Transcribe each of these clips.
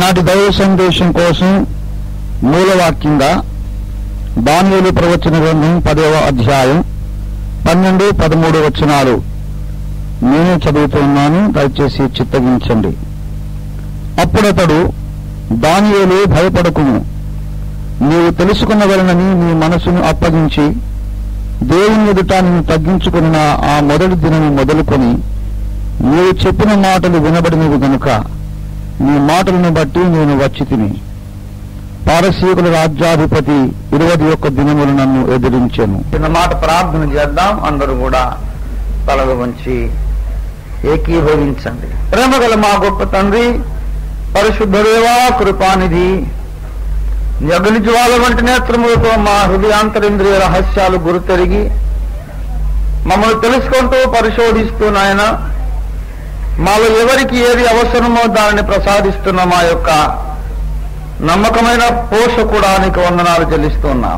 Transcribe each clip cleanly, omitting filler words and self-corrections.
ఈనాటి దైవ సందేశం కోసం మూలవాక్యంగా దానియేలు ప్రవచన గ్రంథం 10వ అధ్యాయం 12, 13 వచనాలు నేనే చదువుతున్నాను, దయచేసి చిత్తగించండి. అప్పుడతడు, దానియేలు, భయపడకుము, నీవు తెలుసుకున్నవలనని నీ మనసును అప్పగించి దేవుని ఎదుట నిన్ను తగ్గించుకున్న ఆ మొదటి దినము మొదలుకొని నీవు చెప్పిన మాటలు వినబడినవి గనుక నీ మాటలను బట్టి నేను వచ్చి తిని. పారసీకుల రాజ్యాధిపతి 21 దినములు నన్ను ఎదిరించెను. చిన్న మాట ప్రార్థన చేద్దాం. అందరూ కూడా తలలు వంచి ఏకీభవించండి. ప్రేమగల మా గొప్ప తండ్రి, పరిశుద్ధ దేవా, కృపానిధి, అగ్ని జ్వాల వంటి నేత్రములతో మా హృదయాంతరింద్రియ రహస్యాలు గుర్తెరిగి మమ్మల్ని తెలుసుకుంటూ పరిశోధిస్తూ నాయన మాలో ఎవరికి ఏది అవసరమో దానిని ప్రసాదిస్తున్న మా యొక్క నమ్మకమైన పోషకుడానికి వందనాలు చెల్లిస్తున్నాం.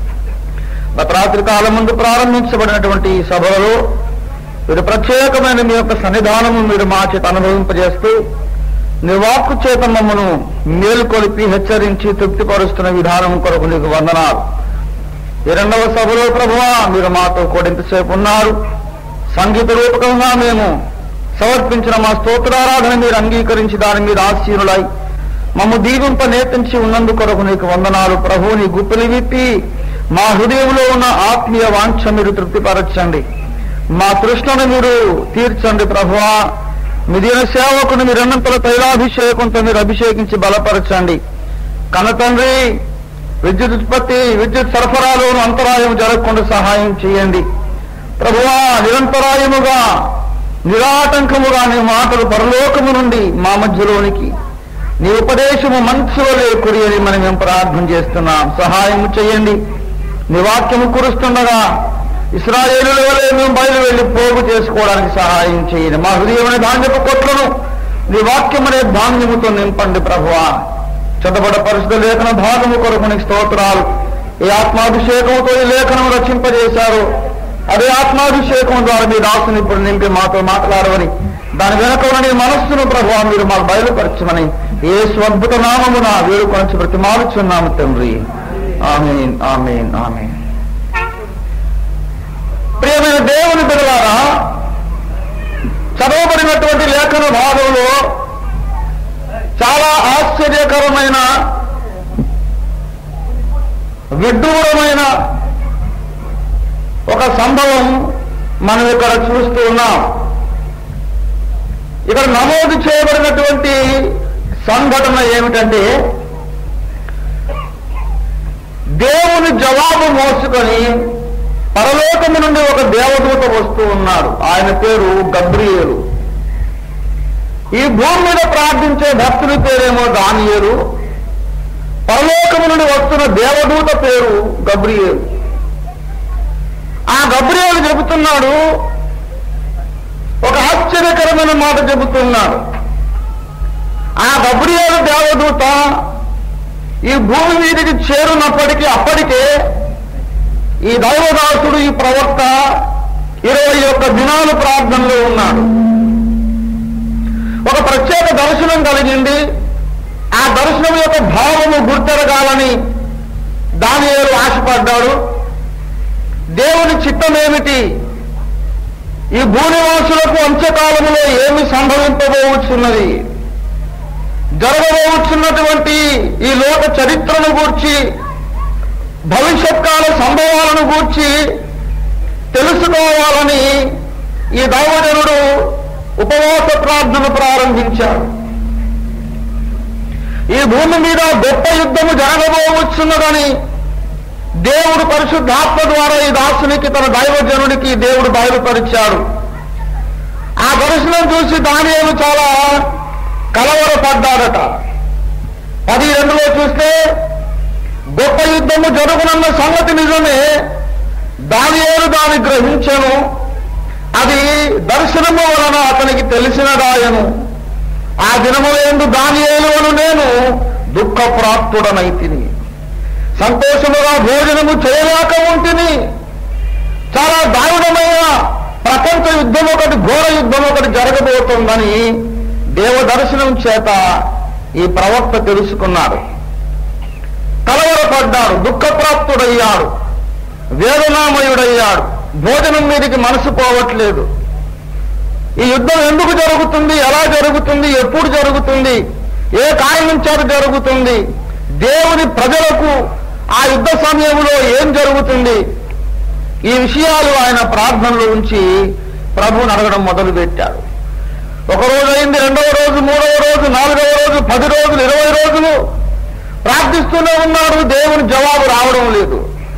గత రాత్రి కాలం ముందు ప్రారంభించబడినటువంటి ఈ సభలలో మీరు ప్రత్యేకమైన మీ యొక్క సన్నిధానము మీరు మా చేత అనుభవింపజేస్తూ నీ వాక్కు చేత మమ్మను మేలుకొలిపి హెచ్చరించి తృప్తిపరుస్తున్న విధానం కొరకు నీకు వందనాలు. ఈ రెండవ సభలో ప్రభువా మీరు మాతో కూడింతసేపు ఉన్నారు. సంగీత రూపకంగా మేము సమర్పించిన మా స్తోత్రారాధన మీరు అంగీకరించి దాని మీద ఆశీనులై మమ్ము దీవింప నేర్పించి ఉన్నందు కొరకు నీకు వందనాలు. ప్రభు, నీ గుర్తులు విప్పి మా హృదయంలో ఉన్న ఆత్మీయ వాంఛ మీరు తృప్తిపరచండి. మా తృష్ణను మీరు తీర్చండి. ప్రభువా, మీ దీన సేవకుని మీరు అన్నంతల తైలాభిషేకంతో మీరు అభిషేకించి బలపరచండి. కనతండ్రి, విద్యుత్ ఉత్పత్తి, విద్యుత్ సరఫరాలోను అంతరాయం జరగకుండా సహాయం చేయండి. ప్రభువా, నిరంతరాయముగా నిరాటంకముగా నీ మాటలు పరలోకము నుండి మా మధ్యలోనికి నీ ఉపదేశము మంచి వలె కురియని మనం మేము ప్రార్థన చేస్తున్నాం. సహాయం చేయండి. నీ వాక్యము కురుస్తుండగా ఇశ్రాయేలుల వలె మేము బయలు వెళ్లి పోగు చేసుకోవడానికి సహాయం చేయండి. మా హృదయమైన ధాన్యపు కొట్లను నీ వాక్యం అనే ధాన్యముతో నింపండి. ప్రభువా, చదవడ పరిశుద్ధ లేఖన భాగము కొరకు నీకు స్తోత్రాలు. ఈ ఆత్మాభిషేకంతో ఈ లేఖనం రచింపజేశారు. అదే ఆత్మాభిషేకం ద్వారా మీ దాసుని ఇప్పుడు నింపి మాతో మాట్లాడవని, దాని వెనక ఉన్న నీ మనస్సును ప్రభువా మీరు మాకు బయలుపరచమని యేసు అద్భుత నామమున వేడుకొని బ్రతిమాలుచున్నాము తండ్రి. ఆమేన్, ఆమేన్, ఆమేన్. ప్రియమైన దేవుని బిడ్డలారా, చదవబడినటువంటి లేఖన భాగంలో చాలా ఆశ్చర్యకరమైన, విడ్డూరమైన ఒక సంభవం మనం ఇక్కడ చూస్తూ ఉన్నాం. ఇక్కడ నమోదు చేయబడినటువంటి సంఘటన ఏమిటంటే, దేవుని జవాబు మోసుకొని పరలోకము నుండి ఒక దేవదూత వస్తూ ఉన్నాడు. ఆయన పేరు గబ్రియేలు. ఈ భూమి మీద ప్రార్థించే భక్తుని పేరేమో దానియేలు. పరలోకము నుండి వస్తున్న దేవదూత పేరు గబ్రియేలు. ఆ గబ్రియేలు చెబుతున్నాడు, ఒక ఆశ్చర్యకరమైన మాట చెబుతున్నాడు. ఆ గబ్రియేలు దేవదూత ఈ భూమి మీదకి చేరున్నప్పటికీ అప్పటికే ఈ దైవదాసుడు, ఈ ప్రవక్త 21 దినాలు ప్రార్థనలో ఉన్నాడు. ఒక ప్రత్యేక దర్శనం కలిగింది. ఆ దర్శనం యొక్క భావము గుర్తెరగాలని దానియేలు ఆశపడ్డాడు. దేవుని చిత్తం ఏమిటి, ఈ భూనివాసులకు అంత్యకాలంలో ఏమి సంభవింపబోవచ్చున్నది, జరగబోవచ్చున్నటువంటి ఈ లోక చరిత్రను గూర్చి, భవిష్యత్ కాల సంభవాలను గూర్చి తెలుసుకోవాలని ఈ దైవజనుడు ఉపవాస ప్రార్థన ప్రారంభించాడు. ఈ భూమి మీద గొప్ప యుద్ధము జరగబోవచ్చున్నదని దేవుడు పరిశుద్ధాత్మ ద్వారా ఈ దాసునికి, తన దైవజనుడికి దేవుడు బయలుపరిచాడు. ఆ దర్శనం చూసి దానియేలు చాలా కలవరపడ్డాడట. 12లో చూస్తే గొప్ప యుద్ధము జరుగునన్న సంగతి నిజమే. దానియేలు దాన్ని గ్రహించెను. అది దర్శనము వలన అతనికి తెలిసినదాయను. ఆ దినములందు దానియేలు అను నేను దుఃఖప్రాప్తుడనైతిని, సంతోషముగా భోజనము చేయలేక ఉంటిని. చాలా దారుణమైన ప్రపంచ యుద్ధం ఒకటి, ఘోర యుద్ధం ఒకటి జరగబోతోందని దేవదర్శనం చేత ఈ ప్రవక్త తెలుసుకున్నాడు. కలవరపడ్డాడు, దుఃఖప్రాప్తుడయ్యాడు, వేదనామయుడయ్యాడు. భోజనం మీదకి మనసు పోవట్లేదు. ఈ యుద్ధం ఎందుకు జరుగుతుంది, ఎలా జరుగుతుంది, ఎప్పుడు జరుగుతుంది, ఏ కారణం చేత జరుగుతుంది, దేవుని ప్రజలకు ఆ యుద్ధ సమయంలో ఏం జరుగుతుంది, ఈ విషయాలు ఆయన ప్రార్థనలో ఉంచి ప్రభువుని అడగడం మొదలుపెట్టాడు. ఒక రోజు అయింది, రెండవ రోజు, మూడవ రోజు, నాలుగవ రోజు, 10 రోజులు, 20 రోజులు ప్రార్థిస్తూనే ఉన్నాడు. దేవుని జవాబు రావడం లేదు.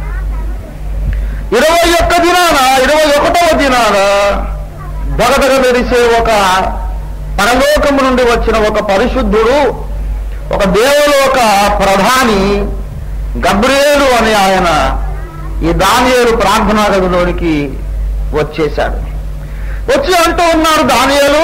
21వ దినాన దగదగ మెరిసే ఒక పరలోకము నుండి వచ్చిన ఒక పరిశుద్ధుడు, ఒక దేవలోక ప్రధాని గబ్రియేలు అనే ఆయన ఈ దానియేలు ప్రార్థనా గదిలోనికి వచ్చేశాడు. వచ్చి అంటూ ఉన్నాడు, దానియేలు,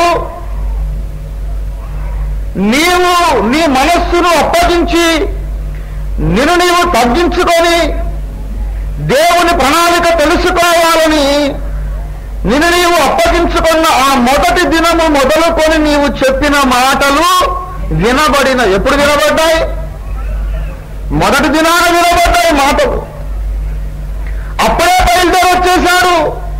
నీవు నీ మనస్సును అప్పగించి నిన్ను నీవు తగ్గించుకొని దేవుని ప్రణాళిక తెలుసుకోవాలని నిన్ను నీవు అప్పగించుకున్న ఆ మొదటి దినము మొదలుకొని నీవు చెప్పిన మాటలు వినబడిన. ఎప్పుడు వినబడ్డాయి? మొదటి దినాన వినబడ్డాయి మాటలు. అప్పుడే బయలుదేరి వచ్చేశాడు.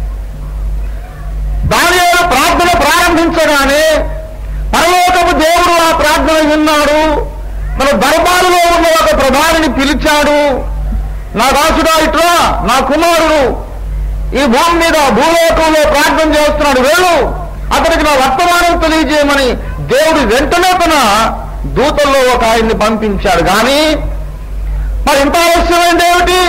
దానియేలు ప్రార్థన ప్రారంభించగానే పరలోకపు దేవుడు ఆ ప్రార్థన విన్నాడు. మన దర్బారులో ఉన్న ఒక ప్రధానిని పిలిచాడు. నా దాసుడా, ఇట్లా నా కుమారుడు ఈ భూమి మీద భూలోకంలో ప్రార్థన చేస్తున్నాడు, వెళ్ళు, అతనికి నా వర్తమానం తెలియజేయమని దేవుడు వెంటనే తన దూతల్లో ఒక ఆయన్ని పంపించాడు. కానీ మరి ఇంత ఆలస్యమైంది ఏమిటి?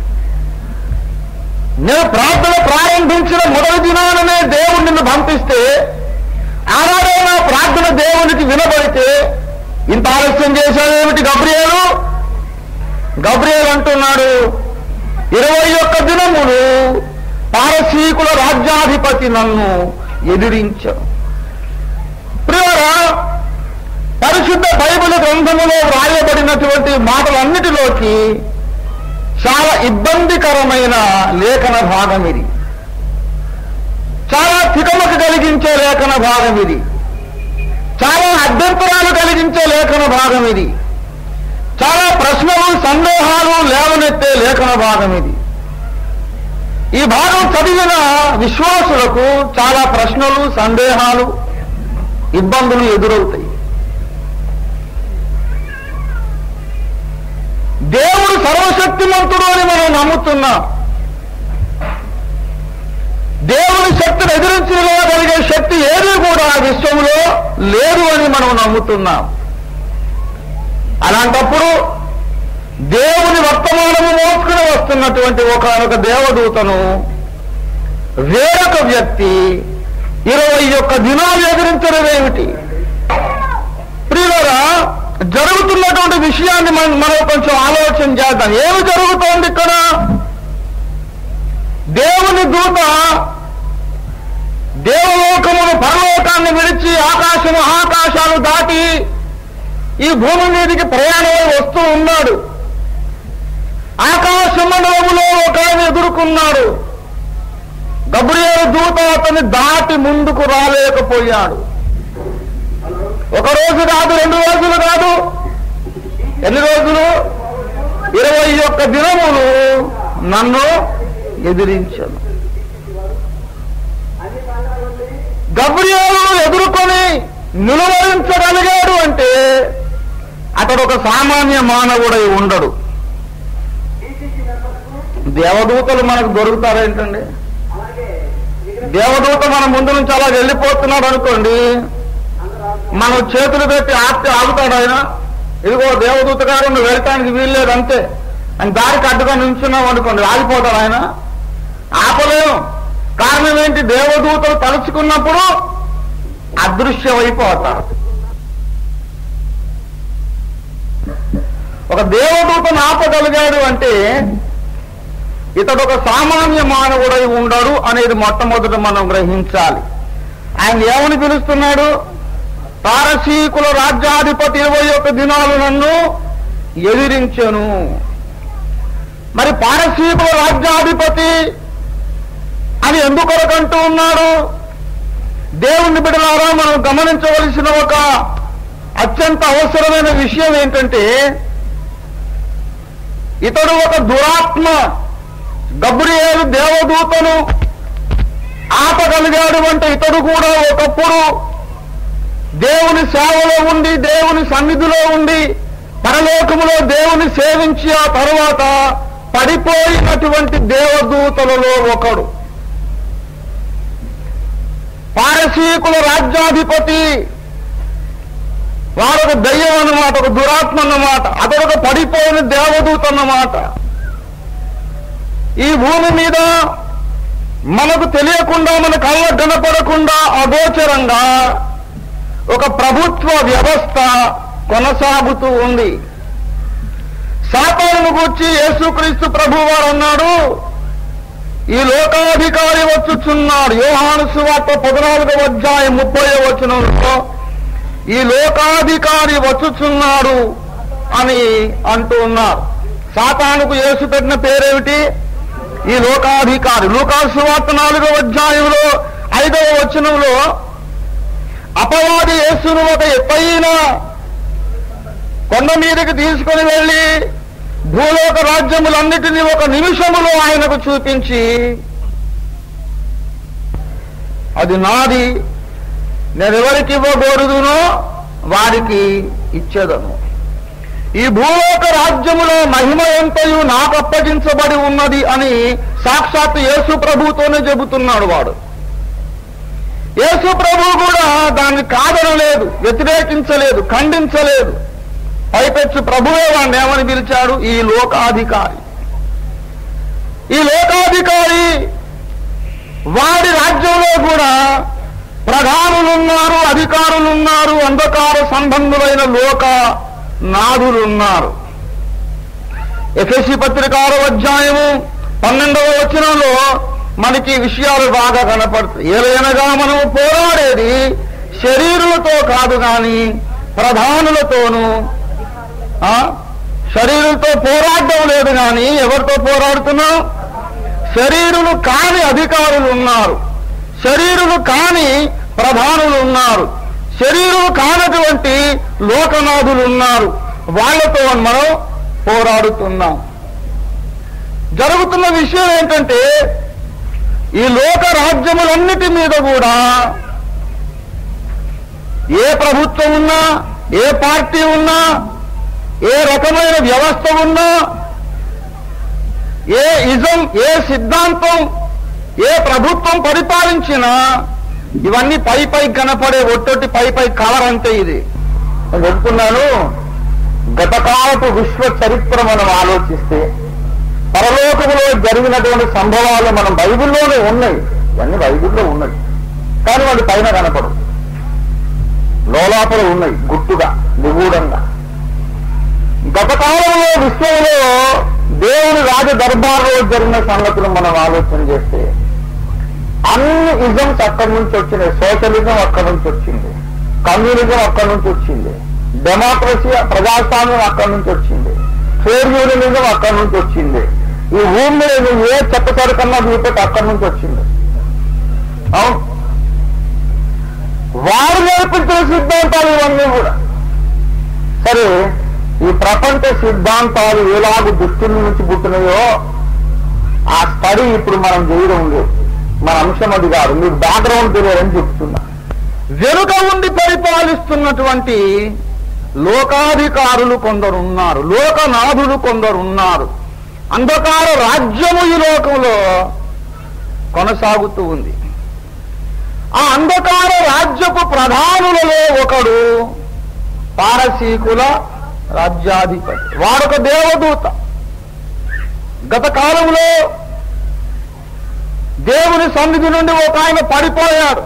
నేను ప్రార్థన ప్రారంభించిన మొదటి దినాననే దేవుడు నిన్ను పంపిస్తే, ఆనాడే నా ప్రార్థన దేవునికి వినబడితే ఇంత ఆలస్యం చేశాడేమిటి గబ్రియేలు? గబ్రియేలు అంటున్నాడు, 21 దినములు పారసీకుల రాజ్యాధిపతి నన్ను ఎదిరించాడు. ప్రియులారా, పరిశుద్ధ బైబిల్ గ్రంథములో వ్రాయబడినటువంటి మాటలన్నిటిలోకి చాలా ఇబ్బందికరమైన లేఖన భాగం ఇది. చాలా తికమక కలిగించే లేఖన భాగం ఇది. చాలా అభ్యంతరాలు కలిగించే లేఖన భాగం ఇది. చాలా ప్రశ్నలు, సందేహాలు లేవనెత్తే లేఖన భాగం ఇది. ఈ భాగం చదివిన విశ్వాసులకు చాలా ప్రశ్నలు, సందేహాలు, ఇబ్బందులు ఎదురవుతాయి. దేవుడు సర్వశక్తిమంతుడు అని మనం నమ్ముతున్నాం. దేవుని శక్తిని ఎదిరించి నిలవగలిగే శక్తి ఏది కూడా విశ్వంలో లేదు అని మనం నమ్ముతున్నాం. అలాంటప్పుడు దేవుని వర్తమానము మోసుకుని వస్తున్నటువంటి ఒక దేవదూతను వేరొక వ్యక్తి 21 దినాలు ఎదిరించడం ఏమిటి? ప్రియులారా, జరుగుతున్నటువంటి విషయాన్ని మనం కొంచెం ఆలోచన చేద్దాం. ఏమి జరుగుతోంది ఇక్కడ? దేవుని దూత దేవలోకమును, పరలోకాన్ని విడిచి ఆకాశాలు దాటి ఈ భూమి మీదకి ప్రయాణమై వస్తూ ఉన్నాడు. ఆకాశ మండలములో ఒక ఆయన ఎదుర్కొన్నాడు. గబ్రియేలు దూత అతన్ని దాటి ముందుకు రాలేకపోయాడు. ఒక రోజు కాదు, 2 రోజులు కాదు, ఎన్ని రోజులు? 21 దినములు నన్ను ఎదిరించను. గబ్రియేలు ఎదుర్కొని నిలువరించగలిగాడు అంటే అతడు ఒక సామాన్య మానవుడై ఉండడు. దేవదూతలు మనకు దొరుకుతారేంటండి? దేవదూత మన ముందు నుంచి అలా వెళ్ళిపోతున్నాడు అనుకోండి, మనం చేతులు పెట్టి ఆగుతాడు ఆయన. ఇదిగో దేవదూత గారు, నువ్వు వెళ్ళటానికి వీల్లేదు అంతే అని దారికి అడ్డుగా నిల్చున్నావు అనుకోండి, ఆగిపోతాడు ఆయన. ఆపలేము. కారణం ఏంటి? దేవదూతలు తలుచుకున్నప్పుడు అదృశ్యమైపోతారు. ఒక దేవదూతను ఆపగలిగాడు అంటే ఇతడు ఒక సామాన్య మానవుడై ఉండడు అనేది మొట్టమొదట మనం గ్రహించాలి. ఆయన ఏమని పిలుస్తున్నాడు? పారసీకుల రాజ్యాధిపతి 21 దినాలు నన్ను ఎదిరించెను. మరి పారసీకుల రాజ్యాధిపతి అని ఎందుకొరకంటూ ఉన్నాడు? దేవుని బిడ్డలారా, మనం గమనించవలసిన ఒక అత్యంత అవసరమైన విషయం ఏంటంటే, ఇతడు ఒక దురాత్మ. గబ్రియేలు దేవదూతను ఆపగలిగాడు అంటే ఇతడు కూడా ఒకప్పుడు దేవుని సేవలో ఉండి, దేవుని సన్నిధిలో ఉండి, పరలోకములో దేవుని సేవించి ఆ తరువాత పడిపోయినటువంటి దేవదూతలలో ఒకడు. పారసీకుల రాజ్యాధిపతి, వాడొక దయ్యం అన్నమాట, ఒక దురాత్మ అన్నమాట. అతడొక పడిపోయిన దేవదూత అన్నమాట. ఈ భూమి మీద మనకు తెలియకుండా, మన కళ్ళకు కనపడకుండా అగోచరంగా ఒక ప్రభుత్వ వ్యవస్థ కొనసాగుతూ ఉంది. సాతానును గూర్చి యేసుక్రీస్తు ప్రభువారు అన్నాడు, ఈ లోకాధికారి వచ్చుచున్నాడు. యోహాను సువార్త 14వ అధ్యాయం 30వ వచనంలో ఈ లోకాధికారి వచ్చుచున్నాడు అని అంటూ ఉన్నారు. సాతానుకు యేసు పెట్టిన పేరేమిటి? ఈ లోకాధికారి. లూకాసు సువార్త 4వ అధ్యాయంలో 5వ వచనంలో అపవాది యేసును ఒక ఎత్తైన కొండ మీదకి తీసుకొని వెళ్ళి భూలోక రాజ్యములన్నిటినీ ఒక నిమిషములో ఆయనకు చూపించి, అది నాది, నేనెవరికి ఇవ్వకూడదునో వారికి ఇచ్చేదను. ఈ భూలోక రాజ్యములో మహిమ ఎంతయు నాకు అప్పగించబడి ఉన్నది అని సాక్షాత్ యేసు ప్రభుతోనే చెబుతున్నాడు వాడు. యేసు ప్రభు కూడా దాన్ని కాదనలేదు, వ్యతిరేకించలేదు, ఖండించలేదు. పైపెచ్చు ప్రభువే వాడిని ఏమని పిలిచాడు? ఈ లోకాధికారి. ఈ లోకాధికారి వాడి రాజ్యంలో కూడా ప్రధానులున్నారు, అధికారులున్నారు, అంధకార సంబంధులైన లోక నాదులున్నారు. ఎఫెసీ పత్రిక 6వ అధ్యాయము 12వ వచనంలో మనకి విషయాలు బాగా కనపడతాయి. ఏలైనగా మనము పోరాడేది శరీరులతో కాదు గాని ప్రధానులతోనూ. శరీరులతో పోరాడడం లేదు కానీ ఎవరితో పోరాడుతున్నాం? శరీరులు కాని అధికారులు ఉన్నారు, శరీరులు కాని ప్రధానులు ఉన్నారు, శరీరులు కానటువంటి లోకనాథులు ఉన్నారు. వాళ్లతో మనం పోరాడుతున్నాం. జరుగుతున్న విషయం ఏంటంటే, ఈ లోక రాజ్యములన్నిటి మీద కూడా ఏ ప్రభుత్వం ఉన్నా, ఏ పార్టీ ఉన్నా, ఏ రకమైన వ్యవస్థ ఉన్నా, ఏ ఇజం, ఏ సిద్ధాంతం, ఏ ప్రభుత్వం పరిపాలించినా ఇవన్నీ పై కనపడే ఒట్టొట్టి పై కలర్ అంతే. ఇది నేను చెప్తున్నాను. గతకాలపు విశ్వ చరిత్ర మనం ఆలోచిస్తే పరలోకములో జరిగినటువంటి సంభవాలు మనం బైబిల్లోనే ఉన్నాయి. ఇవన్నీ బైబిల్లో ఉన్నాయి, కానీ వాళ్ళు పైన కనపడవు, లోపల ఉన్నాయి, గుట్టుగా, నిగూఢంగా. గతకాలంలో విశ్వంలో దేవుని రాజ దర్బార్లో జరిగిన సంగతులు మనం ఆలోచన చేస్తే అన్ని ఇజమ్స్ అక్కడి నుంచి వచ్చినాయి. సోషలిజం అక్కడి నుంచి వచ్చింది, కమ్యూనిజం అక్కడి నుంచి వచ్చింది, డెమోక్రసీ ప్రజాస్వామ్యం అక్కడి నుంచి వచ్చింది, ట్రేడ్ యూనియనిజం అక్కడి నుంచి వచ్చింది. ఈ భూమి మీద ఏ చెత్తసరి కన్నా చూపెట్టి అక్కడి నుంచి వచ్చింది. అవును, వారు నేర్పించిన సిద్ధాంతాలు ఇవన్నీ కూడా. సరే, ఈ ప్రపంచ సిద్ధాంతాలు ఎలాగ దుస్తుల నుంచి పుట్టినాయో ఆ స్టడీ ఇప్పుడు మనం చేయడం లేదు. మన అంశం అది కాదు, మీకు బ్యాక్గ్రౌండ్ తెలియాలని చెప్తున్నా. వెనుక ఉండి పరిపాలిస్తున్నటువంటి లోకాధికారులు కొందరున్నారు, లోకనాథులు కొందరున్నారు. అంధకార రాజ్యము ఈ లోకంలో కొనసాగుతూ ఉంది. ఆ అంధకార రాజ్యపు ప్రధానులలో ఒకడు పారసీకుల రాజ్యాధిపతి. వాడొక దేవదూత. గత కాలంలో దేవుని సన్నిధి నుండి ఒక ఆయన పడిపోయాడు.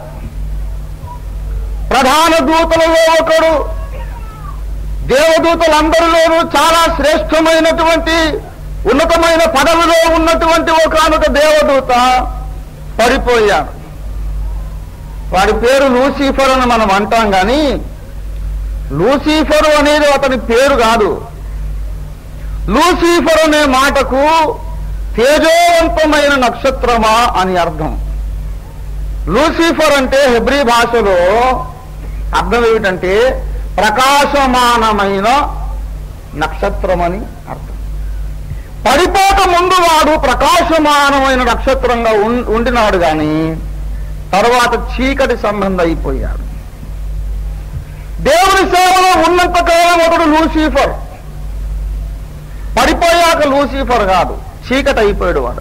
ప్రధాన దూతలలో ఒకడు, దేవదూతలందరిలోనూ చాలా శ్రేష్టమైనటువంటి ఉన్నతమైన పదవిలో ఉన్నటువంటి ఒకనొక దేవదూత పడిపోయాడు. వాడి పేరు లూసిఫర్ అని మనం అంటాం కానీ లూసిఫరు అనేది అతని పేరు కాదు. లూసిఫర్ అనే మాటకు తేజోవంతమైన నక్షత్రమా అని అర్థం. లూసిఫర్ అంటే హెబ్రీ భాషలో అర్థం ఏమిటంటే ప్రకాశమానమైన నక్షత్రమని అర్థం. పడిపోక ముందు వాడు ప్రకాశమానమైన నక్షత్రంగా ఉండినాడు గాని తర్వాత చీకటి సంబంధం అయిపోయాడు. దేవుని సేవలో ఉన్నంతకాలం అతడు లూసిఫర్, పడిపోయాక లూసిఫర్ కాదు, చీకటి అయిపోయాడు వాడు.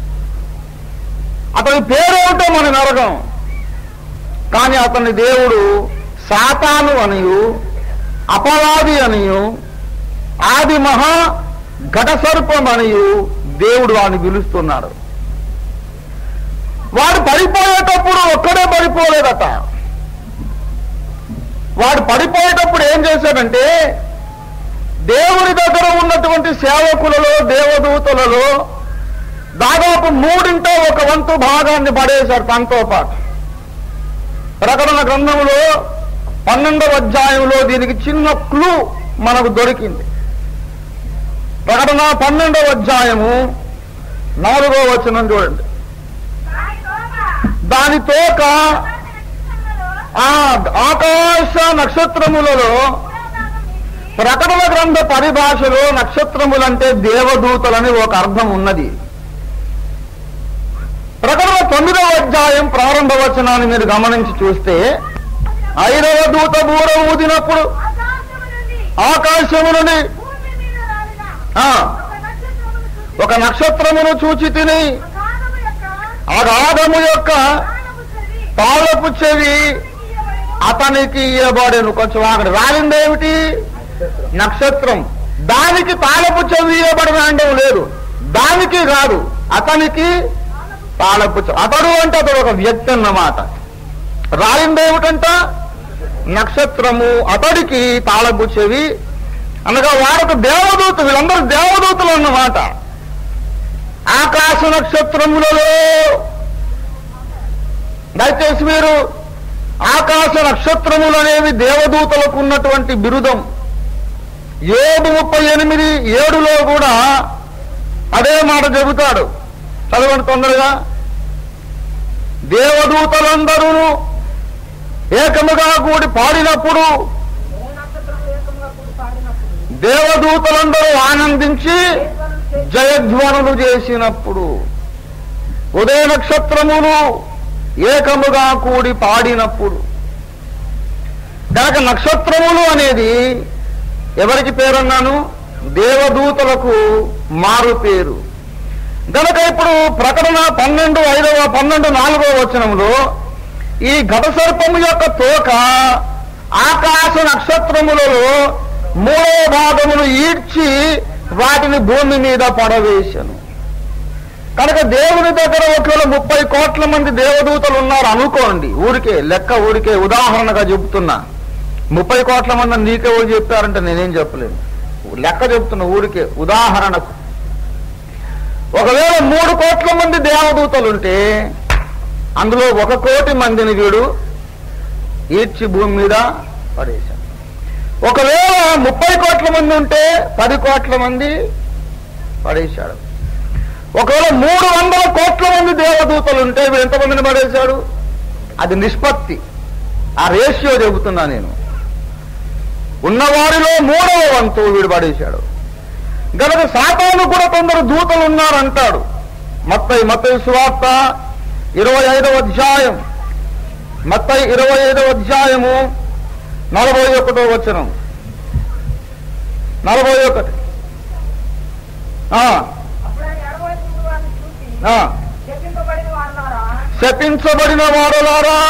అతని పేరేమిటో మన నరకం. కానీ అతని దేవుడు సాతాను అనియు అపవాది అనియు ఆది మహా ఘటసర్పం అనియు దేవుడు వాడిని పిలుస్తున్నాడు. వాడు పడిపోయేటప్పుడు ఒక్కడే పడిపోలేదట. వాడు పడిపోయేటప్పుడు ఏం చేశాడంటే దేవుని దగ్గర ఉన్నటువంటి సేవకులలో దేవదూతలలో దాదాపు 3/1 భాగాన్ని పడేశారు తనతో పాటు. ప్రకటన గ్రంథంలో 12వ అధ్యాయంలో దీనికి చిన్న క్లూ మనకు దొరికింది. ప్రకటన 12వ అధ్యాయము 4వ వచనం చూడండి. దాని తోక ఆకాశ నక్షత్రములలో, ప్రకటన గ్రంథ పరిభాషలో నక్షత్రములంటే దేవదూతలని ఒక అర్థం ఉన్నది. ప్రకటన 9వ అధ్యాయం ప్రారంభ వచనాన్ని మీరు గమనించి చూస్తే 5వ దూత బూర ఊదినప్పుడు ఆకాశము నుండి ఒక నక్షత్రమును చూచి తిని అగాధము యొక్క తాళపు చెవి అతనికి ఇయ్యబడెను. కొంచెం అక్కడ రాలిందేమిటి? నక్షత్రం. దానికి తాళపు చెవి ఇయ్యబడిన అనడం లేదు, దానికి కాదు, అతనికి తాళపు చెవి. అతడు అంటే అతడు ఒక వ్యక్తి అన్నమాట. రాలిందేమిటంట? నక్షత్రము. అతడికి తాళపు చెవి అనగా వాడొక దేవదూత. వీళ్ళందరూ దేవదూతలు అన్నమాట. ఆకాశ నక్షత్రములలో, దయచేసి మీరు ఆకాశ నక్షత్రములు అనేవి దేవదూతలకు ఉన్నటువంటి బిరుదం. 7:38 కూడా అదే మాట చెబుతాడు. చదవండి తొందరగా. దేవదూతలందరూ ఏకముగా కూడి పాడినప్పుడు, దేవదూతలందరూ ఆనందించి జయధ్వనులు చేసినప్పుడు, ఉదయ నక్షత్రములు ఏకముగా కూడి పాడినప్పుడు. కనుక నక్షత్రములు అనేది ఎవరికి పేరన్నాను? దేవదూతలకు మారు పేరు. కనుక ఇప్పుడు ప్రకటన 12:4వ వచనంలో ఈ ఘటసర్పము యొక్క తోక ఆకాశ నక్షత్రములలో 3వ భాగమును ఈడ్చి వాటిని భూమి మీద పడవేశను. కనుక దేవుని దగ్గర ఒకవేళ 30 కోట్ల మంది దేవదూతలు ఉన్నారు అనుకోండి, ఊరికే ఉదాహరణగా చెబుతున్నా. 30 కోట్ల మంది నీకెవరు చెప్పారంటే నేనేం చెప్పలేను, లెక్క చెప్తున్నా ఊరికే ఉదాహరణకు. ఒకవేళ 3 కోట్ల మంది దేవదూతలుంటే అందులో 1 కోటి మందిని వీడు ఈడ్చి భూమి మీద పడేశాడు. ఒకవేళ 30 కోట్ల మంది ఉంటే 10 కోట్ల మంది పడేశాడు. ఒకవేళ 300 కోట్ల మంది దేవదూతలు ఉంటే వీడు ఎంతమందిని పడేశాడు? అది నిష్పత్తి, ఆ రేషియో చెబుతున్నా నేను. ఉన్నవారిలో 3వ వంతు వీడు పడేశాడు. గనక సాతాను కూడా కొందరు దూతలు ఉన్నారంటాడు. మత్తయి సువార్త 25వ అధ్యాయం, మత్తయి 25వ అధ్యాయము 41వ వచనం. 41. శపించబడిన వారలారా,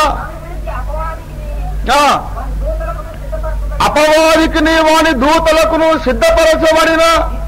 అపవాదికి వాని దూతలకును సిద్ధపరచబడిన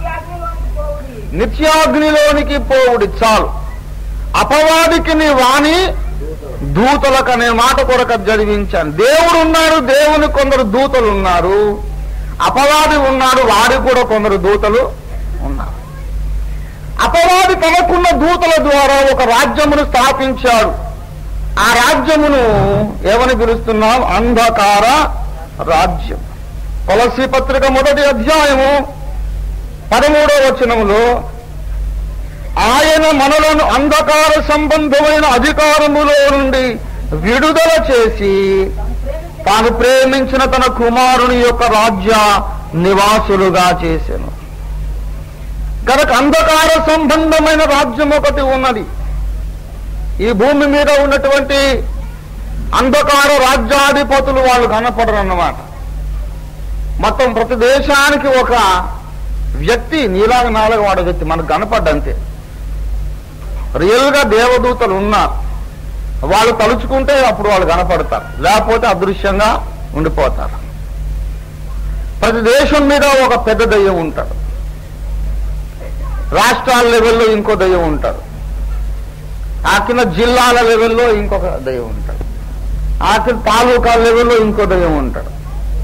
నిత్యాగ్నిలోనికి పోవుడి. చాలు. అపవాదికి వాని దూతలకు అనే మాట కొరకు చదివించాను. దేవుడు ఉన్నాడు, దేవుని కొందరు దూతలు ఉన్నారు. అపవాది ఉన్నాడు, వాడికి కూడా కొందరు దూతలు ఉన్నారు. అపవాది తనకున్న దూతల ద్వారా ఒక రాజ్యమును స్థాపించాడు. ఆ రాజ్యమును ఏమని పిలుస్తున్నాం? అంధకార రాజ్యం. కొలస్సీ పత్రిక 1వ అధ్యాయము 13వ వచనములో ఆయన మనలను అంధకార సంబంధమైన అధికారములో నుండి విడుదల చేసి తాను ప్రేమించిన తన కుమారుని యొక్క రాజ్య నివాసులుగా చేసెను. కనుక అంధకార సంబంధమైన రాజ్యం ఒకటి ఉన్నది. ఈ భూమి మీద ఉన్నటువంటి అంధకార రాజ్యాధిపతులు వాళ్ళు కనపడరు అన్నమాట. మొత్తం ప్రతి దేశానికి ఒక వ్యక్తి నీలాగ నాలుగు వాడే వ్యక్తి మనకు కనపడ్డంతే. రియల్ గా దేవదూతలు ఉన్నారు. వాళ్ళు తలుచుకుంటే అప్పుడు వాళ్ళు కనపడతారు, లేకపోతే అదృశ్యంగా ఉండిపోతారు. ప్రతి దేశం మీద ఒక పెద్ద దయ్యం ఉంటాడు. రాష్ట్రాల లెవెల్లో ఇంకో దయ్యం ఉంటాడు. ఆ కింద జిల్లాల లెవెల్లో ఇంకొక దయ్యం ఉంటాడు. ఆ కింద తాలూకా లెవెల్లో ఇంకో దయ్యం ఉంటాడు.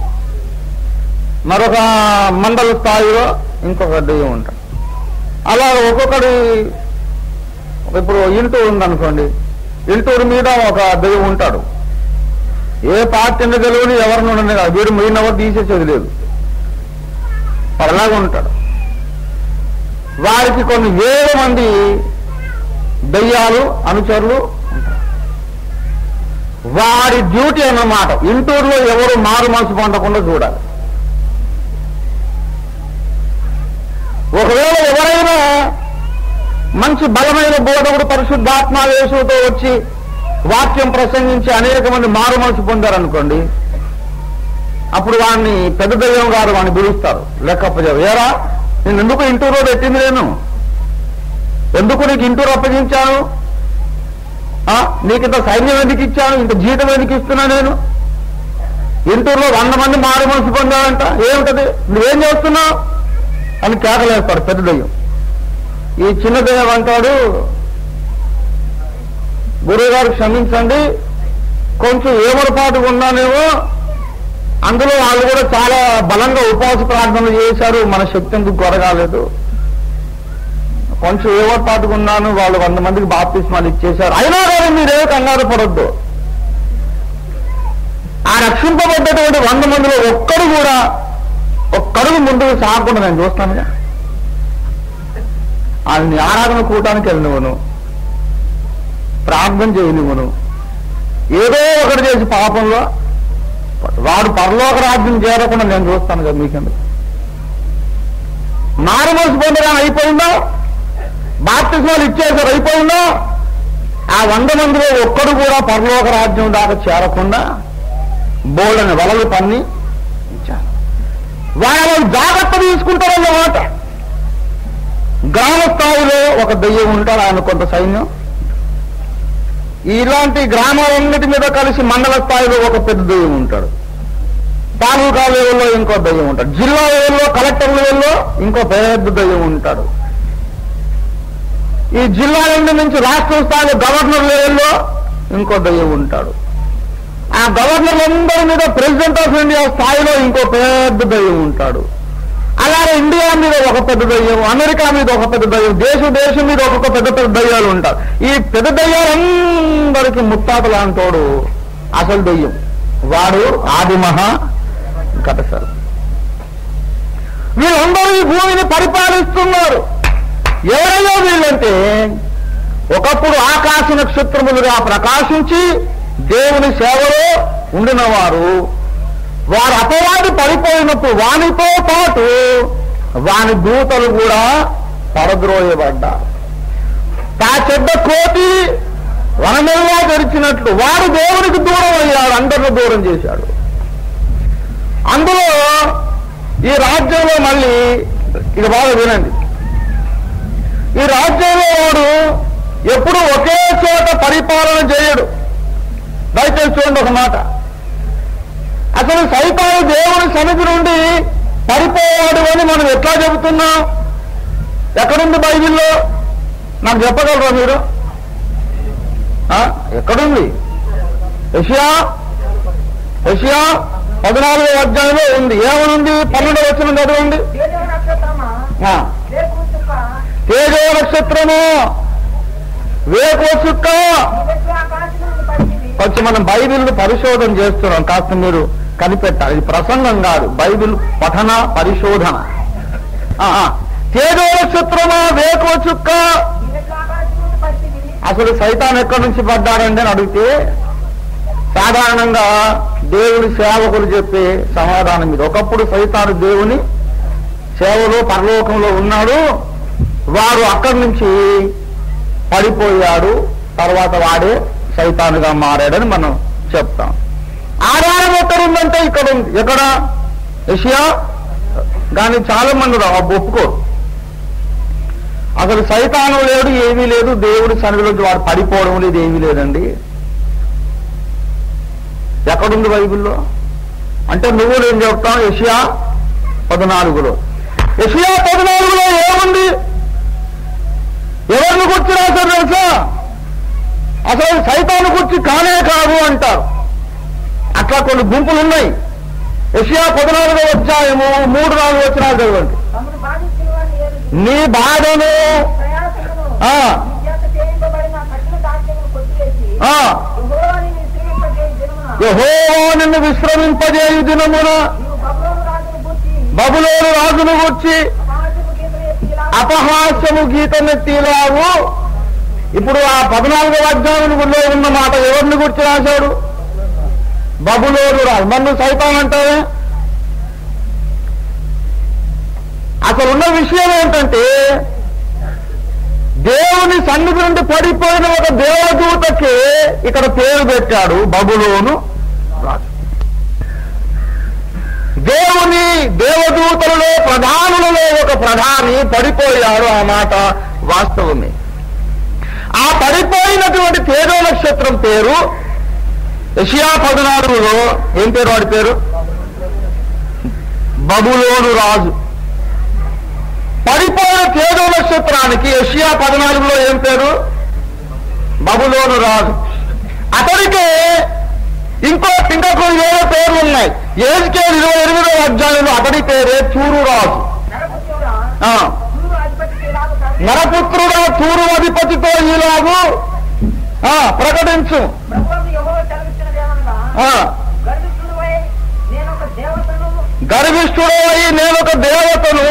మరొక మండల స్థాయిలో ఇంకొక దయ్యం ఉంటాడు. అలా ఒక్కొక్కడి ఇప్పుడు ఇంటూరు ఉందనుకోండి, ఇంటూరు మీద ఒక దయ్యం ఉంటాడు. ఏ పార్టీని గెలువని ఎవరిని ఉండని కాదు, వీడు మీరిన ఎవరు తీసేసేది లేదు, అలాగే ఉంటాడు. వారికి కొన్ని వేల మంది దయ్యాలు అనుచరులు ఉంటారు. వారి డ్యూటీ అన్నమాట ఇంటూరులో ఎవరు మారు మనసు పొందకుండా చూడాలి. ఒకవేళ ఎవరైనా మంచి బలమైన బోధకుడు పరిశుద్ధాత్మావేశంతో వచ్చి వాక్యం ప్రసంగించి అనేక మంది మారు మనసు పొందారనుకోండి, అప్పుడు వాడిని పెద్ద దైవం గారు వాడిని పిలుస్తారు. లెక్కప్పజేవు, ఏరా నేను ఎందుకు ఇంటూరులో పెట్టింది, నేను ఎందుకు నీకు ఇంటూరు అప్పగించాను, నీకు ఇంత సైన్యం ఎందుకు ఇచ్చాను, ఇంత జీతం ఎందుకు ఇస్తున్నా, నేను ఇంటూరులో 100 మంది మారు మనసు పొందాలంట, ఏమిటది నువ్వేం చేస్తున్నావు అని కేకలేస్తాడు పెద్ద దయ్యం. ఈ చిన్న దయ్యం అంటాడు, గురువు గారు క్షమించండి, కొంచెం ఏమరపాటుగా ఉన్నానేమో, అందులో వాళ్ళు కూడా చాలా బలంగా ఉపవాస ప్రార్థనలు చేశారు, మన శక్తి ఎందుకు కొరగాలేదు, కొంచెం ఏమరపాటుగా ఉన్నాను, వాళ్ళు 100 మందికి బాప్తిస్మాలు ఇచ్చేశారు, అయినా కానీ మీరేమో కంగారు పడొద్దు. ఆ రక్షింపబడ్డటువంటి 100 మందిలో ఒక్కడుగు ముందుకు సాగకుండా నేను చూస్తానుగా, ఆయన్ని ఆరాధన కూటానికి వెళ్ళినవను, ప్రార్థన చేయనివను, ఏదో ఒకటి చేసి పాపంలో వాడు పరలోక రాజ్యం చేరకుండా నేను చూస్తాను కదా. మీకెందుకు మారు మనసు పొందగానే అయిపోయిందా, బాప్తిస్మాలు ఇచ్చేసారు అయిపోయిందా, ఆ 100 మందిలో ఒక్కడు కూడా పరలోక రాజ్యం దాకా చేరకుండా బోళ్ళని వలలు పన్ని ఇచ్చారు. వాళ్ళు జాగ్రత్త తీసుకుంటారన్నమాట. గ్రామ స్థాయిలో ఒక దెయ్యం ఉంటాడు, ఆయన కొంత సైన్యం. ఇలాంటి గ్రామాలన్నిటి మీద కలిసి మండల స్థాయిలో ఒక పెద్ద దెయ్యం ఉంటాడు. తాలూకా లెవెల్లో ఇంకో దెయ్యం ఉంటాడు. జిల్లా లెవెల్లో, కలెక్టర్ లెవెల్లో ఇంకో పెద్ద దెయ్యం ఉంటాడు. ఈ జిల్లాలన్నిటి నుంచి రాష్ట్ర స్థాయిలో గవర్నర్ లెవెల్లో ఇంకో దెయ్యం ఉంటాడు. ఆ గవర్నర్లందరి మీద ప్రెసిడెంట్ ఆఫ్ ఇండియా స్థాయిలో ఇంకో పెద్ద దెయ్యం ఉంటాడు. అలాగే ఇండియా మీద ఒక పెద్ద దయ్యం, అమెరికా మీద ఒక పెద్ద దయ్యం, దేశం మీద ఒక్కొక్క పెద్ద పెద్ద దయ్యాలు ఉంటారు. ఈ పెద్ద దయ్యాలందరికీ ముత్తాత లాంటోడు అసలు దయ్యం, వాడు ఆది మహా ఘటసరు. వీళ్ళందరూ ఈ భూమిని పరిపాలిస్తున్నారు. ఎవరైనా వీళ్ళంటే ఒకప్పుడు ఆకాశ నక్షత్రములుగా ప్రకాశించి దేవుని సేవలో ఉండినవారు. వారు అపవాది పడిపోయినప్పుడు వానితో పాటు వాని దూతలు కూడా పరద్రోయబడ్డారు. తా చెడ్డ కోతి వనమెల్లా తెరిచినట్లు వాడు దేవునికి దూరం అయ్యాడు, అందరిని దూరం చేశాడు. అందులో ఈ రాజ్యంలో మళ్ళీ ఇది బాగా వినండి, ఈ రాజ్యంలో వాడు ఎప్పుడు ఒకే చోట పరిపాలన చేయడు. దయచేసి చూడండి ఒక మాట. అసలు సైతాను దేవుని సన్నిధి నుండి పడిపోవాడు అని మనం ఎట్లా చెబుతున్నాం? ఎక్కడుంది బైబిల్లో? నాకు చెప్పగలరా మీరు? ఎక్కడుంది? యెషయా 14వ అధ్యాయంలో ఉంది. ఏమనుంది? 12వ వచనం చదవండి. తేజో నక్షత్రము, వేకో చుక్క. కొంచెం మనం బైబిల్ పరిశోధన చేస్తున్నాం, కాస్త మీరు కనిపెట్టాలి. ఇది ప్రసంగం కాదు, బైబిల్ పఠన పరిశోధన. తేజో నక్షత్రమా, వేకో చుక్క. అసలు సైతాన్ ఎక్కడి నుంచి పడ్డాడండి అని అడిగితే సాధారణంగా దేవుడి సేవకులు చెప్పే సమాధానం ఇది. ఒకప్పుడు సైతాను దేవుని సేవలో పరలోకంలో ఉన్నాడు, వాడు అక్కడి నుంచి పడిపోయాడు, తర్వాత వాడే సైతానుగా మారాడని మనం చెప్తాం. ఆధారం ఎక్కడుందంటే ఇక్కడ ఉంది. ఎక్కడ? యెషయా. కానీ చాలా మంది ఒప్పుకోరు. అసలు సైతాను లేడు, ఏమీ లేదు, దేవుడి సన్నిధిలోకి వాడు పడిపోవడం లేదు, ఏమీ లేదండి. ఎక్కడుంది బైబిల్లో అంటే నువ్వు నేను చెప్తాం. యెషయా 14లో. యెషయా 14లో ఏముంది? ఎవరిని గుర్చి రాశారు తెలుసా? అసలు సైతాను గుర్చి కానే కాదు అంటారు. అట్లా కొన్ని గుంపులు ఉన్నాయి. యెషయా 14వ అధ్యాయము 3-4 వచనాలు చదవండి. నీ బాధను యెహోవా నిన్ను విశ్రమింపజేయు దినమున బబులోను రాజును గూర్చి అపహాస్యము గీతమెత్తిలావు. ఇప్పుడు ఆ 14వ అధ్యాయంలో ఉన్న మాట ఎవరిని గుర్చి రాశాడు? బబులోను రాజు. నన్ను సైతాన్ అంటావే? అసలు ఉన్న విషయం ఏంటంటే దేవుని సన్నిధి నుండి పడిపోయిన ఒక దేవదూతకి ఇక్కడ పేరు పెట్టాడు బబులోను రాజు. దేవుని దేవదూతలలో ప్రధానులలో ఒక ప్రధాని పడిపోయాడు. ఆ మాట వాస్తవమే. ఆ పడిపోయినటువంటి తేజో నక్షత్రం పేరు యెషయా 14లో ఏం పేరు? వాడి పేరు బబులోను రాజు. పడిపోయిన తేజో నక్షత్రానికి యెషయా 14లో ఏం పేరు? బబులోను రాజు. అతడికే ఇంకో వేరే పేర్లు ఉన్నాయి. యెహెజ్కేలు 28వ అధ్యాయంలో అతడి పేరే తూరు రాజు. నరపుత్రుడా తూరు అధిపతితో ఈలాగు ప్రకటించు. గర్విష్ఠుడై నేనొక దేవతను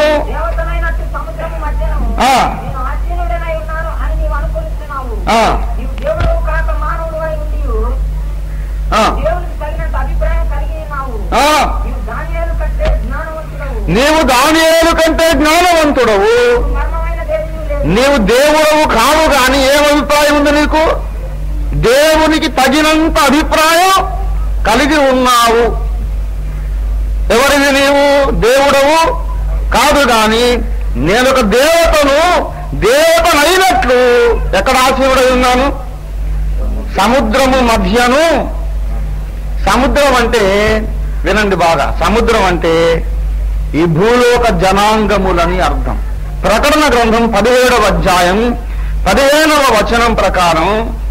నీవు దానియేలు కంటే జ్ఞానవంతుడవు. నీవు దేవుడవు కావు గాని ఏం అభిప్రాయం ఉంది నీకు? దేవునికి తగినంత అభిప్రాయం కలిగి ఉన్నావు. ఎవరిది నీవు? దేవుడవు కాదు గాని నేనొక దేవతను, దేవతనైనట్లు ఎక్కడ ఆశీనుడై ఉన్నాను? సముద్రము మధ్యను. సముద్రం అంటే వినండి బాగా, సముద్రం అంటే ఈ భూలోక జనాంగములని అర్థం. ప్రకటన గ్రంథం 17వ అధ్యాయం 15వ వచనం ప్రకారం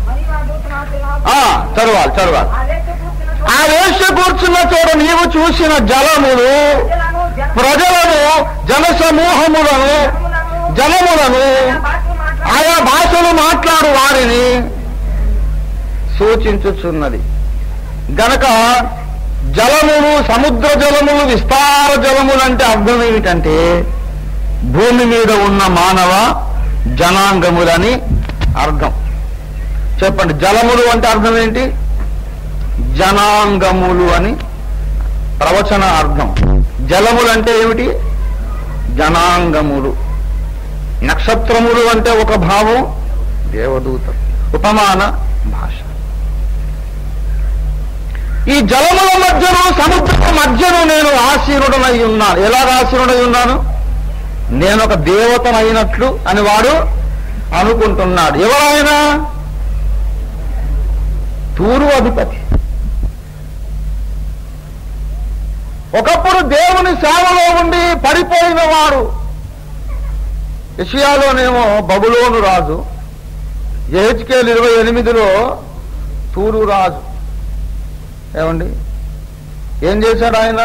చదవాలి. ఆ వేశ్య కూర్చున్న చోట నీవు చూసిన జలములు ప్రజలను, జనసమూహములను, జనములను, ఆయా భాషలు మాట్లాడు వారిని సూచించుచున్నది. గనక జలములు, సముద్ర జలములు, విస్తార జలములు అంటే అర్థం ఏమిటంటే భూమి మీద ఉన్న మానవ జనాంగములని అర్థం. చెప్పండి, జలములు అంటే అర్థం ఏంటి? జనాంగములు అని ప్రవచన అర్థం. జలములు అంటే ఏమిటి? జనాంగములు. నక్షత్రములు అంటే ఒక భావం, దేవదూత ఉపమాన భాష. ఈ జలముల మధ్యను, సముద్రం మధ్యను నేను ఆసీనుడనై ఉన్నాను. ఎలాగ ఆసీనుడై ఉన్నాను? నేను ఒక దేవతనైనట్లు అని వాడు అనుకుంటున్నాడు. ఎవరైనా? తూరు అధిపతి. ఒకప్పుడు దేవుని సేవలో ఉండి పడిపోయిన వాడు. యెషయాలోనేమో బబులోను రాజు, యెహెజ్కేలు 28లో తూరు రాజు. ఏమండి ఏం చేశాడు ఆయన?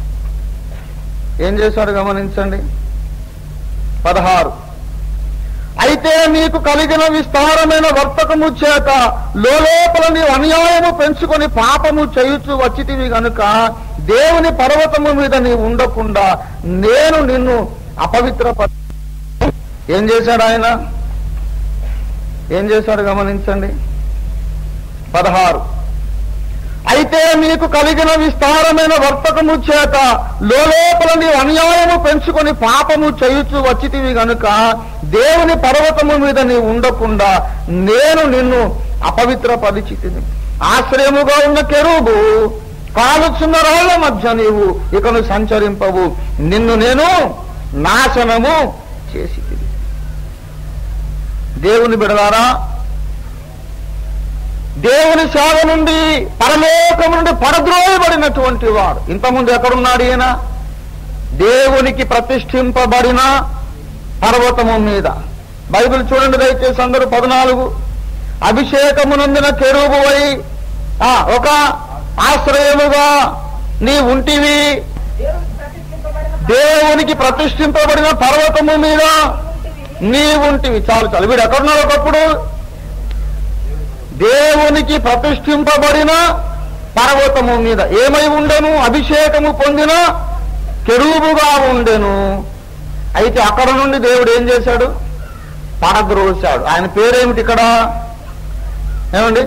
ఏం చేశాడు గమనించండి. 16 అయితే నీకు కలిగిన విస్తారమైన వర్తకము చేత లోపల నీవు అన్యాయము పెంచుకొని పాపము చేయుచు వచ్చితివి గనుక దేవుని పర్వతము మీద నీవు ఉండకుండా నేను నిన్ను అపవిత్రపర. ఏం చేశాడు ఆయన? ఏం చేశాడు గమనించండి. 16 అయితే నీకు కలిగిన విస్తారమైన వర్తకము చేత లోపల నీ అన్యాయము పెంచుకొని పాపము చేయుచు వచ్చితివి గనుక దేవుని పర్వతము మీద నీ ఉండకుండా నేను నిన్ను అపవిత్రపరిచితిని. ఆశ్రయముగా ఉన్న కెరూబు కాలుచున్న రాళ్ల మధ్య నీవు ఇకను సంచరింపవు, నిన్ను నేను నాశనము చేసి. దేవుని బిడలారా, దేవుని సేవ నుండి పరలోకం నుండి పడద్రోయబడినటువంటి వాడు ఇంతకుముందు ఎక్కడున్నాడు? ఈయన దేవునికి ప్రతిష్ఠింపబడిన పర్వతము మీద. బైబిల్ చూడండి దయచేసి అందరూ. 14 అభిషేకమునందిన కెరూబువై ఒక ఆశ్రయముగా నీ ఉంటివి, దేవునికి ప్రతిష్ఠింపబడిన పర్వతము మీద నీ ఉంటివి. చాలు చాలు. వీడు ఎక్కడున్నాడు? ఒకప్పుడు దేవునికి ప్రతిష్ఠింపబడిన పర్వతము మీద ఏమై ఉండెను? అభిషేకము పొందిన కెరూబుగా ఉండెను. అయితే అక్కడ నుండి దేవుడు ఏం చేశాడు? పడద్రోశాడు. ఆయన పేరేమిటి ఇక్కడ? ఏమండి?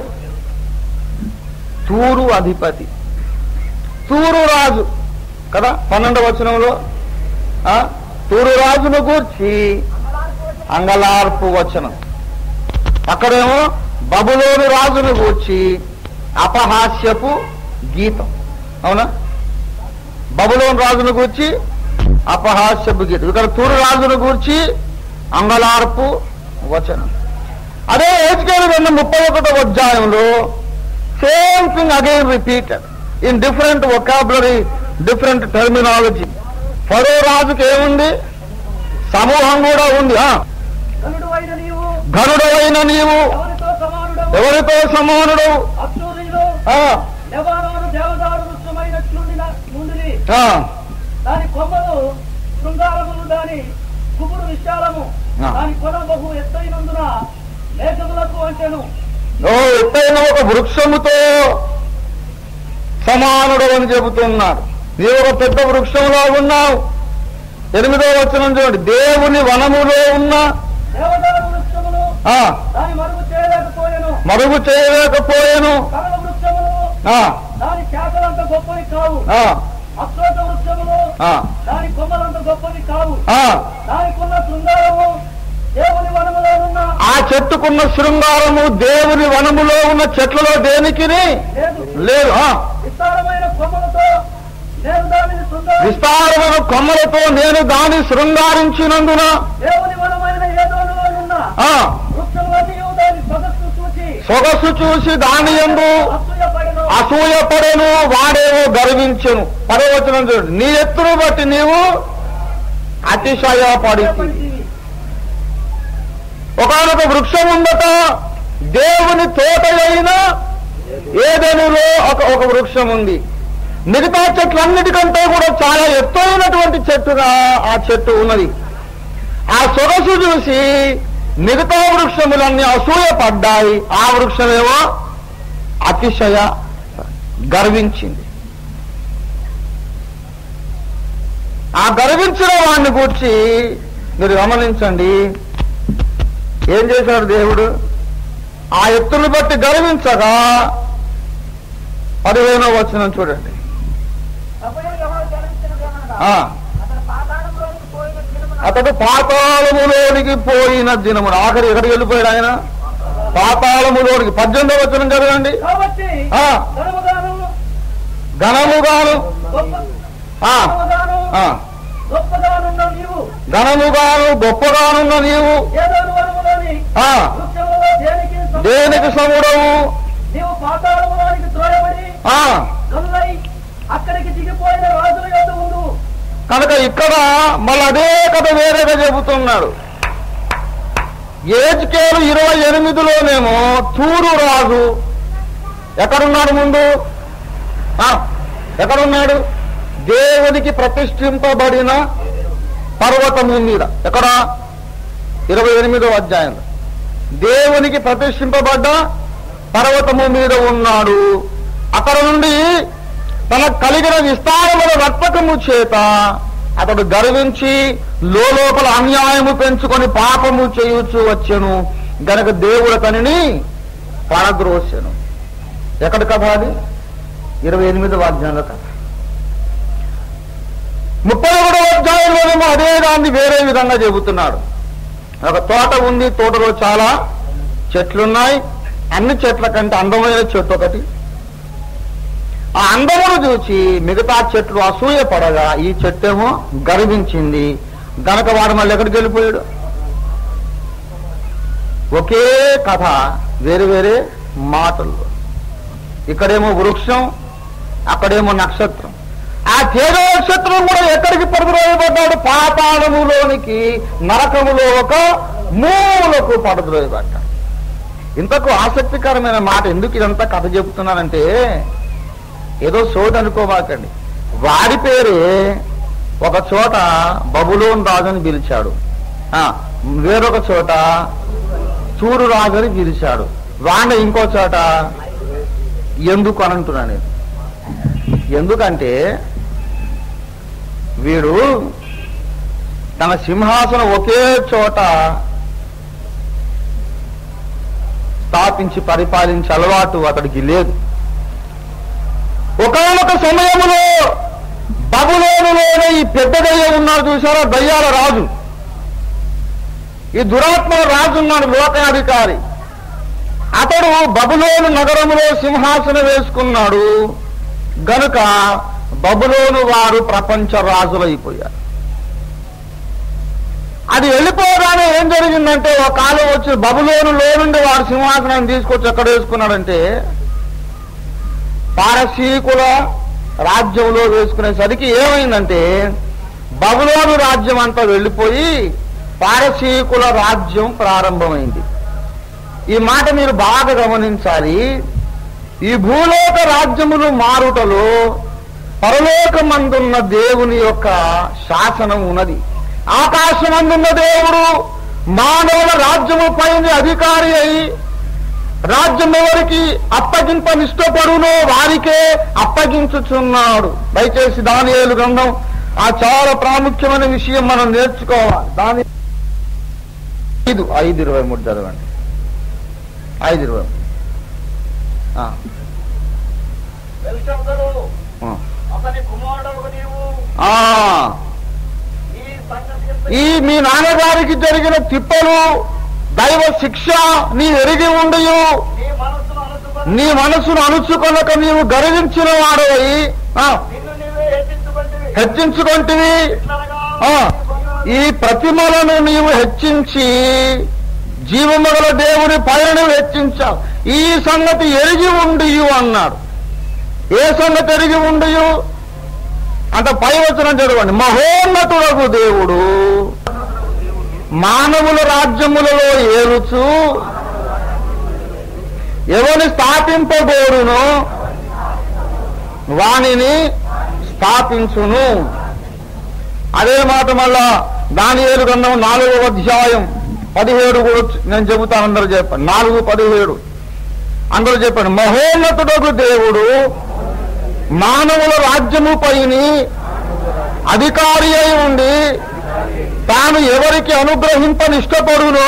తూరు అధిపతి, తూరు రాజు కదా. 12వ వచనంలో తూరు రాజును గూర్చి అంగలార్పు వచనం. అక్కడేమో బబులోను రాజును గూర్చి అపహాస్యపు గీతం. అవునా? బబులోను రాజును గూర్చి అపహాస్యపు గీతం. ఇక్కడ తూరు రాజును గూర్చి అంగలార్పు వచనం. అదే హెజ్కేలు గ్రంథం 31వ అధ్యాయంలో same thing again repeated in different vocabulary, different terminology. Pharaoh రాజుకి ఏముంది? సమూహం కూడా ఉంది. ఘనుడవైన నీవు ఎవరితో సమానుడు? దాని కొమ్మలు శృంగారములు, దాని గుబురు విశాలము, దాని కొన బహు ఎత్తైనందున మేఘములకు అంటెను. ఎత్తైన ఒక వృక్షముతో సమానుడు అని చెబుతున్నాడు. నీవు ఒక పెద్ద వృక్షంలో ఉన్నావు. 8వ వచనం చూడండి. దేవుని వనములో ఉన్న మరుగు చేయలేకపోయాను. దాని శాఖలంత గొప్పవి కావు, అశ్వత వృక్షములు దాని కొమ్మలంత గొప్పవి కావు. దానికున్న శృంగారము దేవుని వనములో ఉన్న, ఆ చెట్టుకున్న శృంగారము దేవుని వనములో ఉన్న చెట్లలో దేనికి లేదు. విస్తారమైన కొమ్మలతో నేను దానిని విస్తారమైన కొమ్మలతో నేను దాన్ని శృంగారించినందున దేవుని వనమైన ఏదోనులో ఉన్న వృక్షములన్నీ దాని సొగసు చూసి దాని యందు అసూయపడెను, వాడేమో గర్వించెను. 10వ వచనం చూడండి. నీ ఎత్తును బట్టి నీవు అతిశయపడి. ఒకనొక వృక్షం ఉందట, దేవుని తోట అయిన ఏదెనులో ఒక వృక్షం ఉంది. మిగతా చెట్లన్నిటికంటే కూడా చాలా ఎత్తైనటువంటి చెట్టుగా ఆ చెట్టు ఉన్నది. ఆ సొగసు చూసి మిగతా వృక్షములన్నీ అసూయపడ్డాయి. ఆ వృక్షమేమో అతిశయ గర్వించింది. ఆ గర్వించిన వాడిని గూర్చి మీరు గమనించండి, ఏం చేశాడు దేవుడు? ఆ ఎత్తును బట్టి గర్వించగా 15వ వచనం చూడండి. అతడు పాతాళములోనికి పోయిన దినమున, ఆఖరి ఎక్కడికి వెళ్ళిపోయాడు ఆయన? పాతాళములోనికి. 18వ వచనం చదవండి. ఘనముగాను ఘనముగాను గొప్పగానున్న నీవు దేనికి సముడవు? అక్కడికి దిగిపోయిన రాజుల యొద్ద ఉండు. కనుక ఇక్కడ మళ్ళీ అదే కథ వేరేగా చెబుతున్నాడు. హెజ్కేలు 28లోనేమో తూరు రాజు ఎక్కడున్నాడు? ముందు ఎక్కడున్నాడు? దేవునికి ప్రతిష్ఠింపబడిన పర్వతము మీద. ఎక్కడ? 28వ అధ్యాయంలో దేవునికి ప్రతిష్ఠింపబడ్డ పర్వతము మీద ఉన్నాడు. అక్కడ నుండి తనకు కలిగిన విస్తారమైన వర్తకము చేత అతడు గర్వించి లోపల అన్యాయము పెంచుకొని పాపము చేయుచు వచ్చెను గనక దేవుడు అతనిని పడద్రోసెను. ఎక్కడి కథ అది? 28వ అధ్యాయంలో కథ. 31వ అధ్యాయంలోనేమో అదే దాన్ని వేరే విధంగా చెబుతున్నాడు. ఒక తోట ఉంది, తోటలో చాలా చెట్లున్నాయి. అన్ని చెట్ల కంటే అందమైన చెట్టు ఒకటి. ఆ అందమును చూసి మిగతా చెట్లు అసూయ పడగా ఈ చెట్టేమో గర్వించింది. గనక వాడు మళ్ళీ ఎక్కడికి వెళ్ళిపోయాడు. ఒకే కథ, వేరు వేరే మాటలు. ఇక్కడేమో వృక్షం, అక్కడేమో నక్షత్రం. ఆ తేజ నక్షత్రం కూడా ఎక్కడికి పడద్రోయబడ్డాడు? పాతాళములోనికి, నరకములో ఒక మూలకు పడద్రోయబడ్డాడు. ఇంతకు ఆసక్తికరమైన మాట. ఎందుకు ఇదంతా కథ చెబుతున్నానంటే, ఏదో సోది అనుకోమాకండి. వాడి పేరే ఒక చోట బబులోను రాజుని పిలిచాడు, వేరొక చోట చూరు రాజుని పిలిచాడు. వాడిని ఇంకో చోట ఎందుకు అని అంటున్నా నేను. ఎందుకంటే వీడు తన సింహాసనం ఒకే చోట స్థాపించి పరిపాలించే అలవాటు అతడికి లేదు. ఒకానొక సమయంలో బబులోనులోనే ఈ పెద్ద దయ్యం ఉన్నాడు చూసారా, దయ్యాల రాజు. ఈ దురాత్మల రాజు ఉన్నాడు, లోకాధికారి. అతడు బబులోను నగరంలో సింహాసనం వేసుకున్నాడు. గనుక బబులోను వారు ప్రపంచ రాజులైపోయారు. అది వెళ్ళిపోగానే ఏం జరిగిందంటే, ఒక కాలం వచ్చి బబులోనులో నుండి వాడు సింహాసనాన్ని తీసుకొచ్చి ఎక్కడ వేసుకున్నాడంటే పారసీకుల రాజ్యంలో వేసుకునేసరికి ఏమైందంటే బబులోను రాజ్యం అంతా వెళ్ళిపోయి పారసీకుల రాజ్యం ప్రారంభమైంది. ఈ మాట మీరు బాగా గమనించాలి. ఈ భూలోక రాజ్యములు మారుటలో పరలోకమందున్న దేవుని యొక్క శాసనం ఉన్నది. ఆకాశమందున్న దేవుడు మానవుల రాజ్యము పైన అధికారి అయి రాజ్యం ఎవరికి అప్పగింపనిష్టపడునో వారికే అప్పగించుచున్నాడు. దయచేసి దానియేలు గ్రంథం ఆ చాలా ప్రాముఖ్యమైన విషయం మనం నేర్చుకోవాలి. దాని 5:23 చదవండి. 5:23. ఈ మీ నాన్నగారికి జరిగిన తిప్పలు దైవ శిక్ష నీ ఎరిగి ఉండయు, నీ మనసును అణుచుకొనక నీవు గర్వించిన వాడవై హెచ్చించుకొంటివి. ఈ ప్రతిమలను నీవు హెచ్చించి జీవముగల దేవుని పైన హెచ్చించావు. ఈ సంగతి ఎరిగి ఉండియు అన్నాడు. ఏ సంగతి ఎరిగి ఉండియు అంత పై వచనం చదవండి. మహోన్నతుడగు దేవుడు మానవుల రాజ్యములలో ఏలుచు ఎవరిని స్థాపింపగోరునో వానిని స్థాపించును. అదే మాట మళ్ళా దానియేలు గ్రంథం 4వ అధ్యాయం 17 కూడా నేను చెబుతాను. అందరూ చెప్పండి. 4:17 అందరూ చెప్పండి. మహోన్నతుడగు దేవుడు మానవుల రాజ్యము పైని అధికారి అయి ఉండి తాను ఎవరికి అనుగ్రహింపనిష్టపడునో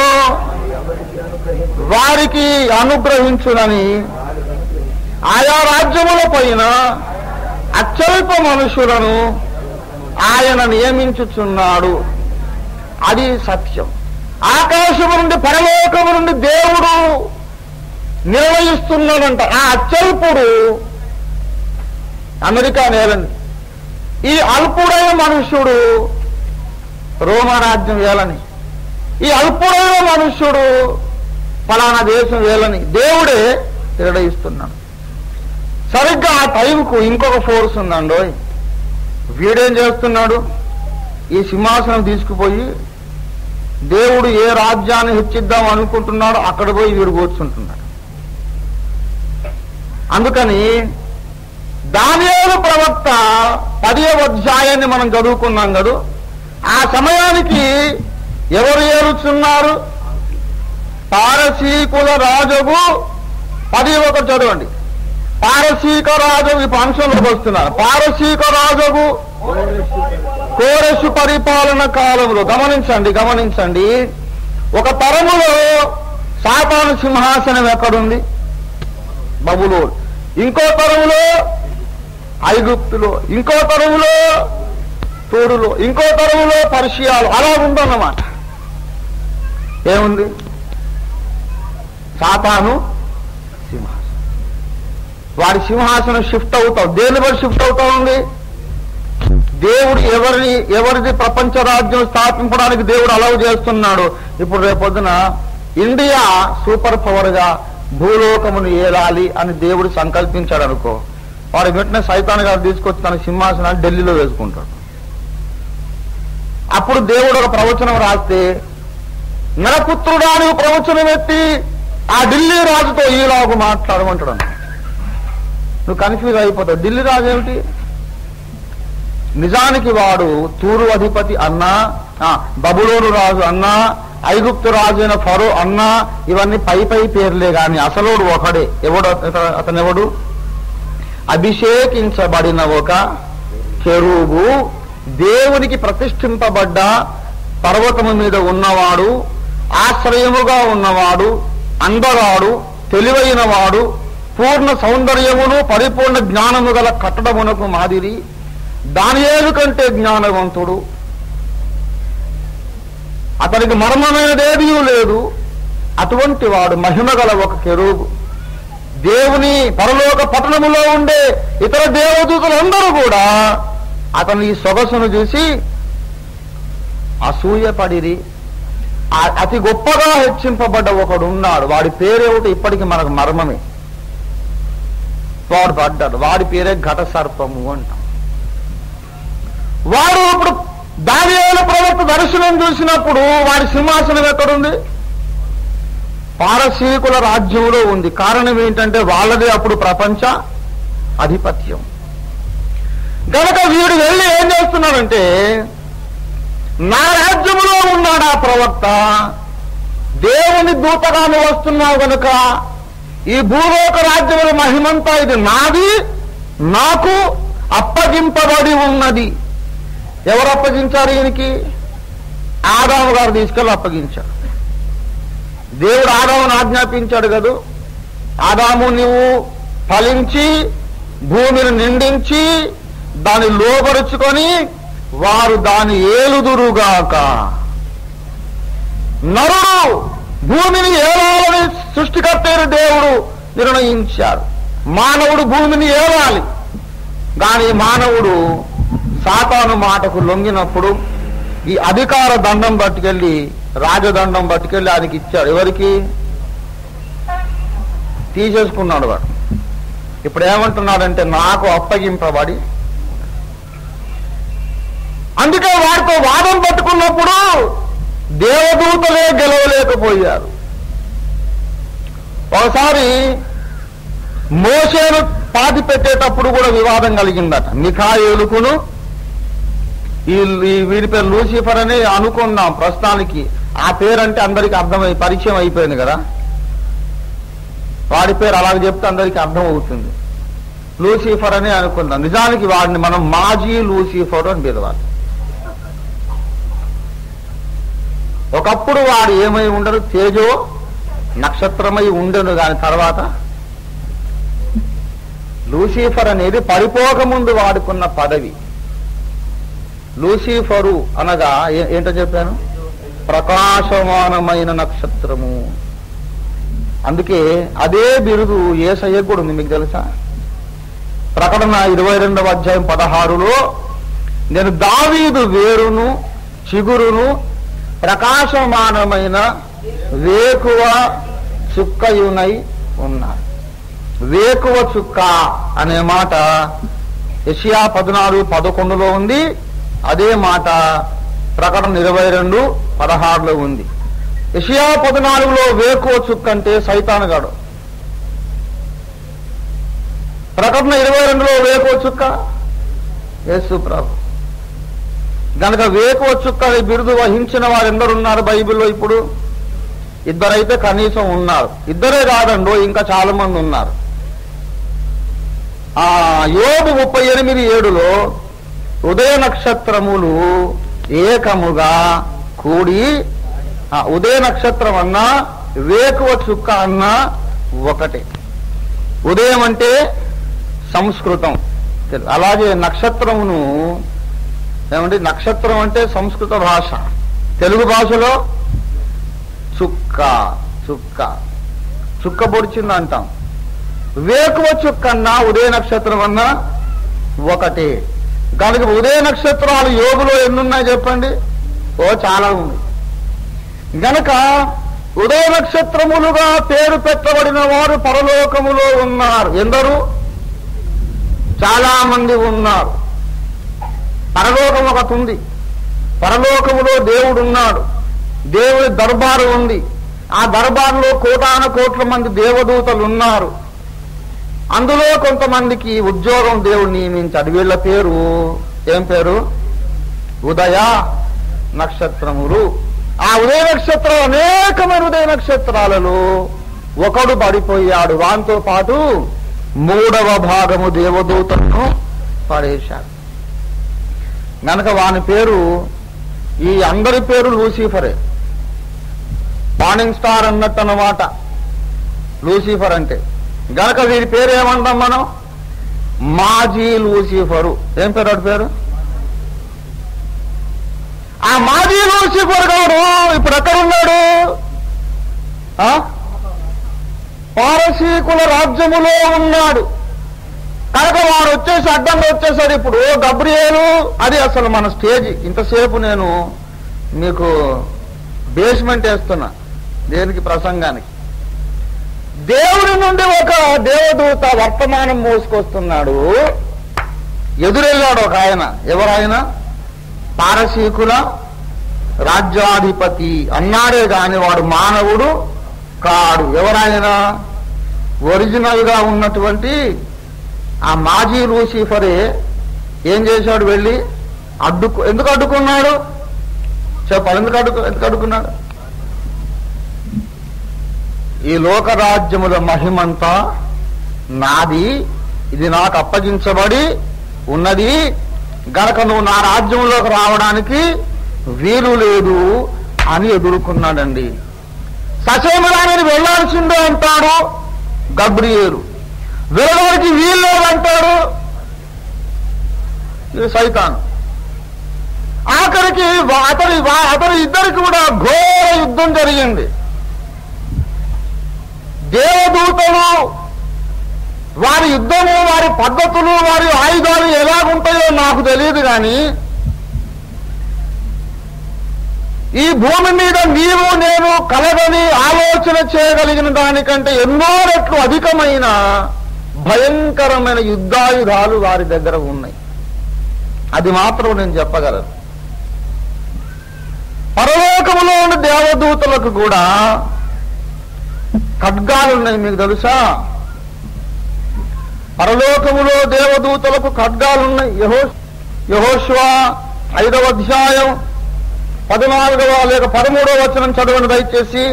వారికి అనుగ్రహించునని ఆయా రాజ్యముల పైన అత్యల్ప మనుషులను ఆయన నియమించుచున్నాడు. అది సత్యం. ఆకాశము నుండి పరలోకము నుండి దేవుడు నిర్వహిస్తున్నాడంట. ఆ అత్యల్పుడు అమెరికా నేలని, ఈ అల్పుడైన మనుష్యుడు రోమరాజ్యం వేలని, ఈ అల్పుడైన మనుష్యుడు ఫలానా దేశం వేలని దేవుడే నిర్ణయిస్తున్నాడు. సరిగ్గా ఆ టైంకు ఇంకొక ఫోర్స్ ఉందండో. వీడేం చేస్తున్నాడు? ఈ సింహాసనం తీసుకుపోయి దేవుడు ఏ రాజ్యాన్ని హెచ్చిద్దాం అనుకుంటున్నాడో అక్కడ పోయి వీడు కూర్చుంటున్నాడు. అందుకని దానియేలు ప్రవక్త 10వ అధ్యాయాన్ని మనం చదువుకున్నాం కదా. ఆ సమయానికి ఎవరు ఏలుచున్నారు? పారసీకుల రాజుకు 11 చదవండి. పారసీక రాజు ఈ అంశంలోకి వస్తున్నారు. పారసీక రాజుకు కోరెషు పరిపాలన కాలంలో గమనించండి. ఒక తరములో సాతాను సింహాసనం ఎక్కడుంది? బబులోను. ఇంకో తరములో ఐగుప్తులో, ఇంకో తరములో తూరులో, ఇంకో తరములో పర్షియాలు, అలా ఉందన్నమాట. ఏముంది? సాతాను సింహాసనం. వాడి సింహాసనం షిఫ్ట్ అవుతావు. దేని బట్టి షిఫ్ట్ అవుతా ఉంది? దేవుడు ఎవరిది ప్రపంచ రాజ్యం స్థాపించడానికి దేవుడు అలౌ చేస్తున్నాడు. ఇప్పుడు రేపొద్దున ఇండియా సూపర్ పవర్ గా భూలోకమును ఏలాలి అని దేవుడు సంకల్పించాడు అనుకో, వాడు వెంటనే సైతాన్ గారు తీసుకొచ్చి తన సింహాసనాన్ని ఢిల్లీలో వేసుకుంటాడు. అప్పుడు దేవుడు ఒక ప్రవచనం రాస్తే, నరపుత్రుడా నువ్వు ప్రవచనం ఎత్తి ఆ ఢిల్లీ రాజుతో ఈలాగు మాట్లాడమంటాడు. నువ్వు కన్ఫ్యూజ్ అయిపోతావు. ఢిల్లీ రాజు ఏమిటి? నిజానికి వాడు తూరు అధిపతి అన్నా, బబులోను రాజు అన్నా, ఐగుప్తు రాజు అయిన ఫరో అన్నా, ఇవన్నీ పై పేర్లే గాని అసలోడు ఒకడే. అతనెవడు? అభిషేకించబడిన ఒక కెరూబు, దేవునికి ప్రతిష్ఠింపబడ్డ పర్వతము మీద ఉన్నవాడు, ఆశ్రయముగా ఉన్నవాడు, అందగాడు, తెలివైన వాడు, పూర్ణ సౌందర్యమును పరిపూర్ణ జ్ఞానము గల కట్టడమునకు మాదిరి, దానియేలు కంటే జ్ఞానవంతుడు, అతనికి మర్మమైనదేదీ లేదు. అటువంటి వాడు మహిమ గల ఒక కెరూబు. దేవుని పరలోక పట్టణములో ఉండే ఇతర దేవదూతలందరూ కూడా అతని ఈ సొగసును చూసి అసూయపడిరి. అతి గొప్పగా హెచ్చింపబడ్డ ఒకడు ఉన్నాడు. వాడి పేరేమిటి ఇప్పటికి మనకు మర్మమే. వాడు పడ్డాడు. వాడి పేరే ఘట సర్పము అంటాం. వాడు ఇప్పుడు దానియేలు ప్రవక్త దర్శనం చూసినప్పుడు వాడి సింహాసనం ఎక్కడుంది? పారసీకుల రాజ్యంలో ఉంది. కారణం ఏంటంటే వాళ్ళదే అప్పుడు ప్రపంచ ఆధిపత్యం. గనక వీడు వెళ్ళి ఏం చేస్తున్నాడంటే, నా రాజ్యంలో ఉన్నాడు ఆ ప్రవక్త, దేవుని దూతగాను వస్తున్నావు గనుక ఈ భూలోక రాజ్యముల మహిమంతా ఇది నాది, నాకు అప్పగింపబడి ఉన్నది. ఎవరు అప్పగించారు ఈయనకి? ఆదాము గారు తీసుకెళ్ళి అప్పగించాడు. దేవుడు ఆదామును ఆజ్ఞాపించాడు కదూ, ఆదాము నీవు ఫలించి భూమిని నిండించి దాన్ని లోబరుచుకొని వారు దాన్ని ఏలుదురుగాక. నరుడు భూమిని ఏలాలని సృష్టికర్తైన దేవుడు నిర్ణయించాడు. మానవుడు భూమిని ఏలాలి. కానీ మానవుడు సాతాను మాటకు లొంగినప్పుడు ఈ అధికార దండం పట్టుకెళ్ళి, రాజదండం పట్టుకెళ్ళి ఆయనకి ఇచ్చాడు. ఎవరికి? తీసేసుకున్నాడు వాడు. ఇప్పుడు ఏమంటున్నాడంటే, నాకు అప్పగింపబడి. అందుకే వాడితో వాదం పట్టుకున్నప్పుడు దేవదూతలే గెలవలేకపోయారు. ఒకసారి మోషేను పాతి పెట్టేటప్పుడు కూడా వివాదం కలిగిందట. మిఖాయేలుకును వీడి పేరు లూసిఫర్ అని అనుకున్నాం ప్రస్తుతానికి. ఆ పేరంటే అందరికీ పరిచయం అయిపోయింది కదా. వాడి పేరు అలాగే చెప్తే అందరికీ అర్థం అవుతుంది. లూసిఫర్ అని అనుకుందాం. నిజానికి వాడిని మనం మాజీ లూసిఫర్ అని పిలవాలి. ఒకప్పుడు వాడు ఏమై ఉండరు? తేజో నక్షత్రమై ఉండను. దాని తర్వాత లూసిఫర్ అనేది పడిపోకముందు వాడుకున్న పదవి. లూసిఫరు అనగా ఏంటో చెప్పాను? ప్రకాశమానమైన నక్షత్రము. అందుకే అదే బిరుదు యేసయ్యకు కూడా ఉంది. మీకు తెలుసా? ప్రకటన 22వ అధ్యాయం 16లో, నేను దావీదు వేరును చిగురును ప్రకాశమానమైన వేకువ చుక్కయునై ఉన్నాడు. వేకువ చుక్క అనే మాట యెషయా 14:11లో ఉంది. అదే మాట ప్రకటన 22:16లో ఉంది. యెషయా 14లో వేకువ చుక్క అంటే సైతానుగాడు. ప్రకటన 22లో వేకువ చుక్క యేసు ప్రభు. గనక వేకువ చుక్క అనే బిరుదు వహించిన వారు ఎందరున్నారు బైబిల్లో? ఇప్పుడు ఇద్దరైతే కనీసం ఉన్నారు. ఇద్దరే కాదండో, ఇంకా చాలా మంది ఉన్నారు. యోబు 38:7లో ఉదయ నక్షత్రములు ఏకముగా కూడి, ఉదయ నక్షత్రం అన్నా వేకువ చుక్క అన్నా ఒకటే. ఉదయం అంటే సంస్కృతం, అలాగే నక్షత్రమును ఏమండి, నక్షత్రం అంటే సంస్కృత భాష, తెలుగు భాషలో చుక్క చుక్క చుక్క పొడిచింది అంటాం. వేకువ చుక్క అన్నా ఉదయ నక్షత్రం అన్నా ఒకటే. కనుక ఉదయ నక్షత్రాలు యోగులో ఎన్నున్నాయి చెప్పండి? చాలా ఉంది. గనక ఉదయ నక్షత్రములుగా పేరు పెట్టబడిన వారు పరలోకములో ఉన్నారు. ఎందరు? చాలా మంది ఉన్నారు. పరలోకం ఒకటి ఉంది. పరలోకములో దేవుడు ఉన్నాడు. దేవుడి దర్బారు ఉంది. ఆ దర్బారులో కోటాను కోట్ల మంది దేవదూతలు ఉన్నారు. అందులో కొంతమందికి ఉద్యోగం దేవుడు నియమించాడు. వీళ్ళ పేరు ఏం పేరు? ఉదయ నక్షత్రములు. ఆ ఉదయ నక్షత్రం అనేకమైన ఉదయ నక్షత్రాలలో ఒకడు పడిపోయాడు. వానితో పాటు 3వ భాగము దేవదూతలను పడేశాడు. గనక వాని పేరు, ఈ అందరి పేరు లూసిఫరే. మార్నింగ్ స్టార్ అన్నట్టు అన్నమాట లూసిఫర్ అంటే. గనక వీరి పేరు ఏమంటాం మనం? మాజీ లూసిఫరు. ఏం పేరు వాడి పేరు? ఆ మాజీ లూసిఫర్ గారు ఇప్పుడు ఎక్కడున్నాడు? పారసీకుల రాజ్యములో ఉన్నాడు. కనుక వాడు వచ్చేసి అడ్డంగా వచ్చేసాడు. ఇప్పుడు గబ్రియేలు, అది అసలు మన స్టేజ్. ఇంతసేపు నేను మీకు బేస్మెంట్ వేస్తున్నా దేనికి? ప్రసంగానికి. దేవుడి నుండి ఒక దేవదూత వర్తమానం మోసుకొస్తున్నాడు. ఎదురెళ్ళాడు ఒక ఆయన. ఎవరాయన? పారసీకుల రాజ్యాధిపతి అన్నాడే గాని వాడు మానవుడు కాడు. ఎవరాయన? ఒరిజినల్ గా ఉన్నటువంటి ఆ మాజీ లూసిఫరే ఏం చేశాడు? వెళ్ళి ఎందుకు అడ్డుకున్నాడు? చెప్పాలి. ఎందుకు అడ్డుకున్నాడు? ఈ లోకరాజ్యముల మహిమంతా నాది, ఇది నాకు అప్పగించబడి ఉన్నది, గనక నువ్వు నా రాజ్యంలోకి రావడానికి వీలు లేదు అని ఎదుర్కొన్నాడండి. ససేమరాని వెళ్లాల్సిందే అంటాడు గబ్రియేలు. వెళ్ళడానికి వీలు లేదంటాడు సైతాను. ఆఖరికి అతని ఇద్దరికి కూడా ఘోర యుద్ధం జరిగింది. దేవదూతలు వారి యుద్ధము, వారి పద్ధతులు, వారి ఆయుధాలు ఎలాగుంటాయో నాకు తెలియదు కానీ ఈ భూమి మీద నీవు నేను కలగని ఆలోచన చేయగలిగిన దానికంటే ఎన్నో రెట్లు అధికమైన భయంకరమైన యుద్ధాయుధాలు వారి దగ్గర ఉన్నాయి. అది మాత్రం నేను చెప్పగలను. పరలోకములో ఉన్న దేవదూతలకు కూడా ఖడ్గాలున్నాయి. మీకు తెలుసా? పరలోకములో దేవదూతలకు ఖడ్గాలున్నాయి. యెహోషువ 5వ అధ్యాయం 14వ లేక 13వ వచనం చదవండి దయచేసి.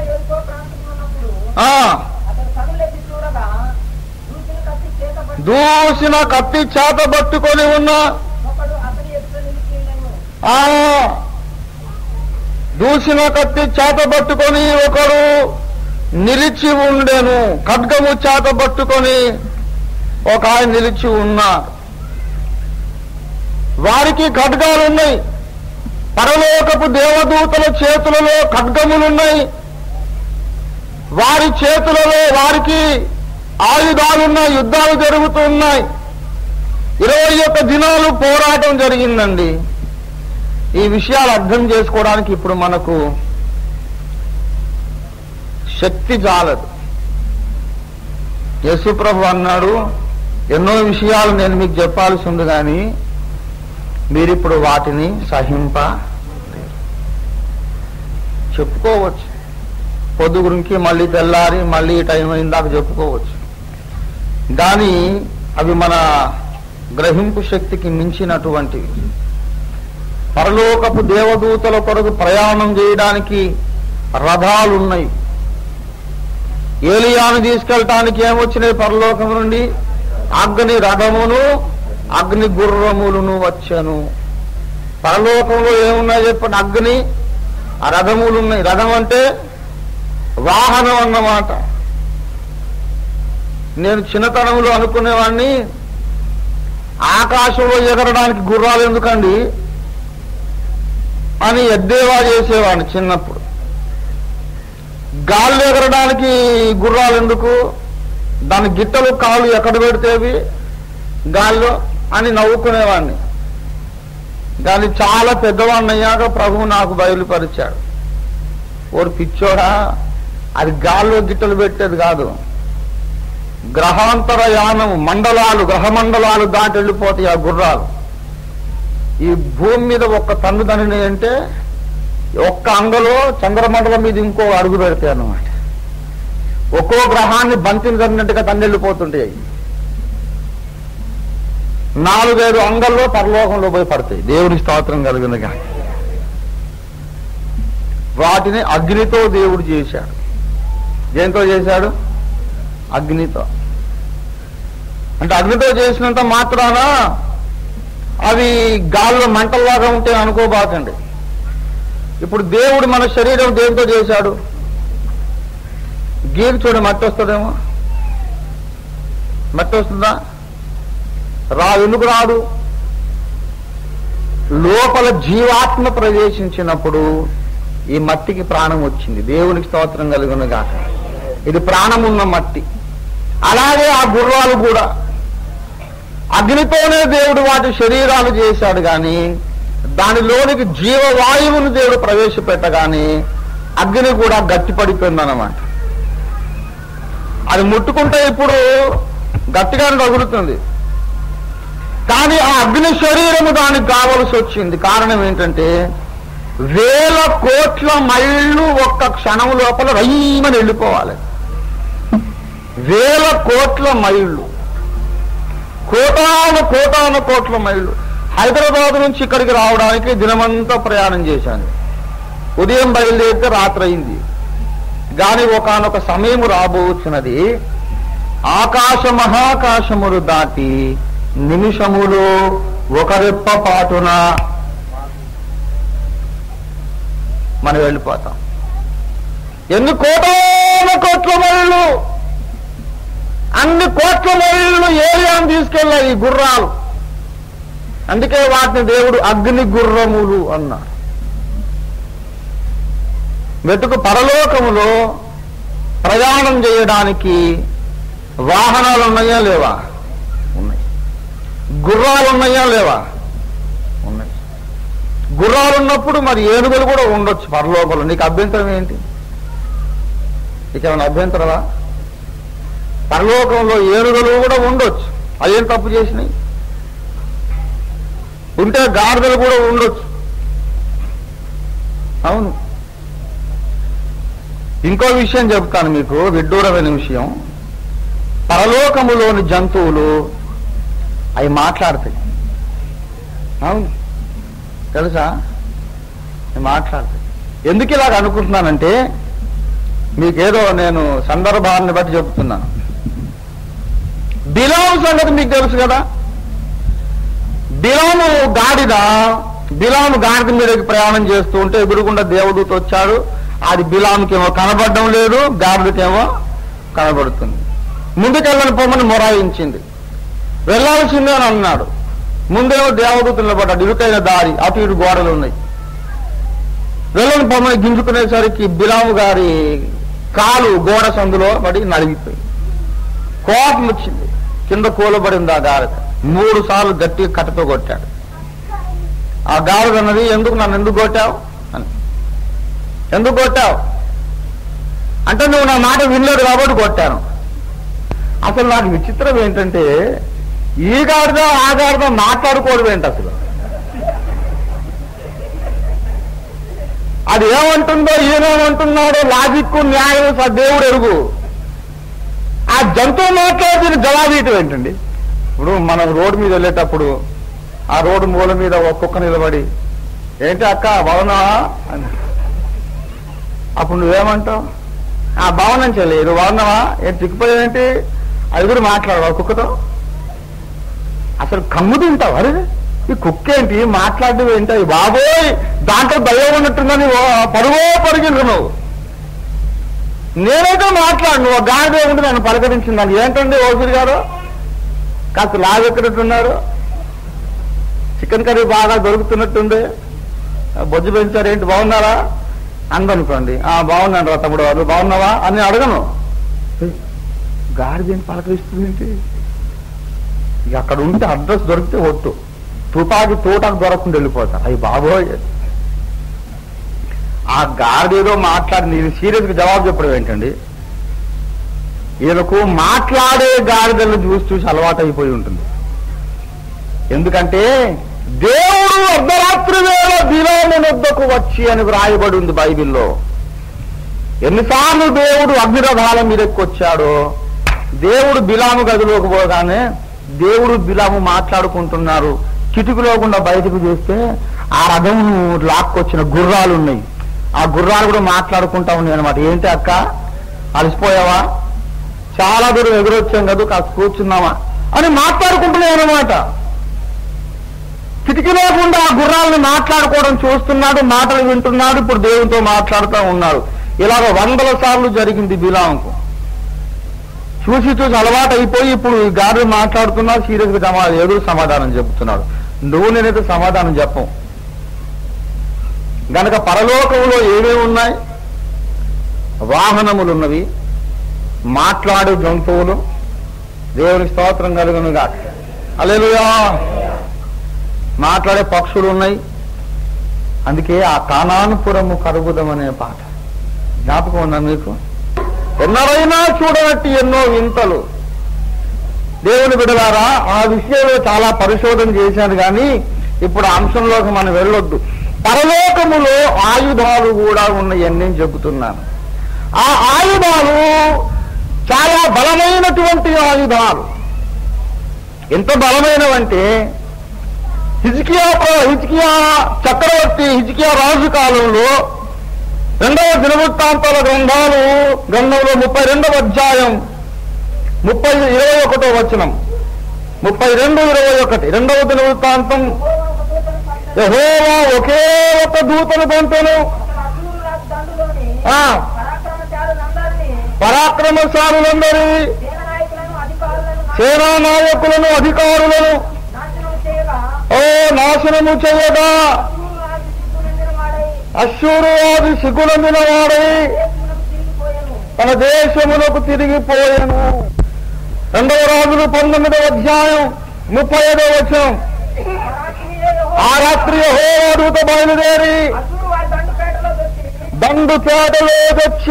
దూసిన కత్తి చేత పట్టుకొని ఉన్న దూసిన కత్తి చేత పట్టుకొని ఒకడు నిలిచి ఉండెను. ఖడ్గము చేత పట్టుకొని ఒక ఆయన నిలిచి ఉన్నారు. వారికి ఖడ్గాలున్నాయి. పరలోకపు దేవదూతల చేతులలో ఖడ్గములున్నాయి. వారి చేతులలో వారికి ఆయుధాలున్నాయి. యుద్ధాలు జరుగుతున్నాయి. 21 దినాలు పోరాటం జరిగిందండి. ఈ విషయాలు అర్థం చేసుకోవడానికి ఇప్పుడు మనకు శక్తి చాలదు. యేసుప్రభు అన్నాడు, ఎన్నో విషయాలు నేను మీకు చెప్పాల్సి ఉంది కానీ మీరిప్పుడు వాటిని చెప్పుకోవచ్చు. పొద్దు గురించి మళ్ళీ తెల్లారి మళ్ళీ టైం అయిందాక చెప్పుకోవచ్చు. కానీ అవి మన గ్రహింపు శక్తికి మించినటువంటివి. పరలోకపు దేవదూతల కొరకు ప్రయాణం చేయడానికి రథాలున్నాయి. ఏలియాను తీసుకెళ్ళటానికి ఏమొచ్చినాయి? పరలోకం నుండి అగ్ని రథమును అగ్ని గుర్రములను వచ్చాను. పరలోకంలో ఏమున్నాయి చెప్పండి? అగ్ని రథములున్నాయి. రథం అంటే వాహనం అన్నమాట. నేను చిన్నతనంలో అనుకునేవాడిని ఆకాశంలో ఎగరడానికి గుర్రాలు ఎందుకండి అని ఎద్దేవా చేసేవాడిని చిన్నప్పుడు. గాల్లో ఎగరడానికి గుర్రాలు ఎందుకు, దాని గిట్టలు కాళ్ళు ఎక్కడ పెడితేవి గాల్లో అని నవ్వుకునేవాడిని. కానీ చాలా పెద్దవాడిని అయ్యాక ప్రభువు నాకు బయలుపరిచాడు, ఓరు పిచ్చోడా, అది గాల్లో గిట్టలు పెట్టేది కాదు, గ్రహాంతర యానం మండలాలు, గ్రహమండలాలు దాటి వెళ్ళిపోతాయి ఆ గుర్రాలు. ఈ భూమి మీద ఒక్క తన్ను తనిని అంటే ఒక్క అంగలో చంద్రమండలం మీద ఇంకో అడుగు పెడతాయి అన్నమాట. ఒక్కో గ్రహాన్ని బంతిని తన్నినట్టుగా తన్నెళ్ళిపోతుంటాయి. 4-5 అంగల్లో పరలోకంలో పోయి పడతాయి. దేవుని స్తోత్రం కలిగినగా. వాటిని అగ్నితో దేవుడు చేశాడు. దేంతో చేశాడు? అగ్నితో. అంటే అగ్నితో చేసినంత మాత్రాన అవి గాల్లో మంటల్లాగా ఉంటాయి అనుకోబాకండి. ఇప్పుడు దేవుడు మన శరీరం దేంతో చేశాడు? గీరు చూడ మట్టి వస్తుందేమో, మట్టి వస్తుందా? రాదు. ఎందుకు రాదు? లోపల జీవాత్మ ప్రవేశించినప్పుడు ఈ మట్టికి ప్రాణం వచ్చింది. దేవునికి స్తోత్రం కలుగునుగాక. ఇది ప్రాణం ఉన్న మట్టి. అలాగే ఆ గుర్రాలు కూడా అగ్నితోనే దేవుడు వాటి శరీరాలు చేశాడు, కానీ దానిలోనికి జీవవాయువును దేవుడు ప్రవేశపెట్టగానే అగ్ని కూడా గట్టిపడిపోయిందన్నమాట. అది ముట్టుకుంటే ఇప్పుడు గట్టిగానే తగులుతుంది, కానీ ఆ అగ్ని శరీరము దానికి కావలసి వచ్చింది. కారణం ఏంటంటే 1000 కోట్ల మైళ్ళు ఒక్క క్షణం లోపల రయ్యమని వెళ్ళిపోవాలి. 1000 కోట్ల మైళ్ళు, కోటాను కోట్ల మైళ్ళు. హైదరాబాద్ నుంచి ఇక్కడికి రావడానికి దినమంతా ప్రయాణం చేశాను. ఉదయం బయలుదేరితే రాత్రి అయింది. కానీ ఒకానొక సమయం రాబోతున్నది, ఆకాశ మహాకాశములు దాటి నిమిషములో ఒక రెప్ప పాటున మనం వెళ్ళిపోతాం. ఎన్ని కోట్ల మైళ్ళు, అన్ని కోట్ల మైళ్ళు ఏరియాను తీసుకెళ్ళాయి ఈ గుర్రాలు. అందుకే వాటిని దేవుడు అగ్ని గుర్రములు అన్నాడు. వెతుకు పరలోకములో ప్రయాణం చేయడానికి వాహనాలు ఉన్నాయా లేవా? ఉన్నాయి. గుర్రాలు ఉన్నాయా లేవా? ఉన్నాయి. గుర్రాలు ఉన్నప్పుడు మరి ఏనుగులు కూడా ఉండొచ్చు పరలోకంలో. నీకు అభ్యంతరం ఏంటి? నీకేమైనా అభ్యంతరమా? పరలోకంలో ఏనుగులు కూడా ఉండొచ్చు. అదేం తప్పు చేసినాయి? ఉంటే గాడిదలు కూడా ఉండొచ్చు. అవును. ఇంకో విషయం చెప్తాను మీకు, విడ్డూరమైన విషయం. పరలోకములోని జంతువులు అవి మాట్లాడతాయి. అవును, తెలుసా? అవి మాట్లాడతాయి. ఎందుకు ఇలాగ అనుకుంటున్నానంటే, మీకేదో నేను సందర్భాన్ని బట్టి చెప్తున్నాను. బిలాము సంగతి మీకు తెలుసు కదా. బిలాము గాడిద మీదకి ప్రయాణం చేస్తూ ఉంటే ఎదురుగుండా దేవదూత వచ్చాడు. అది బిలాముకేమో కనబడడం లేదు, గాడిదకేమో కనబడుతుంది. ముందుకెళ్ళని పొమ్మని మొరాయించింది. వెళ్లాల్సిందే అని అన్నాడు. ముందేమో దేవదూత నిలబడ్డాడు. ఇరుకైన దారి, అటు ఇటు గోడలు ఉన్నాయి. వెళ్ళని పొమ్మని గింజుకునేసరికి బిలాము గారి కాలు గోడ సందులో పడి నలిగిపోయి కోపం వచ్చింది. కింద కూలబడింది ఆ గాడిద. 3 సార్లు గట్టిగా కట్టతో కొట్టాడు. ఆ గాడిద అన్నది, నన్ను ఎందుకు కొట్టావు అని. ఎందుకు కొట్టావు అంటే, నువ్వు నా మాట వినలేదు కాబట్టి కొట్టాను. అసలు నాకు విచిత్రం ఏంటంటే, ఈ గాడిద ఆ గాడిద మాట్లాడుకోవడం ఏంటి అసలు? అది ఏమంటుందో ఈయనేమంటున్నాడో లాజిక్ న్యాయం దేవుడు ఎరుగు. ఆ జంతువు మాట్లాడిన జవాబు ఇటు ఏంటండి? ఇప్పుడు మనం రోడ్డు మీద వెళ్ళేటప్పుడు ఆ రోడ్డు మూల మీద ఒక్కొక్క నిలబడి, ఏంటి అక్క బాగున్నావా అని. అప్పుడు నువ్వేమంటావు? ఆ బాగున్నాను చెల్లి, నువ్వు బాగున్నావా, ఏం చిక్కిపోయావేంటి? అది కూడా మాట్లాడవా కుక్కతో? అసలు కమ్ము తింటావు. అరే ఈ కుక్క ఏంటి మాట్లాడడం ఏంటి? బాబోయ్, దాంట్లో భయం ఉన్నట్టుందని పరుగిండ్రు నువ్వు. నేనైతే మాట్లాడు, నువ్వు గాడిద ఏముంటే నన్ను పలకరించిందని. ఏంటండి ఓసిరి గారు, కాస్త లాగెక్కడున్నారు, చికెన్ కర్రీ బాగా దొరుకుతున్నట్టుంది, బొజ్జు పెంచారు, ఏంటి బాగున్నారా అందనుకోండి. బాగున్నాను రా తమ్ముడు, వాళ్ళు బాగున్నావా అని అడగను. గాడిదేంటి పలకరిస్తుంది, ఇక అక్కడ ఉంటే అడ్రస్ దొరికితే ఒట్టు, తుపాకి తోటకు దొరకకుండా వెళ్ళిపోతారు. అవి బాబోయ్, ఆ గాడిదేదో మాట్లాడి నేను సీరియస్గా జవాబు చెప్పడం ఏంటండి? వీళ్ళకు మాట్లాడే గాడిదలను చూసి అలవాటు అయిపోయి ఉంటుంది. ఎందుకంటే దేవుడు అర్ధరాత్రి వేళ బిలాము వద్దకు వచ్చి అని వ్రాయబడి ఉంది బైబిల్లో. ఎన్నిసార్లు దేవుడు అగ్నిరథాల మీద ఎక్కొచ్చాడో, దేవుడు బిలాము గదిలోకి పోగానే దేవుడు బిలాము మాట్లాడుకుంటున్నారు. కిటికీలో గుండా బయటకు చూస్తే ఆ రథమును లాక్కొచ్చిన గుర్రాలు ఉన్నాయి. ఆ గుర్రాలు కూడా మాట్లాడుకుంటా ఉన్నాయి అనమాట. ఏంటి అక్క అలసిపోయావా, చాలా దూరం ఎదురొచ్చాం కదా, కాస్త కూర్చున్నావా అని మాట్లాడుకుంటున్నాయి అనమాట. కిటికీలో గుండా ఆ గుర్రాలను మాట్లాడుకోవడం చూస్తున్నాడు, మాటలు వింటున్నాడు. ఇప్పుడు దేవునితో మాట్లాడుతూ ఉన్నాడు. ఇలాగ 100 సార్లు జరిగింది బిలాముకు. చూసి అలవాటు అయిపోయి ఇప్పుడు ఈ గారు మాట్లాడుతున్నాడు, సీరియస్గా ఎదురు సమాధానం చెబుతున్నాడు. నువ్వు నేనైతే సమాధానం చెప్పం గనక పరలోకంలో ఏమేమి ఉన్నాయి? వాహనములున్నవి, మాట్లాడే జంతువులు, దేవుని స్తోత్రం కలుగునుగా, హల్లెలూయా, మాట్లాడే పక్షులు ఉన్నాయి. అందుకే ఆ కానానుపురము కరుగుదం అనే పాట జ్ఞాపకం ఉందా మీకు? ఎన్నరైనా చూడబట్టి ఎన్నో వింతలు. దేవుని బిడ్డలారా, ఆ విషయంలో చాలా పరిశోధన చేశాను, కానీ ఇప్పుడు అంశంలోకి మనం వెళ్ళొద్దు. పరలోకములో ఆయుధాలు కూడా ఉన్నాయని నేను చెబుతున్నాను. ఆ ఆయుధాలు చాలా బలమైనటువంటి ఆయుధాలు. ఎంత బలమైనవంటే హిజ్కియా చక్రవర్తి హిజ్కియా రాజు కాలంలో 2వ దినవృత్తాంతాల గ్రంథంలో 32వ అధ్యాయం 21వ వచనం, 32:21. 2వ దినవృత్తాంతం, యెహోవా ఒకే ఒక దూతను పంపెను, పరాక్రమశాలులందరి సేనా నాయకులను అధికారులను నాశనము చేయగా అశ్షూరు వారి సిగ్గునందిన వాడై తన దేశములకు తిరిగిపోయాను. 2వ రాజులు 19వ అధ్యాయం 35వ వచనం, ఆ రాత్రి యెహోవా దూత బయలుదేరి దండుపేటలో వచ్చి,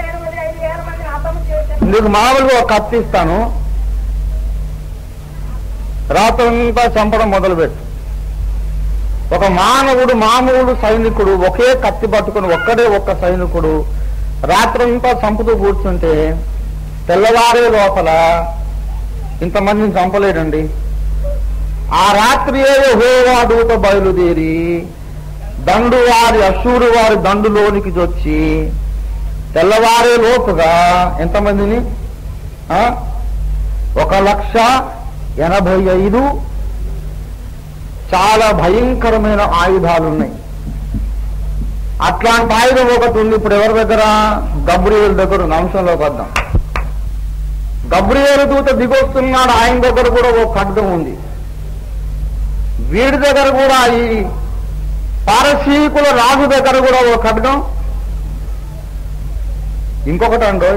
నీకు మామూలుగా ఒక కత్తి ఇస్తాను, రాత్రంతా చంపడం మొదలుపెట్టు. ఒక మామూలు సైనికుడు ఒకే కత్తి పట్టుకుని ఒక్క సైనికుడు రాత్రంతా చంపుతూ కూర్చుంటే తెల్లవారే లోపల ఇంతమందిని చంపలేడండి. ఆ రాత్రియే యెహోవా దూత బయలుదేరి అశ్షూరు వారి దండులోనికి వచ్చి తెల్లవారే లోపుగా ఎంతమందిని 1,85,000 చాలా భయంకరమైన ఆయుధాలు ఉన్నాయి. అట్లాంటి ఆయుధం ఒకటి ఉంది ఇప్పుడు ఎవరి దగ్గర? గబ్రియేలు దగ్గర ఉన్న. అంశంలోకి వద్దాం. గబ్రియేలు దూత దిగొస్తున్నాడు, ఆయన దగ్గర కూడా ఒక ఖడ్గం ఉంది. వీడి దగ్గర కూడా, ఈ పారసీకుల రాజు దగ్గర కూడా ఒక ఖడ్గం. ఇంకొకటి అండోయ్,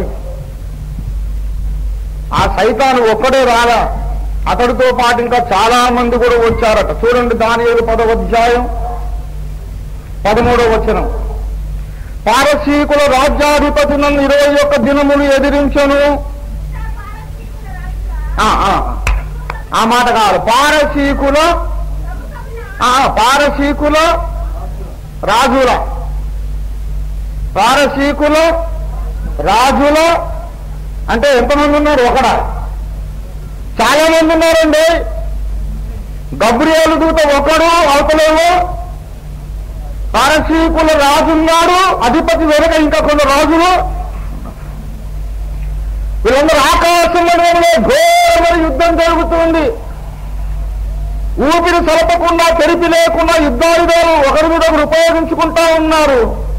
ఆ సైతాను ఒక్కడే రాలా, అతడితో పాటు ఇంకా చాలా మంది కూడా వచ్చారట. చూడండి, దానియేలు 10వ అధ్యాయం 13వ వచనం, పారసీకుల రాజ్యాధిపతి నన్ను 21 దినములు ఎదిరించను. ఆ మాట కాదు, పారసీకుల రాజుల అంటే ఎంతమంది ఉన్నారు? ఒకడా? చాలా మంది ఉన్నారండి. గబ్రియేలు దూత ఒకడు, అవతలేమో పారసీకుల రాజున్నాడు, అధిపతి వెనుక ఇంకా కొందరు రాజులు. వీళ్ళందరూ ఆకాశం మండలంలో ఘోరమైన యుద్ధం జరుగుతుంది. ఊపిరి సలపకుండా, తెరిపి లేకుండా యుద్ధాయుధాలు ఒకరి మీద ఒకరు ఉపయోగించుకుంటా ఉన్నారు.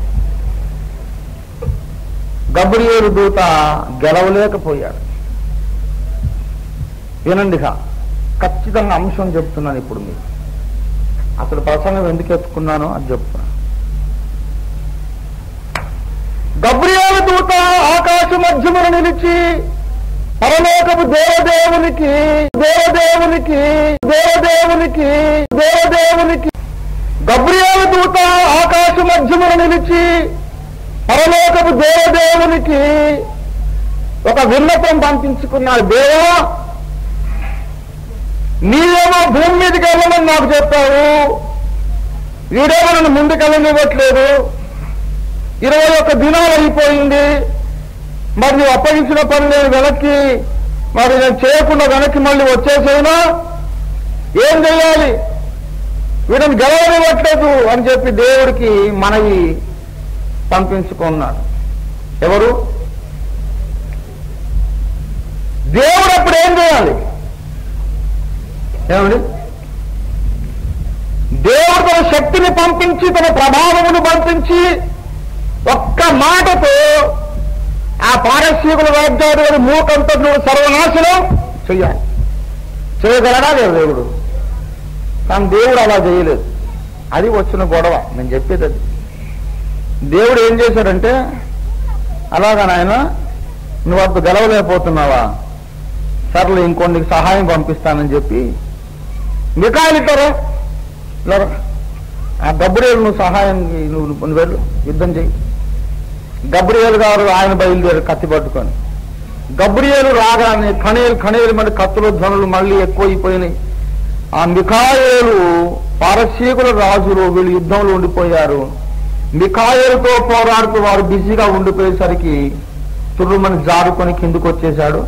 గబ్రియేలు దూత గెలవలేకపోయాడు. వినండిగా, ఖచ్చితంగా అంశం చెప్తున్నాను ఇప్పుడు మీకు. అసలు ప్రసంగం ఎందుకు ఎత్తుకున్నానో అది చెప్తున్నా. గబ్రియేలు దూత ఆకాశ మధ్యమున నిలిచి పరలోకపు దేవదేవునికి గబ్రియేలు దూత ఆకాశ మధ్యమున నిలిచి పరలోకపు దేవదేవునికి ఒక విన్నపం పంపించుకున్నాడు. దేవా, నీవేమో భూమి మీదకి వెళ్ళమని నాకు చెప్పావు, వీడేమో నన్ను ముందుకు వెళ్ళనివ్వట్లేదు, 21 దినాలు అయిపోయింది, మరి నువ్వు అప్పగించిన పని నేను వెనక్కి మరి నేను చేయకుండా వెనక్కి మళ్ళీ వచ్చేసేనా, ఏం చేయాలి, వీడిని గెలవనివ్వట్లేదు అని చెప్పి దేవుడికి మనవి పంపించుకున్నాడు. ఎవరు? దేవుడు అప్పుడు ఏం చేయాలి? ఏమండి? దేవుడు తన శక్తిని పంపించి తన ప్రభావమును పంపించి ఒక్క మాటతో ఆ పారసీకుల రాజ్యాధిపతి మూకంతను సర్వనాశనం చెయ్యాలి. చేయగలడా లేదు దేవుడు? కానీ దేవుడు అలా చేయలేదు. అది వచ్చిన గొడవ. నేను చెప్పేది అది. దేవుడు ఏం చేశాడంటే, అలాగా నాయన నువ్వు అప్పుడు గెలవలేకపోతున్నావా, సర్లే ఇంకొన్ని సహాయం పంపిస్తానని చెప్పి మిఖాయిలు ఇట్టారా, ఆ గబ్రియేలు నువ్వు సహాయం నువ్వు వెళ్ళు, యుద్ధం చెయ్యి. గబ్రియేలు గారు ఆయన బయలుదేరి కత్తి పట్టుకొని, గబ్రియేలు రాగానే ఖణేలు మరి కత్తుల ధ్వనులు మళ్ళీ ఎక్కువైపోయినాయి. ఆ మిఖాయేలు పారసీకుల రాజులు వీళ్ళు యుద్ధంలో ఉండిపోయారు. మిఖాయేలుతో పోరాడుతూ వారు బిజీగా ఉండిపోయేసరికి చుర్రుమని జారుకొని కిందకు వచ్చేశాడు.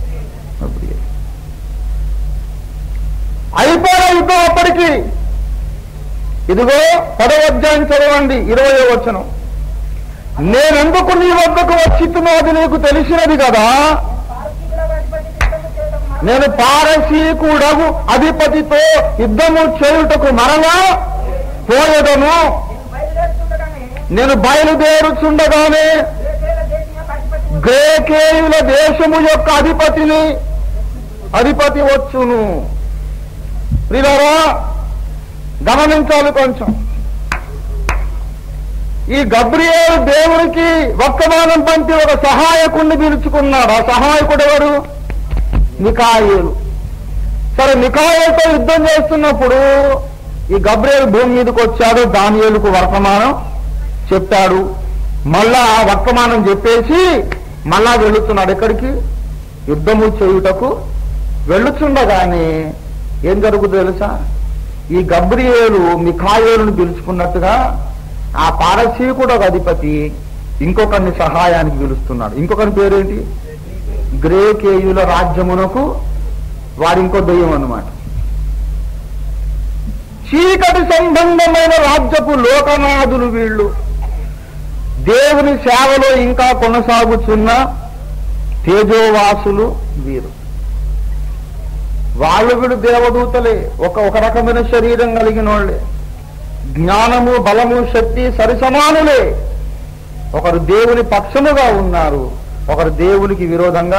అయిపోయిన యుద్ధం అప్పటికి. ఇదిగో 10వ అధ్యాయం చదవండి, 20వ వచనం. నేనెందుకు నీ వద్దకు వచ్చితున్నో అది నీకు తెలిసినది కదా, నేను పారసీకుడగు అధిపతితో యుద్ధము చేయుటకు మరలా పోయదను. నేను బయలుదేరుచుండగానే గ్రేకేయుల దేశము యొక్క అధిపతి వచ్చును. ప్రియులారా, గమనించాలి కొంచెం. ఈ గబ్రియేలు దేవునికి వర్తమానం పంపి ఒక సహాయకుడిని పిలుచుకున్నాడు. ఆ సహాయకుడు ఎవరు? మిఖాయేలు. సరే, మిఖాయేలుతో యుద్ధం చేస్తున్నప్పుడు ఈ గబ్రియేలు భూమి మీదకి వచ్చాడు. దానియేలుకు వర్తమానం చెప్పాడు. మళ్ళా ఆ వర్తమానం చెప్పేసి మళ్ళా వెళుతున్నాడు. ఎక్కడికి? యుద్ధము చేయుటకు వెళ్ళుచుండగానే ఏం జరుగుతుందో తెలుసా? ఈ గబ్రియేలు మిఖాయేలును పిలుచుకున్నట్టుగా ఆ పారసీకుడు ఒక అధిపతి ఇంకొకరిని సహాయానికి పిలుస్తున్నాడు. ఇంకొకరి పేరేంటి? గ్రేకేయుల రాజ్యమునకు వాడి ఇంకో దెయ్యం అన్నమాట. చీకటి సంబంధమైన రాజ్యపు లోకనాథులు వీళ్ళు. దేవుని సేవలో ఇంకా కొనసాగుతున్న తేజోవాసులు వీరు. వాళ్ళు వీడు దేవదూతలే, ఒక రకమైన శరీరం కలిగిన వాళ్ళే. జ్ఞానము, బలము, శక్తి సరిసమానులే. ఒకరు దేవుని పక్షముగా ఉన్నారు, ఒకరు దేవునికి విరోధంగా.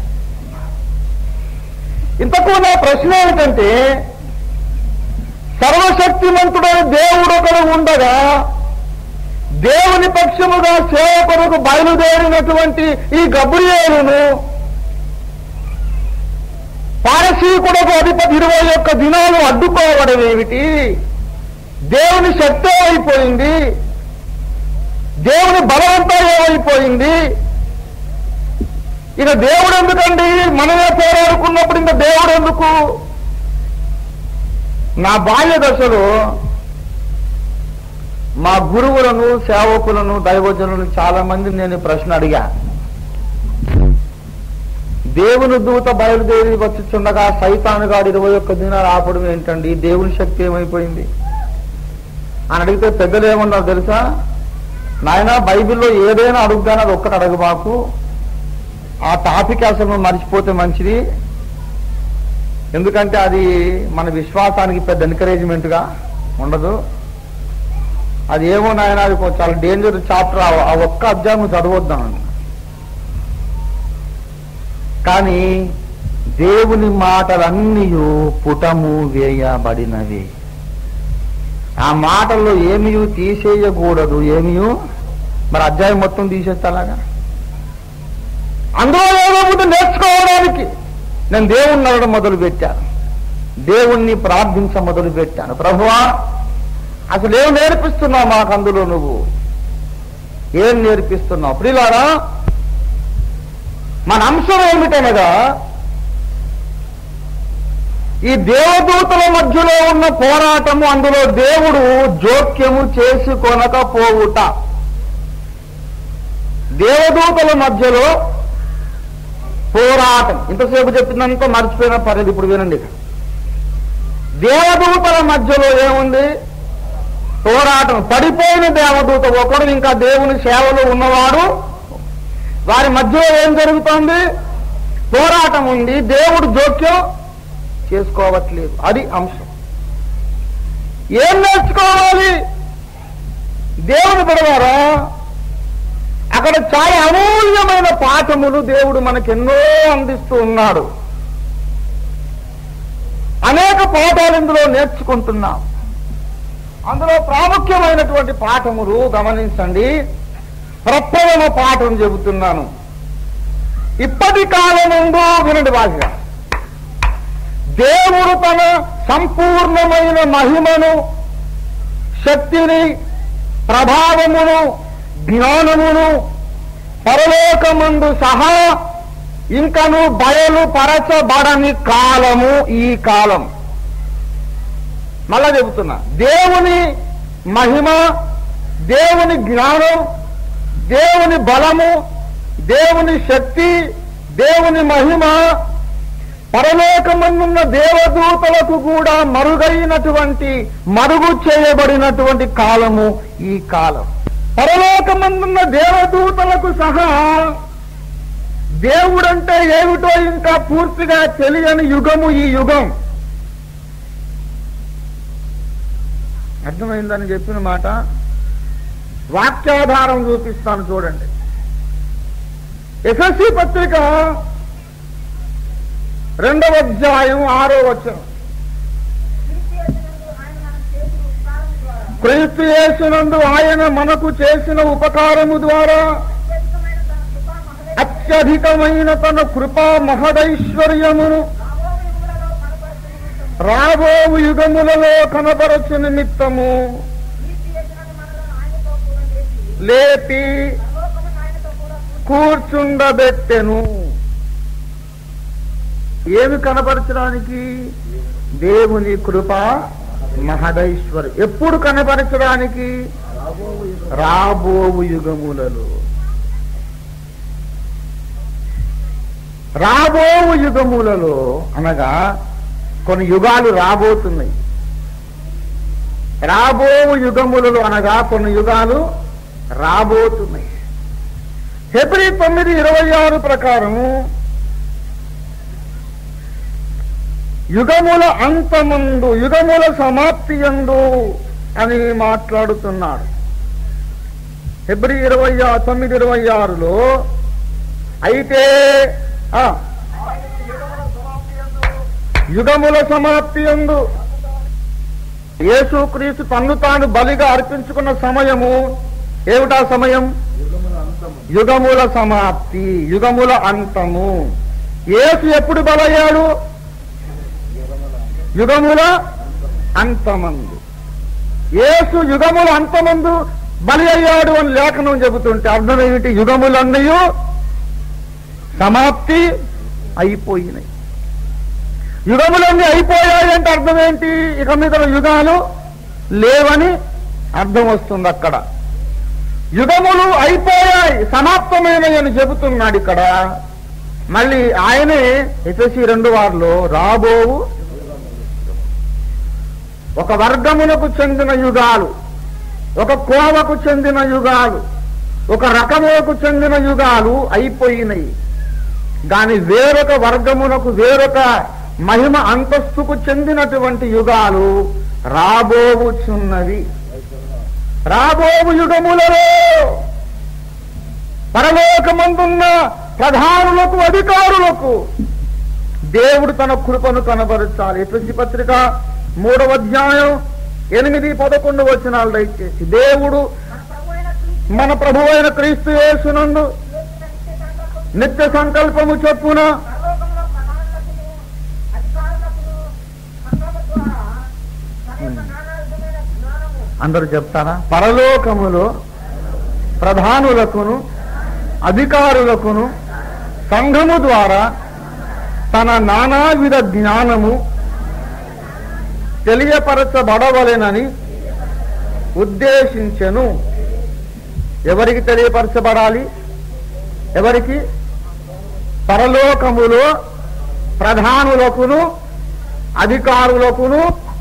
ఇంతకు నా ప్రశ్న ఏమిటంటే, సర్వశక్తిమంతుడైన దేవుడు ఒకరు ఉండగా దేవుని పక్షముగా సేవ కొరకు బయలుదేరినటువంటి ఈ గబ్రియేలును పారసీకుడకు అధిపతి 21 దినాలు అడ్డుకోవడం ఏమిటి? దేవుని శక్తి ఏమైపోయింది? దేవుని బలవంతా ఏమైపోయింది? ఇక దేవుడు ఎందుకండి? మనమే పోరాడుకున్నప్పుడు ఇంకా దేవుడు ఎందుకు? నా బాల్య దశలో మా గురువులను, సేవకులను, దైవజనులను చాలా మంది నేను ప్రశ్న అడిగా. దేవుని దూత బయలుదేరి వచ్చుచుండగా సైతానుగాడు 21 దినాలు ఆపడం ఏంటండి? దేవుని శక్తి ఏమైపోయింది అని అడిగితే పెద్దలు ఏమన్నారు తెలుసా? నాయన, బైబిల్లో ఏదైనా అడుగుతానో అది ఒక్కటి అడగ మాకు, ఆ టాపిక్ అసలు మర్చిపోతే మంచిది, ఎందుకంటే అది మన విశ్వాసానికి పెద్ద ఎంకరేజ్మెంట్గా ఉండదు. అది ఏమో నాయన, అది చాలా డేంజర్ చాప్టర్, ఆ ఒక్క అధ్యాయం చదవద్దామని. కానీ దేవుని మాటలన్నీ పుటము వేయబడినవి. ఆ మాటల్లో ఏమీ తీసేయకూడదు, ఏమీ మరి అధ్యాయం మొత్తం తీసేస్తాలాగా. అందులో ఏదో ఒకటి నేర్చుకోవడానికి నేను దేవుణ్ణి అడగడం మొదలు పెట్టాను, దేవుణ్ణి ప్రార్థించ మొదలు పెట్టాను. ప్రభువా, అసలు ఏం నేర్పిస్తున్నావు మాకు, అందులో నువ్వు ఏం నేర్పిస్తున్నావు? ప్రియులారా, మన అంశం ఏమిటనగా ఈ దేవదూతల మధ్యలో ఉన్న పోరాటము, అందులో దేవుడు జోక్యము చేసుకొనకపోవుట. దేవదూతల మధ్యలో పోరాటం. ఇంతసేపు చెప్పిందంతా మర్చిపోయిన పర్లేదు, ఇప్పుడు వినండి. దేవదూతల మధ్యలో ఏముంది? పోరాటం. పడిపోయిన దేవదూత ఒకడు, ఇంకా దేవుని సేవలో ఉన్నవాడు. వారి మధ్యలో ఏం జరుగుతోంది? పోరాటం ఉంది. దేవుడు జోక్యం చేసుకోవట్లేదు. అది అంశం. ఏం నేర్చుకోవాలి? దేవుని బిడ్డలారా, అక్కడ చాలా అమూల్యమైన పాఠములు దేవుడు మనకెన్నో అందిస్తూ ఉన్నాడు. అనేక పాఠాలు ఇందులో నేర్చుకుంటున్నాం. అందులో ప్రాముఖ్యమైనటువంటి పాఠములు గమనించండి. ప్రప్రథమ పాఠం చెబుతున్నాను. ఇప్పటి కాలముందు వినండి బాగా, దేవుడు తన సంపూర్ణమైన మహిమను, శక్తిని, ప్రభావమును, జ్ఞానమును పరలోకమందు సహా ఇంకను బయలుపరచబడని కాలము ఈ కాలం. మళ్ళా చెబుతున్నా, దేవుని మహిమ, దేవుని జ్ఞానం, దేవుని బలము, దేవుని శక్తి, దేవుని మహిమ పరలోకమందున్న దేవదూతలకు కూడా మరుగు చేయబడినటువంటి కాలము ఈ కాలం. పరలోకమందున్న దేవదూతలకు సహా దేవుడంటే ఏమిటో ఇంకా పూర్తిగా తెలియని యుగము ఈ యుగం. అర్థమైందని చెప్పిన మాట వాక్యాధారం చూపిస్తాను చూడండి. ఎఫెసీ పత్రిక 2వ అధ్యాయం 6వ వచనం. క్రీస్తు యేసునందు ఆయన మనకు చేసిన ఉపకారము ద్వారా అత్యధికమైన తన కృపా మహదైశ్వర్యమును రాబోవు యుగములలో కనబరచు నిమిత్తము లేపి కూర్చుండబెట్టెను. ఏమి కనపరచడానికి? దేవుని కృప మహదైశ్వర్యం. ఎప్పుడు కనపరచడానికి? రాబోవు యుగములలో. రాబోవు యుగములలో అనగా కొన్ని యుగాలు రాబోతున్నాయి. రాబోవు యుగములలో అనగా కొన్ని యుగాలు రాబోతున్నాయి. హెబ్రీ 9:26 ప్రకారము యుగముల అంతమందు, యుగముల సమాప్తి యందు అని మాట్లాడుతున్నాడు. హెబ్రీ 9:26లో అయితే యుగముల సమాప్తి యందు యేసుక్రీస్తు తన్ను తాను బలిగా అర్పించుకున్న సమయము ఏమిటా సమయం? యుగముల సమాప్తి, యుగముల అంతము. యేసు ఎప్పుడు బలయ్యాడు? యుగముల అంతమందు. యేసు యుగముల అంతమందు బలి అయ్యాడు అని లేఖనం చెబుతుంటే అర్థం ఏమిటి? యుగములన్నీ సమాప్తి అయిపోయినాయి. యుగములన్నీ అయిపోయాయి అంటే అర్థం ఏంటి? ఇక మీద యుగాలు లేవని అర్థం వస్తుంది. అక్కడ యుగములు అయిపోయాయి, సమాప్తమైనవి అని చెబుతున్నాడు. ఇక్కడ మళ్ళీ ఆయనే ఎఫెసీ 2:6లో రాబోవు ఒక వర్గమునకు చెందిన యుగాలు, ఒక కోవకు చెందిన యుగాలు, ఒక రకములకు చెందిన యుగాలు అయిపోయినాయి. కానీ వేరొక వర్గమునకు, వేరొక మహిమ అంతస్తుకు చెందినటువంటి యుగాలు రాబోవుచున్నవి. రాబోవు యుగములలో పరలోకమందున్న ప్రధానులకు, అధికారులకు దేవుడు తన కృపను కనబరచాలి. ఎఫెసీ పత్రిక 3వ అధ్యాయం 8, 11 వచనాలు దయచేసి. దేవుడు మన ప్రభువైన క్రీస్తు యేసునందు నిత్య సంకల్పము చొప్పున అందరూ చెప్తారా? పరలోకములో ప్రధానులకును అధికారులకును సంఘము ద్వారా తన నానావిధ జ్ఞానము తెలియపరచబడవలెనని ఉద్దేశించెను. ఎవరికి తెలియపరచబడాలి? ఎవరికి? పరలోకములో ప్రధానులకును అధికారులకును.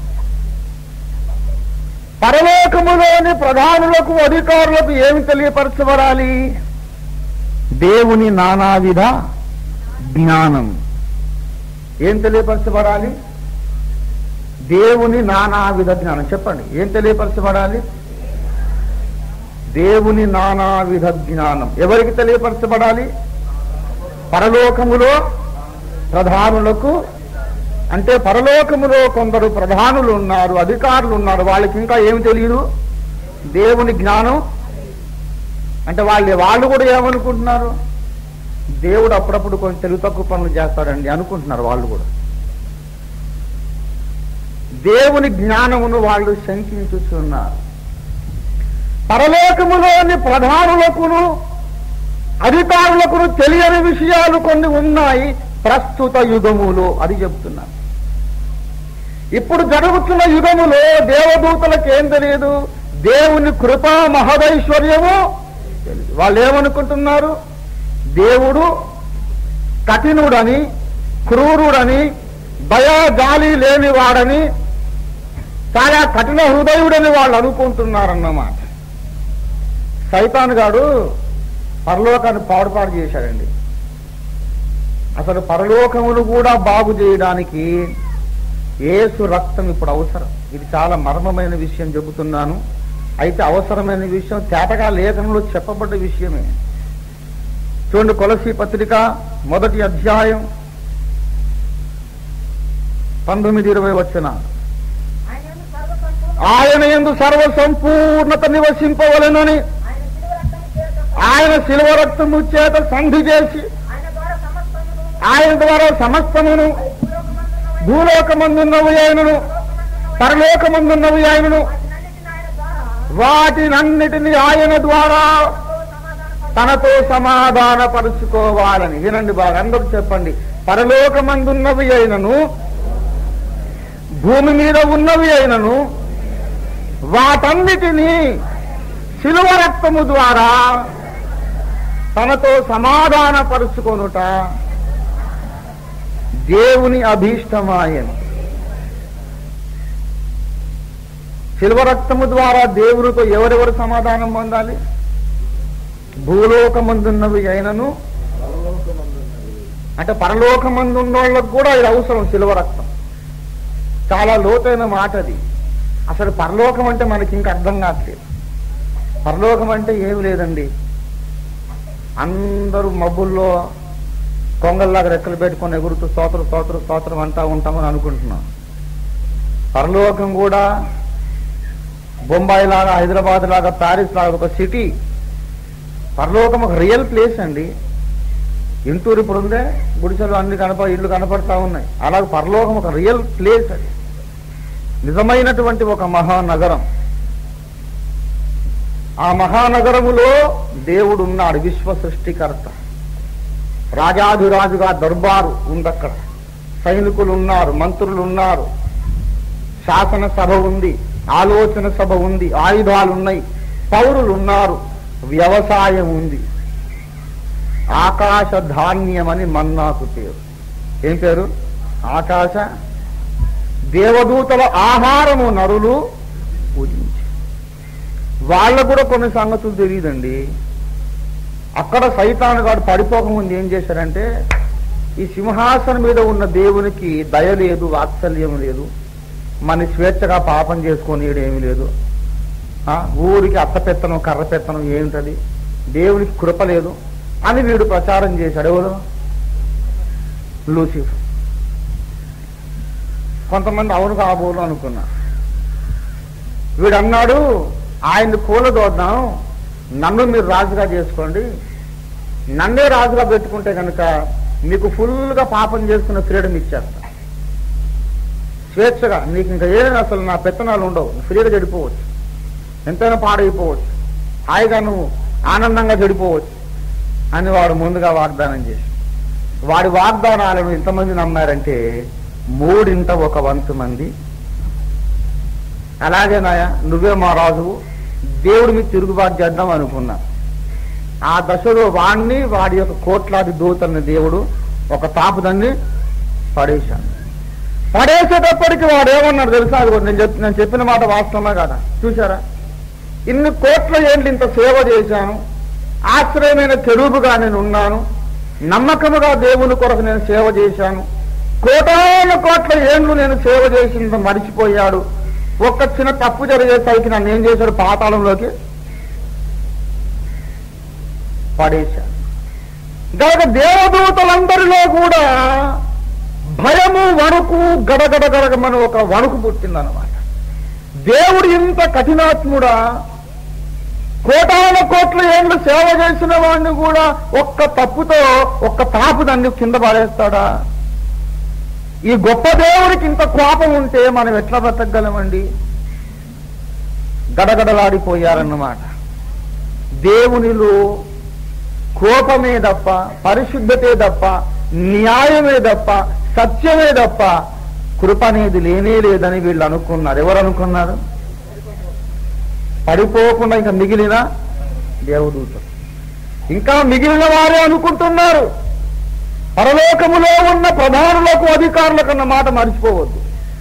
పరలోకములోని ప్రధానులకు అధికారులకు ఏమి తెలియపరచబడాలి? దేవుని నానావిధ జ్ఞానం. ఏం తెలియపరచబడాలి? దేవుని నానావిధ జ్ఞానం. చెప్పండి, ఏం తెలియపరచబడాలి? దేవుని నానావిధ జ్ఞానం. ఎవరికి తెలియపరచబడాలి? పరలోకములో ప్రధానులకు. అంటే పరలోకములో కొందరు ప్రధానులు ఉన్నారు, అధికారులు ఉన్నారు, వాళ్ళకి ఇంకా ఏమి తెలియదు? దేవుని జ్ఞానం. అంటే వాళ్ళు కూడా ఏమనుకుంటున్నారు? దేవుడు అప్పుడప్పుడు కొంచెం తెలుగు తక్కువ పనులు చేస్తాడండి అనుకుంటున్నారు వాళ్ళు కూడా. దేవుని జ్ఞానమును వాళ్ళు శంకించుచున్నారు. పరలోకములోని ప్రధానులకును అధికారులకును తెలియని విషయాలు కొన్ని ఉన్నాయి ప్రస్తుత యుగములో. అది చెప్తున్నారు. ఇప్పుడు జరుగుతున్న యుగములో దేవదూతలకు ఏం తెలియదు? దేవుని కృపా మహదైశ్వర్యము తెలియదు. వాళ్ళు ఏమనుకుంటున్నారు? దేవుడు కఠినుడని, క్రూరుడని, దయా జాలి లేనివాడని, చాలా కఠిన హృదయుడని వాళ్ళు అనుకుంటున్నారన్నమాట. సైతాను గాడు పరలోకాన్ని పాడుపాడు చేశాడండి. అసలు పరలోకమును కూడా బాగు చేయడానికి యేసు రక్తం ఇప్పుడు అవసరం. ఇది చాలా మర్మమైన విషయం చెబుతున్నాను. అయితే అవసరమైన విషయం తేటగా లేఖనంలో చెప్పబడ్డ విషయమే. చూడండి, కొలసీ పత్రిక 1వ అధ్యాయం 19-20 వచనాలు. ఆయన యందు సర్వ సంపూర్ణత నివసింపవలెనని ఆయన శిలువ రక్తము చేత సంధి చేసి ఆయన ద్వారా సమస్తమును భూలోకమందున్నవి ఆయనను పరలోకమందున్నవి ఆయనను వాటినన్నిటినీ ఆయన ద్వారా తనతో సమాధానపరుచుకోవాలని. వినండి బాగా, అందరూ చెప్పండి. పరలోకమందున్నవి అయినను భూమి మీద ఉన్నవి అయినను వాటన్నిటినీ శిలువ రక్తము ద్వారా తనతో సమాధానపరుచుకొనుట దేవుని అభీష్టమాయను. శిలువ రక్తము ద్వారా దేవునితో ఎవరెవరు సమాధానం పొందాలి? భూలోకమందున్నవి అయినను, అంటే పరలోకమందున్నోళ్ళకు కూడా ఇది అవసరం. శిలువ రక్తం చాలా లోతైన మాట అది. అసలు పరలోకం అంటే మనకి ఇంకా అర్థం కావట్లేదు. పరలోకం అంటే ఏమి లేదండి, అందరూ మబ్బుల్లో కొంగల్లాగా రెక్కలు పెట్టుకొని ఎగురుతూ స్తోత్రం స్తోత్రం స్తోత్రం అంటా ఉంటామని అనుకుంటున్నాం. పరలోకం కూడా బొంబాయి లాగా, హైదరాబాద్ లాగా, ప్యారిస్ లాగా ఒక సిటీ. పరలోకం ఒక రియల్ ప్లేస్ అండి. ఇంటూరు ఇప్పుడు ఉందే, గుడిసెలు అన్ని ఇళ్ళు కనపడతా ఉన్నాయి. అలాగే పరలోకం ఒక రియల్ ప్లేస్. అది నిజమైనటువంటి ఒక మహానగరం. ఆ మహానగరములో దేవుడు ఉన్నాడు, విశ్వ సృష్టికర్త. రాజాధిరాజుగా దర్బారు ఉంది అక్కడ. సైనికులు ఉన్నారు, మంత్రులు ఉన్నారు, శాసన సభ ఉంది, ఆలోచన సభ ఉంది, ఆయుధాలున్నాయి, పౌరులు ఉన్నారు, వ్యవసాయం ఉంది. ఆకాశ ధాన్యం అని మన్నాకు పేరు. ఏం పేరు? ఆకాశ. దేవదూతల ఆహారము నరులు పూజించి. వాళ్ళకు కూడా కొన్ని సంగతులు తెలియదండి. అక్కడ సైతాను గాడు పడిపోకముందు ఏం చేశారంటే, ఈ సింహాసనం మీద ఉన్న దేవునికి దయ లేదు, వాత్సల్యం లేదు, మన స్వేచ్ఛగా పాపం చేసుకొని ఏమి లేదు, ఊరికి అత్తపెత్తనం కర్రపెత్తనం ఏమిటది, దేవునికి కృప లేదు అని వీడు ప్రచారం చేశాడు. ఎవరు? లూసిఫర్. కొంతమంది అవును కాబోలు అనుకున్నారు. వీడు అన్నాడు, ఆయన్ని కూలదోద్దాం, నన్ను మీరు రాజుగా చేసుకోండి, నన్నే రాజుగా పెట్టుకుంటే కనుక మీకు ఫుల్గా పాపం చేసుకున్న ఫ్రీడమ్ ఇచ్చేస్తా, స్వేచ్ఛగా, నీకు ఇంకా ఏం అసలు నా పెత్తనాలు ఉండవు, ఫ్రీగా చెడిపోవచ్చు, ఎంతైనా పాడైపోవచ్చు, హాయిగా నువ్వు ఆనందంగా చెడిపోవచ్చు అని వాడు ముందుగా వాగ్దానం చేసి, వాడి వాగ్దానాలను ఎంతమంది నమ్మారంటే 1/3 మంది. అలాగే నాయ నువ్వే మా రాజువు, దేవుడి మీద తిరుగుబాటు చేద్దాం అనుకున్నా. ఆ దశలో వాడిని, వాడి యొక్క కోట్లాది దూతల్ని దేవుడు ఒక తాపుదాన్ని పడేశాడు. పడేసేటప్పటికి వాడు ఏమన్నాడు తెలుసా? అది నేను చెప్పిన మాట వాస్తవమే కదా, చూసారా? ఇన్ని కోట్ల ఏంటి ఇంత సేవ చేశాను, ఆశ్రయమైన కెరూబుగా నేను ఉన్నాను, నమ్మకముగా దేవుని కొరకు నేను సేవ చేశాను, కోట్ల ఏండ్లు నేను సేవ చేసింది మరిచిపోయాడు, ఒక్క చిన్న తప్పు జరిగేసరికి నన్ను ఏం చేశాడు? పాతాళంలోకి పడేశాడు. కనుక దేవదూతలందరిలో కూడా భయము, వణుకు, గడగడగడగమని ఒక వణుకు పుట్టిందన్నమాట. దేవుడు ఇంత కఠినాత్ముడా, కోట్ల ఏండ్లు సేవ చేసిన వాడిని కూడా ఒక్క తప్పుతో ఒక్క తాపు దాన్ని కింద పడేస్తాడా? ఈ గొప్ప దేవుడికి ఇంత కోపం ఉంటే మనం ఎట్లా బ్రతకగలమండి? గడగడలాడిపోయారన్నమాట. దేవునిలో కోపమే తప్ప, పరిశుద్ధతే తప్ప, న్యాయమే తప్ప, సత్యమే తప్ప కృప అనేది లేనే లేదని వీళ్ళు అనుకున్నారు. ఎవరు అనుకున్నారు? పడిపోకుండా ఇంకా మిగిలిన దేవదూతలు, ఇంకా మిగిలిన వారే అనుకుంటున్నారు. పరలోకములో ఉన్న ప్రధానులకు, అధికారులకు అన్న మాట మర్చిపోవద్దు.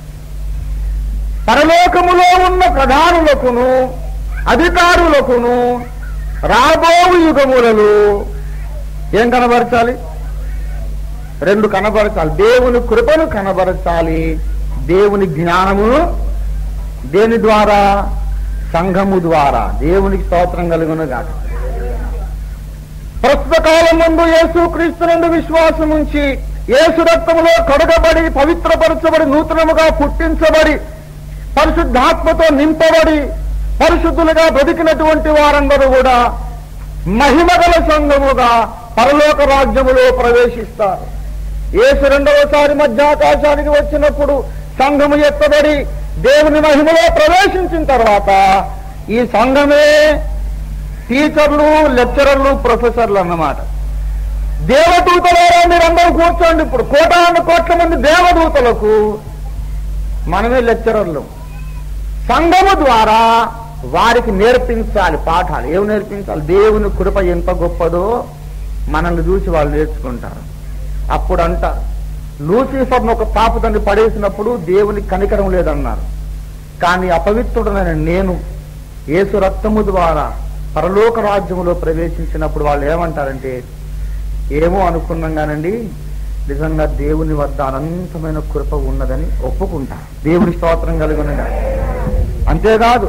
పరలోకములో ఉన్న ప్రధానులకును అధికారులకును రాబో యుగములలో ఏం కనబరచాలి? 2 కనబరచాలి. దేవుని కృపను కనబరచాలి, దేవుని జ్ఞానమును. దేని ద్వారా? సంఘము ద్వారా. దేవునికి స్తోత్రం కలుగును గాక. ప్రస్తుత కాలం ముందు యేసుక్రీస్తునందు విశ్వాసం ఉంచి యేసు రక్తములో కడగబడి, పవిత్రపరచబడి, నూతనముగా పుట్టించబడి, పరిశుద్ధాత్మతో నింపబడి పరిశుద్ధులుగా బ్రతికినటువంటి వారందరూ కూడా మహిమగల సంఘముగా పరలోక రాజ్యములో ప్రవేశిస్తారు. యేసు 2వసారి మధ్యాకాశానికి వచ్చినప్పుడు సంఘము ఎత్తబడి దేవుని మహిమలో ప్రవేశించిన తర్వాత ఈ సంఘమే టీచర్లు, లెక్చరర్లు, ప్రొఫెసర్లు అన్నమాట. దేవదూతలారా మీరందరూ కూర్చోండి. ఇప్పుడు కోట్ల మంది దేవదూతలకు మనమే లెక్చరర్లు. సంఘము ద్వారా వారికి నేర్పించాలి పాఠాలు. ఏమి నేర్పించాలి? దేవుని కృప ఎంత గొప్పదో మనల్ని చూసి వాళ్ళు నేర్చుకుంటారు. అప్పుడు అంటారు, లూసిఫర్ను ఒక తాపుదాన్ని పడేసినప్పుడు దేవునికి కనికరం లేదన్నారు, కానీ అపవిత్రుడైన నేను యేసు రక్తము ద్వారా పరలోక రాజ్యములో ప్రవేశించినప్పుడు వాళ్ళు ఏమంటారంటే, ఏమో అనుకున్నాం కానండి, నిజంగా దేవుని వద్ద అనంతమైన కృప ఉన్నదని ఒప్పుకుంటారు. దేవుని స్తోత్రం కలుగునగా. అంతేకాదు,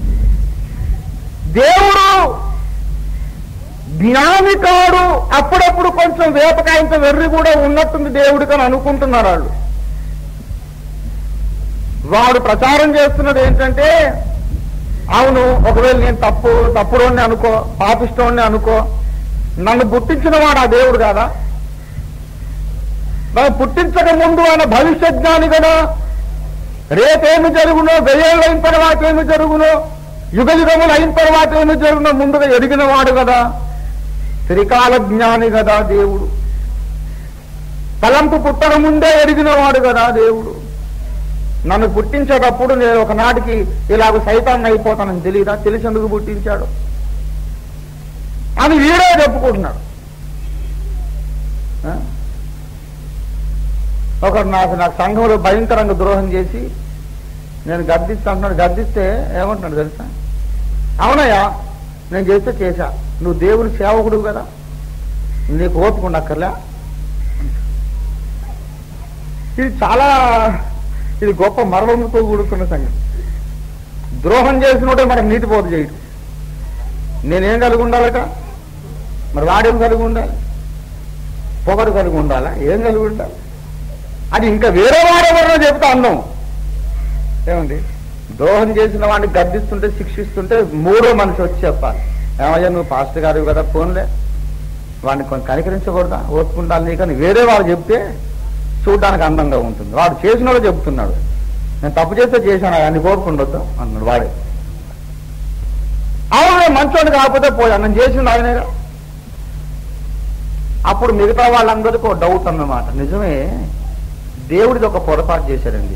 దేవుడు జ్ఞాని కాడు, అప్పుడప్పుడు కొంచెం వేపకాయంత వెర్రి కూడా ఉన్నట్టుంది దేవుడికి అని అనుకుంటున్నారు వాళ్ళు. వాడు ప్రచారం చేస్తున్నది ఏంటంటే, అవును ఒకవేళ నేను తప్పుడోని అనుకో, పాపిష్టోని అనుకో, నన్ను పుట్టించిన వాడు ఆ దేవుడు కాదా? నన్ను పుట్టించక ముందు ఆయన భవిష్యత్ జ్ఞాని కదా. రేపేమి జరుగునో, 1000 ఏళ్ళు అయిన తర్వాత ఏమి జరుగునో, యుగములు అయిన తర్వాత ఏమి జరుగునో ముందుగా ఎరిగిన వాడు కదా, త్రికాల జ్ఞాని కదా దేవుడు. తలంపు పుట్టక ముందే ఎరిగిన వాడు కదా దేవుడు. నన్ను పుట్టించేటప్పుడు నేను ఒకనాటికి ఇలాగ సైతాన్ని అయిపోతానని తెలియదా? తెలిసేందుకు పుట్టించాడు అని వీడే చెప్పుకుంటున్నాడు. ఒకడు నాకు సంఘంలో భయంకరంగా ద్రోహం చేసి నేను గద్దిస్తాను. గద్దిస్తే ఏమంటున్నాడు తెలుసా? అవునయ్యా, నేను చేస్తే చేశా, నువ్వు దేవుని సేవకుడు కదా, నీకు ఓపిక ఉండక్కర్లే. ఇది గొప్ప మరణంతో కూడుకున్న సంగతి. ద్రోహం చేసినోటే మనకు నీటిపోతు చేయడు. నేనేం కలిగి ఉండాలట? మరి వాడేం కలిగి ఉండాలి? పొగరు కలిగి ఉండాలా? ఏం కలిగి ఉండాలి? అది ఇంకా వేరే వాడెవరో చెబుతా అన్నాం. ఏమండి, ద్రోహం చేసిన వాడిని గద్దిస్తుంటే శిక్షిస్తుంటే మూడో మనిషి వచ్చి చెప్పాలి, ఏమయ్యా నువ్వు పాస్టర్ గారు కదా, ఫోన్లే వాడిని కొంచెం కనికరించకూడదా, ఓర్చుకుంటాను నీ, కానీ వేరే వాడు చెప్తే చూడడానికి అందంగా ఉంటుంది. వాడు చేసిన వాడు చెప్తున్నాడు, నేను తప్పు చేస్తే చేశాను అన్ని కోరుకుండొద్దు అన్నాడు వాడే. అవును మంచోడు కాకపోతే పోయా, నేను చేసింది ఆయనేగా. అప్పుడు మిగతా వాళ్ళందరికీ ఒక డౌట్ అన్నమాట, నిజమే దేవుడిది ఒక పొరపాటు చేశారండి,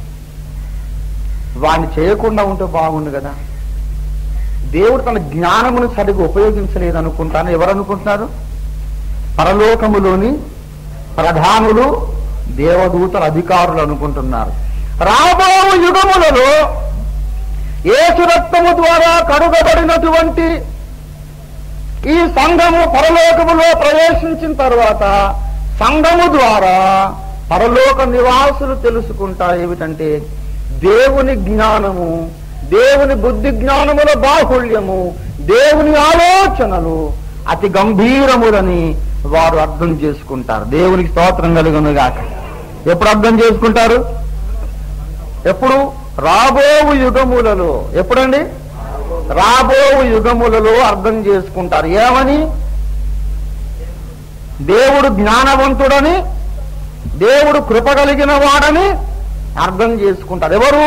వాడిని చేయకుండా ఉంటే బాగుండు కదా, దేవుడు తన జ్ఞానమును సరిగ్గా ఉపయోగించలేదు అనుకుంటాను. ఎవరు అనుకుంటున్నారు? పరలోకములోని ప్రధానులు, దేవదూతల అధికారులు అనుకుంటున్నారు. రాబో యుగములలో యేసు రక్తము ద్వారా కడుగబడినటువంటి ఈ సంఘము పరలోకములో ప్రవేశించిన తర్వాత సంఘము ద్వారా పరలోక నివాసులు తెలుసుకుంటారు ఏమిటంటే దేవుని జ్ఞానము, దేవుని బుద్ధి జ్ఞానముల బాహుళ్యము, దేవుని ఆలోచనలు అతి గంభీరములని వారు అర్థం చేసుకుంటారు. దేవునికి స్తోత్రం కలుగును గాక. ఎప్పుడు అర్థం చేసుకుంటారు? ఎప్పుడు? రాబోవు యుగములలో. ఎప్పుడండి? రాబోవు యుగములలో అర్థం చేసుకుంటారు. ఏమని? దేవుడు జ్ఞానవంతుడని, దేవుడు కృప కలిగిన వాడని అర్థం చేసుకుంటారు. ఎవరు?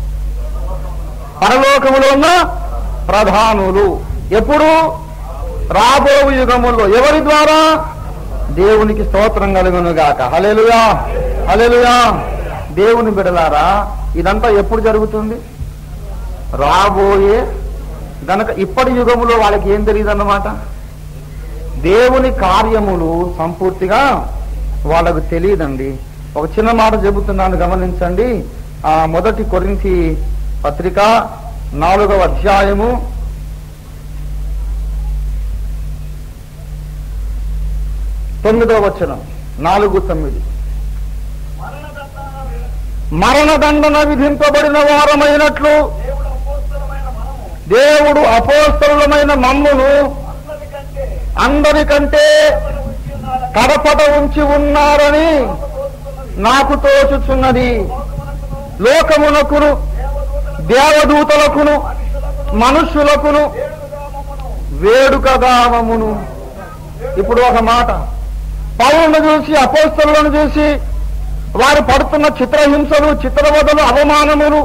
పరలోకములో ఉన్న ప్రధానులు. ఎప్పుడు? రాబోవు యుగములో. ఎవరి ద్వారా? దేవునికి స్తోత్రం కలుగును గాక. హల్లెలూయా, హల్లెలూయా. దేవుని బిడలారా, ఇదంతా ఎప్పుడు జరుగుతుంది? రాబోయే. గనక ఇప్పటి యుగములో వాళ్ళకి ఏం తెలియదు అన్నమాట, దేవుని కార్యములు సంపూర్తిగా వాళ్ళకు తెలియదండి. ఒక చిన్న మాట చెబుతున్నాను, గమనించండి. మొదటి కొరింథీ పత్రిక 4వ అధ్యాయము 9వ వచనం, 4:9. మరణదండన విధింపబడిన వారమైనట్లు దేవుడు అపోస్తలులమైన మమ్మును అందరికంటే కడపట ఉంచి ఉన్నారని నాకు తోచుచున్నది. లోకమునకును దేవదూతలకును మనుష్యులకును వేడుకగామమును. ఇప్పుడు ఒక మాట, పౌలును చూసి, అపోస్తలులను చూసి వారు పడుతున్న చిత్రహింసలు, చిత్రవదలు, అవమానములు,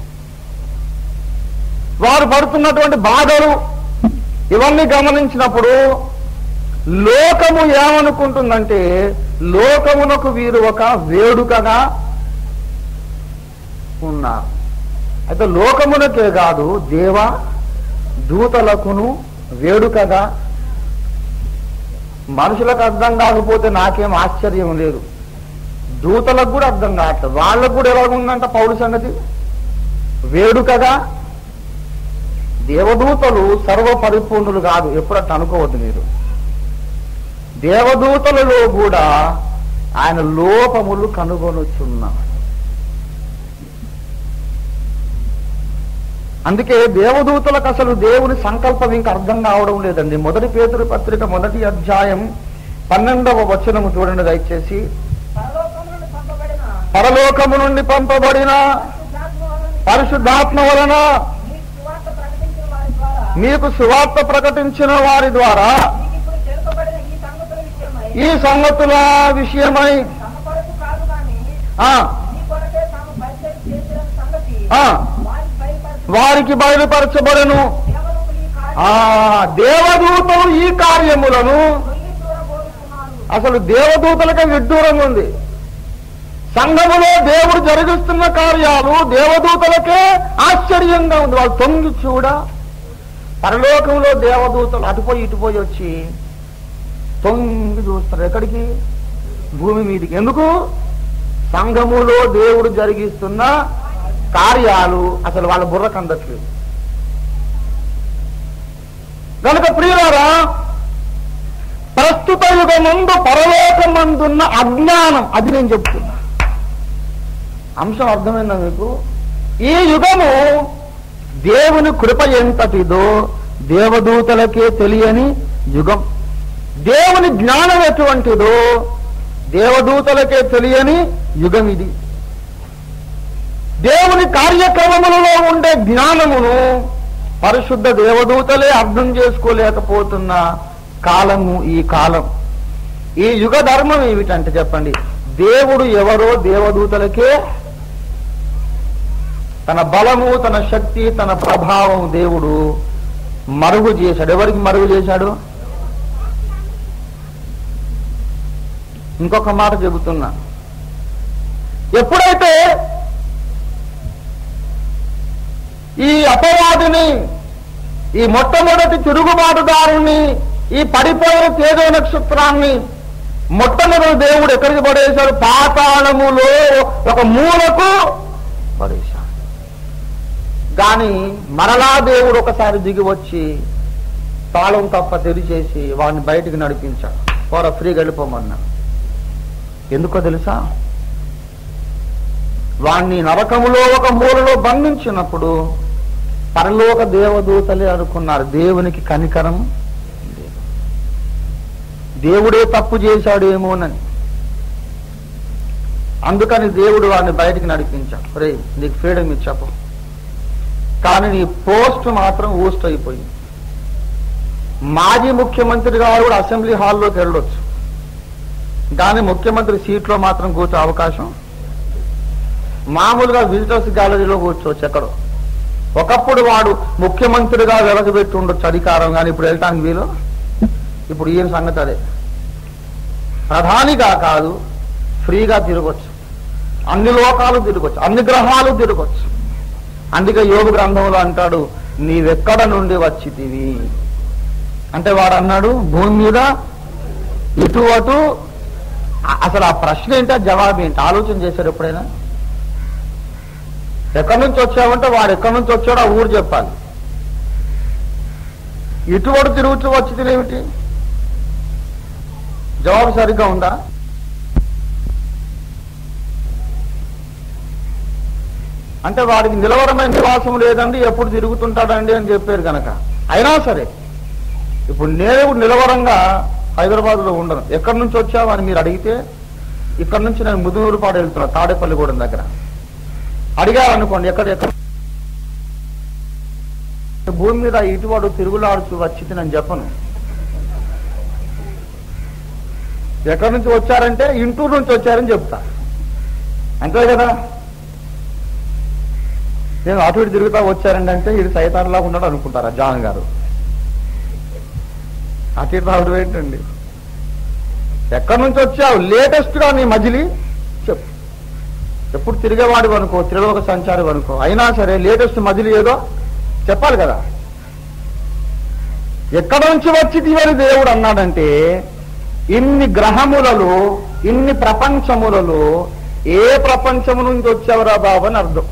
వారు పడుతున్నటువంటి బాధలు, ఇవన్నీ గమనించినప్పుడు లోకము ఏమనుకుంటుందంటే లోకమునకు వీరు ఒక వేడుకగా ఉన్నారు. అయితే లోకమునకే కాదు, దేవ దూతలకును వేడుకగా. మనుషులకు అర్థం కాకపోతే నాకేం ఆశ్చర్యం లేదు, దూతలకు కూడా అర్థం కావట్లేదు. వాళ్ళకు కూడా ఎలాగుందంట పౌలు సంగతి, వేడుకగా. దేవదూతలు సర్వ పరిపూర్ణులు కాదు, ఎప్పుడట్టు అనుకోవద్దు మీరు. దేవదూతలలో కూడా ఆయన లోపములు కనుగొనొచ్చున్నారు. అందుకే దేవదూతలకు అసలు దేవుని సంకల్పం ఇంకా అర్థం కావడం లేదండి. మొదటి పేతురు పత్రిక 1వ అధ్యాయం 12వ వచనము చూడండి దయచేసి. పరలోకము నుండి పంపబడిన పరిశుద్ధాత్మ వలన మీకు సువార్త ప్రకటించిన వారి ద్వారా ఈ సంగతుల విషయమై వారికి బయలుపరచబడను. దేవదూతలు ఈ కార్యములను, అసలు దేవదూతలకే విడ్డూరంగా ఉంది. సంఘములో దేవుడు జరిగిస్తున్న కార్యాలు దేవదూతలకే ఆశ్చర్యంగా ఉంది. వాళ్ళు తొంగి చూడ, పరలోకంలో దేవదూతలు అటుపోయి ఇటుపోయి వచ్చి తొంగి చూస్తారు. ఎక్కడికి? భూమి మీదికి. ఎందుకు? సంఘములో దేవుడు జరిగిస్తున్న కార్యాలు అసలు వాళ్ళ బుర్రకు అందట్లేదు. కనుక ప్రియులారా, ప్రస్తుత యుగమందు పరలోకమందున్న అజ్ఞానం, అది నేను చెప్తున్నా. అంశం అర్థమైందా మీకు? ఈ యుగము దేవుని కృప ఎంతటిదో దేవదూతలకే తెలియని యుగం. దేవుని జ్ఞానం ఎటువంటిదో దేవదూతలకే తెలియని యుగం ఇది. దేవుని కార్యక్రమములలో ఉండే జ్ఞానమును పరిశుద్ధ దేవదూతలే అర్థం చేసుకోలేకపోతున్న కాలము ఈ కాలం. ఈ యుగ ధర్మం ఏమిటంటే చెప్పండి, దేవుడు ఎవరో దేవదూతలకే తన బలము, తన శక్తి, తన ప్రభావం దేవుడు మరుగు చేశాడు. ఎవరికి మరుగు చేశాడు? ఇంకొక మాట చెబుతున్నా, ఎప్పుడైతే ఈ అపవాదిని, ఈ మొట్టమొదటి తిరుగుబాటుదారుని, ఈ పడిపోయిన తేజో నక్షత్రాన్ని మొట్టమొదటి దేవుడు ఎక్కడికి పడేశాడు? పాతాళములో ఒక మూలకు పడేశాడు. కానీ మరలా దేవుడు ఒకసారి దిగి వచ్చి తాళం తప్ప తెరిచేసి వాడిని బయటికి నడిపించాడు. పోరా, ఫ్రీగా వెళ్ళిపోమన్నా. ఎందుకో తెలుసా? వాణ్ణి నరకములో ఒక మూలలో బంధించినప్పుడు పరలోక దేవదూతలే అనుకున్నారు దేవునికి కనికరం లేదు, దేవుడే తప్పు చేశాడేమోనని. అందుకని దేవుడు వాడిని బయటికి నడిపించాడు. రే, నీకు ఫ్రీడమ్ ఇచ్చాపు, కానీ నీ పోస్ట్ మాత్రం ఊస్ట్ అయిపోయింది. మాజీ ముఖ్యమంత్రి గారు కూడా అసెంబ్లీ హాల్లోకి వెళ్ళొచ్చు, కానీ ముఖ్యమంత్రి సీట్లో మాత్రం కూర్చో అవకాశం. మామూలుగా విజిటర్స్ గ్యాలరీలో కూర్చోవచ్చు ఎక్కడో. ఒకప్పుడు వాడు ముఖ్యమంత్రిగా వెలగబెట్టి ఉండొచ్చు అధికారం, కానీ ఇప్పుడు వెళ్ళటానికి వీలు. ఇప్పుడు ఏం సంగతి అదే, ప్రధానిగా కాదు, ఫ్రీగా తిరగొచ్చు, అన్ని లోకాలు తిరగొచ్చు, అన్ని గ్రహాలు తిరగొచ్చు. అందుకే యోగ గ్రంథంలో అంటాడు, నీవెక్కడ నుండి వచ్చితివి అంటే వాడు అన్నాడు భూమి మీద ఇటు అటు. అసలు ఆ ప్రశ్న ఏంటి, ఆ జవాబు ఏంటి ఆలోచన చేశారు ఎప్పుడైనా? ఎక్కడి నుంచి వచ్చావంటే వాడు ఎక్కడి నుంచి వచ్చాడో ఆ ఊరు చెప్పాలి. ఇటువంటి తిరుగుతూ వచ్చి ఏమిటి? జవాబు సరిగ్గా ఉందా? అంటే వాడికి నిలవరమైన నివాసం లేదండి, ఎప్పుడు తిరుగుతుంటాడండి అని చెప్పారు కనుక. అయినా సరే ఇప్పుడు నేను నిలవరంగా హైదరాబాద్ లో ఉండను. ఎక్కడి నుంచి వచ్చావు అని మీరు అడిగితే, ఇక్కడ నుంచి నేను ముదునూరుపాడు వెళ్తున్నా, తాడేపల్లిగూడెం దగ్గర. అడిగారనుకోండి ఎక్కడ భూమి మీద ఇటువాడు తిరుగులాడుచు వచ్చింది నేను చెప్పను. ఎక్కడి నుంచి వచ్చారంటే ఇంటూరు నుంచి వచ్చారని చెప్తా, అంతే కదా. నేను అటు ఇటు తిరుగుతా వచ్చారండి అంటే ఇది సైతాన్లాగా ఉన్నాడు అనుకుంటారా జాన్ గారు? అటు ఇటు రావడం ఏంటండి? ఎక్కడి నుంచి వచ్చావు, లేటెస్ట్ గా నీ మజిలీ చెప్పు. ఎప్పుడు తిరిగేవాడు అనుకో, త్రిలోక సంచారి అనుకో, అయినా సరే లేటెస్ట్ మజిలీ ఏదో చెప్పాలి కదా. ఎక్కడి నుంచి వచ్చి తీవని దేవుడు అన్నాడంటే, ఇన్ని గ్రహములలో, ఇన్ని ప్రపంచములలో ఏ ప్రపంచము నుంచి వచ్చావురా బాబు అని అర్థం.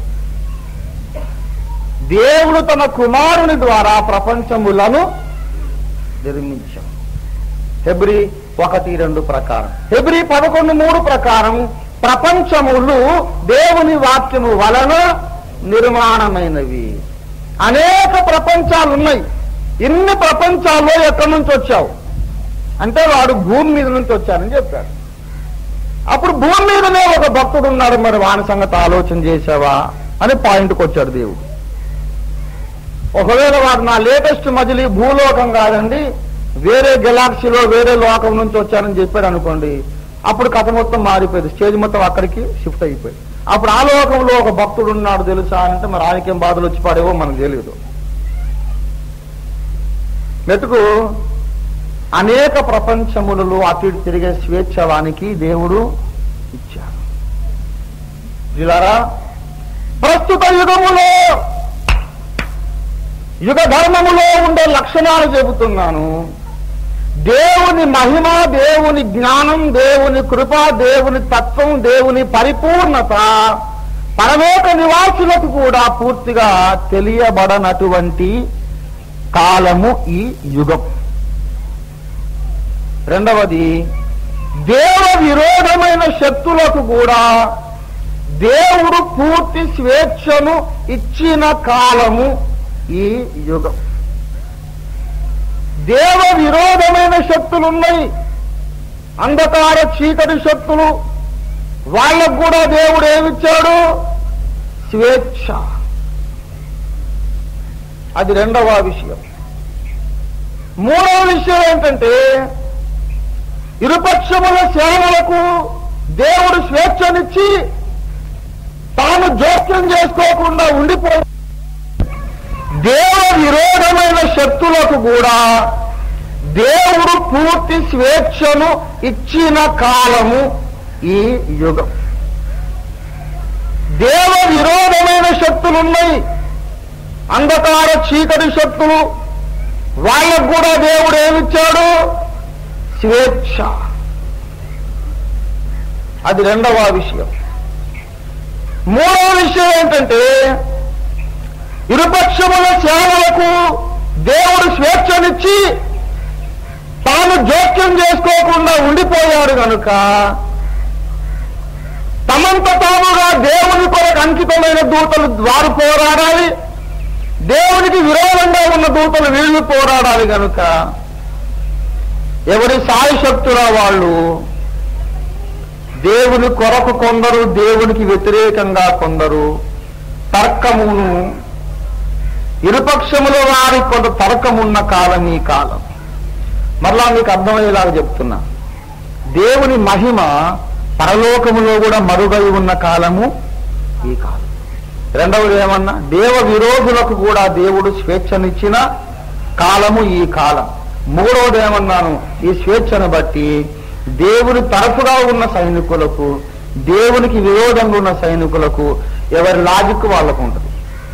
దేవుడు తన కుమారుని ద్వారా ప్రపంచములను నిర్మించాడు. హెబ్రీ 1:2 ప్రకారం, హెబ్రీ 11:3 ప్రకారం ప్రపంచములు దేవుని వాక్యము వలన నిర్మాణమైనవి. అనేక ప్రపంచాలు ఉన్నాయి. ఇన్ని ప్రపంచాల్లో ఎక్కడి నుంచి వచ్చావు అంటే వాడు భూమి మీద నుంచి వచ్చానని చెప్పాడు. అప్పుడు భూమి మీదనే ఒక భక్తుడు ఉన్నాడు, మరి వాని సంగతి ఆలోచన చేసావా అని పాయింట్కి వచ్చాడు దేవుడు. ఒకవేళ వాడు నా లేటెస్ట్ మజిలీ భూలోకం కాదండి, వేరే గెలాక్సీలో వేరే లోకం నుంచి వచ్చారని చెప్పాడు అనుకోండి, అప్పుడు కథ మొత్తం మారిపోయింది, స్టేజ్ మొత్తం అక్కడికి షిఫ్ట్ అయిపోయింది. అప్పుడు ఆ లోకంలో ఒక భక్తుడు ఉన్నాడు తెలుసా అంటే మరి ఆయనకేం బాధలు వచ్చి పడేవో మనకు తెలియదు. మెతుకు అనేక ప్రపంచములలో అటు ఇటు తిరిగే స్వేచ్ఛవానికి దేవుడు ఇచ్చాడు. ప్రస్తుత యుగములో యుగ ధర్మములో ఉండే లక్షణాలు చెబుతున్నాను. దేవుని మహిమ, దేవుని జ్ఞానం, దేవుని కృప, దేవుని తత్వం, దేవుని పరిపూర్ణత పరలోక నివాసులకు కూడా పూర్తిగా తెలియబడనటువంటి కాలము ఈ యుగం. రెండవది, దేవ విరోధమైన శక్తులకు కూడా దేవుడు పూర్తి స్వేచ్ఛను ఇచ్చిన కాలము ఈ యుగం. దేవ విరోధమైన శక్తులున్నాయి, అంధకార చీకటి శక్తులు. వాళ్ళకు కూడా దేవుడు ఏమిచ్చాడు? స్వేచ్ఛ. అది రెండవ విషయం. మూడవ విషయం ఏంటంటే ఇరుపక్షముల సేవలకు దేవుడు స్వేచ్ఛనిచ్చి తాను జోక్యం చేసుకోకుండా ఉండిపోయి దేవ విరోధమైన శక్తులకు కూడా దేవుడు పూర్తి స్వేచ్ఛను ఇచ్చిన కాలము ఈ యుగం. దేవ విరోధమైన శక్తులున్నాయి, అంధకార చీకటి శక్తులు. వాళ్ళకు కూడా దేవుడు ఏమిచ్చాడు? స్వేచ్ఛ. అది రెండవ విషయం. మూడవ విషయం ఏంటంటే ఇరుపక్షముల సేవలకు దేవుడు స్వేచ్ఛనిచ్చి తాను జోక్యం చేసుకోకుండా ఉండిపోయాడు కనుక తమంత తాముగా దేవుని కొరకు అంకితమైన దూతలు వారు పోరాడాలి, దేవునికి విరోధంగా ఉన్న దూతలు వీళ్ళు పోరాడాలి. కనుక ఎవరి సాయశక్తుల వాళ్ళు దేవుని కొరకు కొందరు, దేవునికి వ్యతిరేకంగా కొందరు తర్కమును, ఇరుపక్షముల వారి కొంత తర్కమున్న కాలం ఈ కాలం. మరలా మీకు అర్థమయ్యేలాగా చెప్తున్నా, దేవుని మహిమ పరలోకములో కూడా మరుగై ఉన్న కాలము ఈ కాలం. రెండవది ఏమన్నా, దేవ విరోధులకు కూడా దేవుడు స్వేచ్ఛనిచ్చిన కాలము ఈ కాలం. మూడవది ఏమన్నాను, ఈ స్వేచ్ఛను బట్టి దేవుని తరఫుగా ఉన్న సైనికులకు, దేవునికి విరోధంగా ఉన్న సైనికులకు ఎవరి లాజిక్ వాళ్ళకు ఉంటుంది.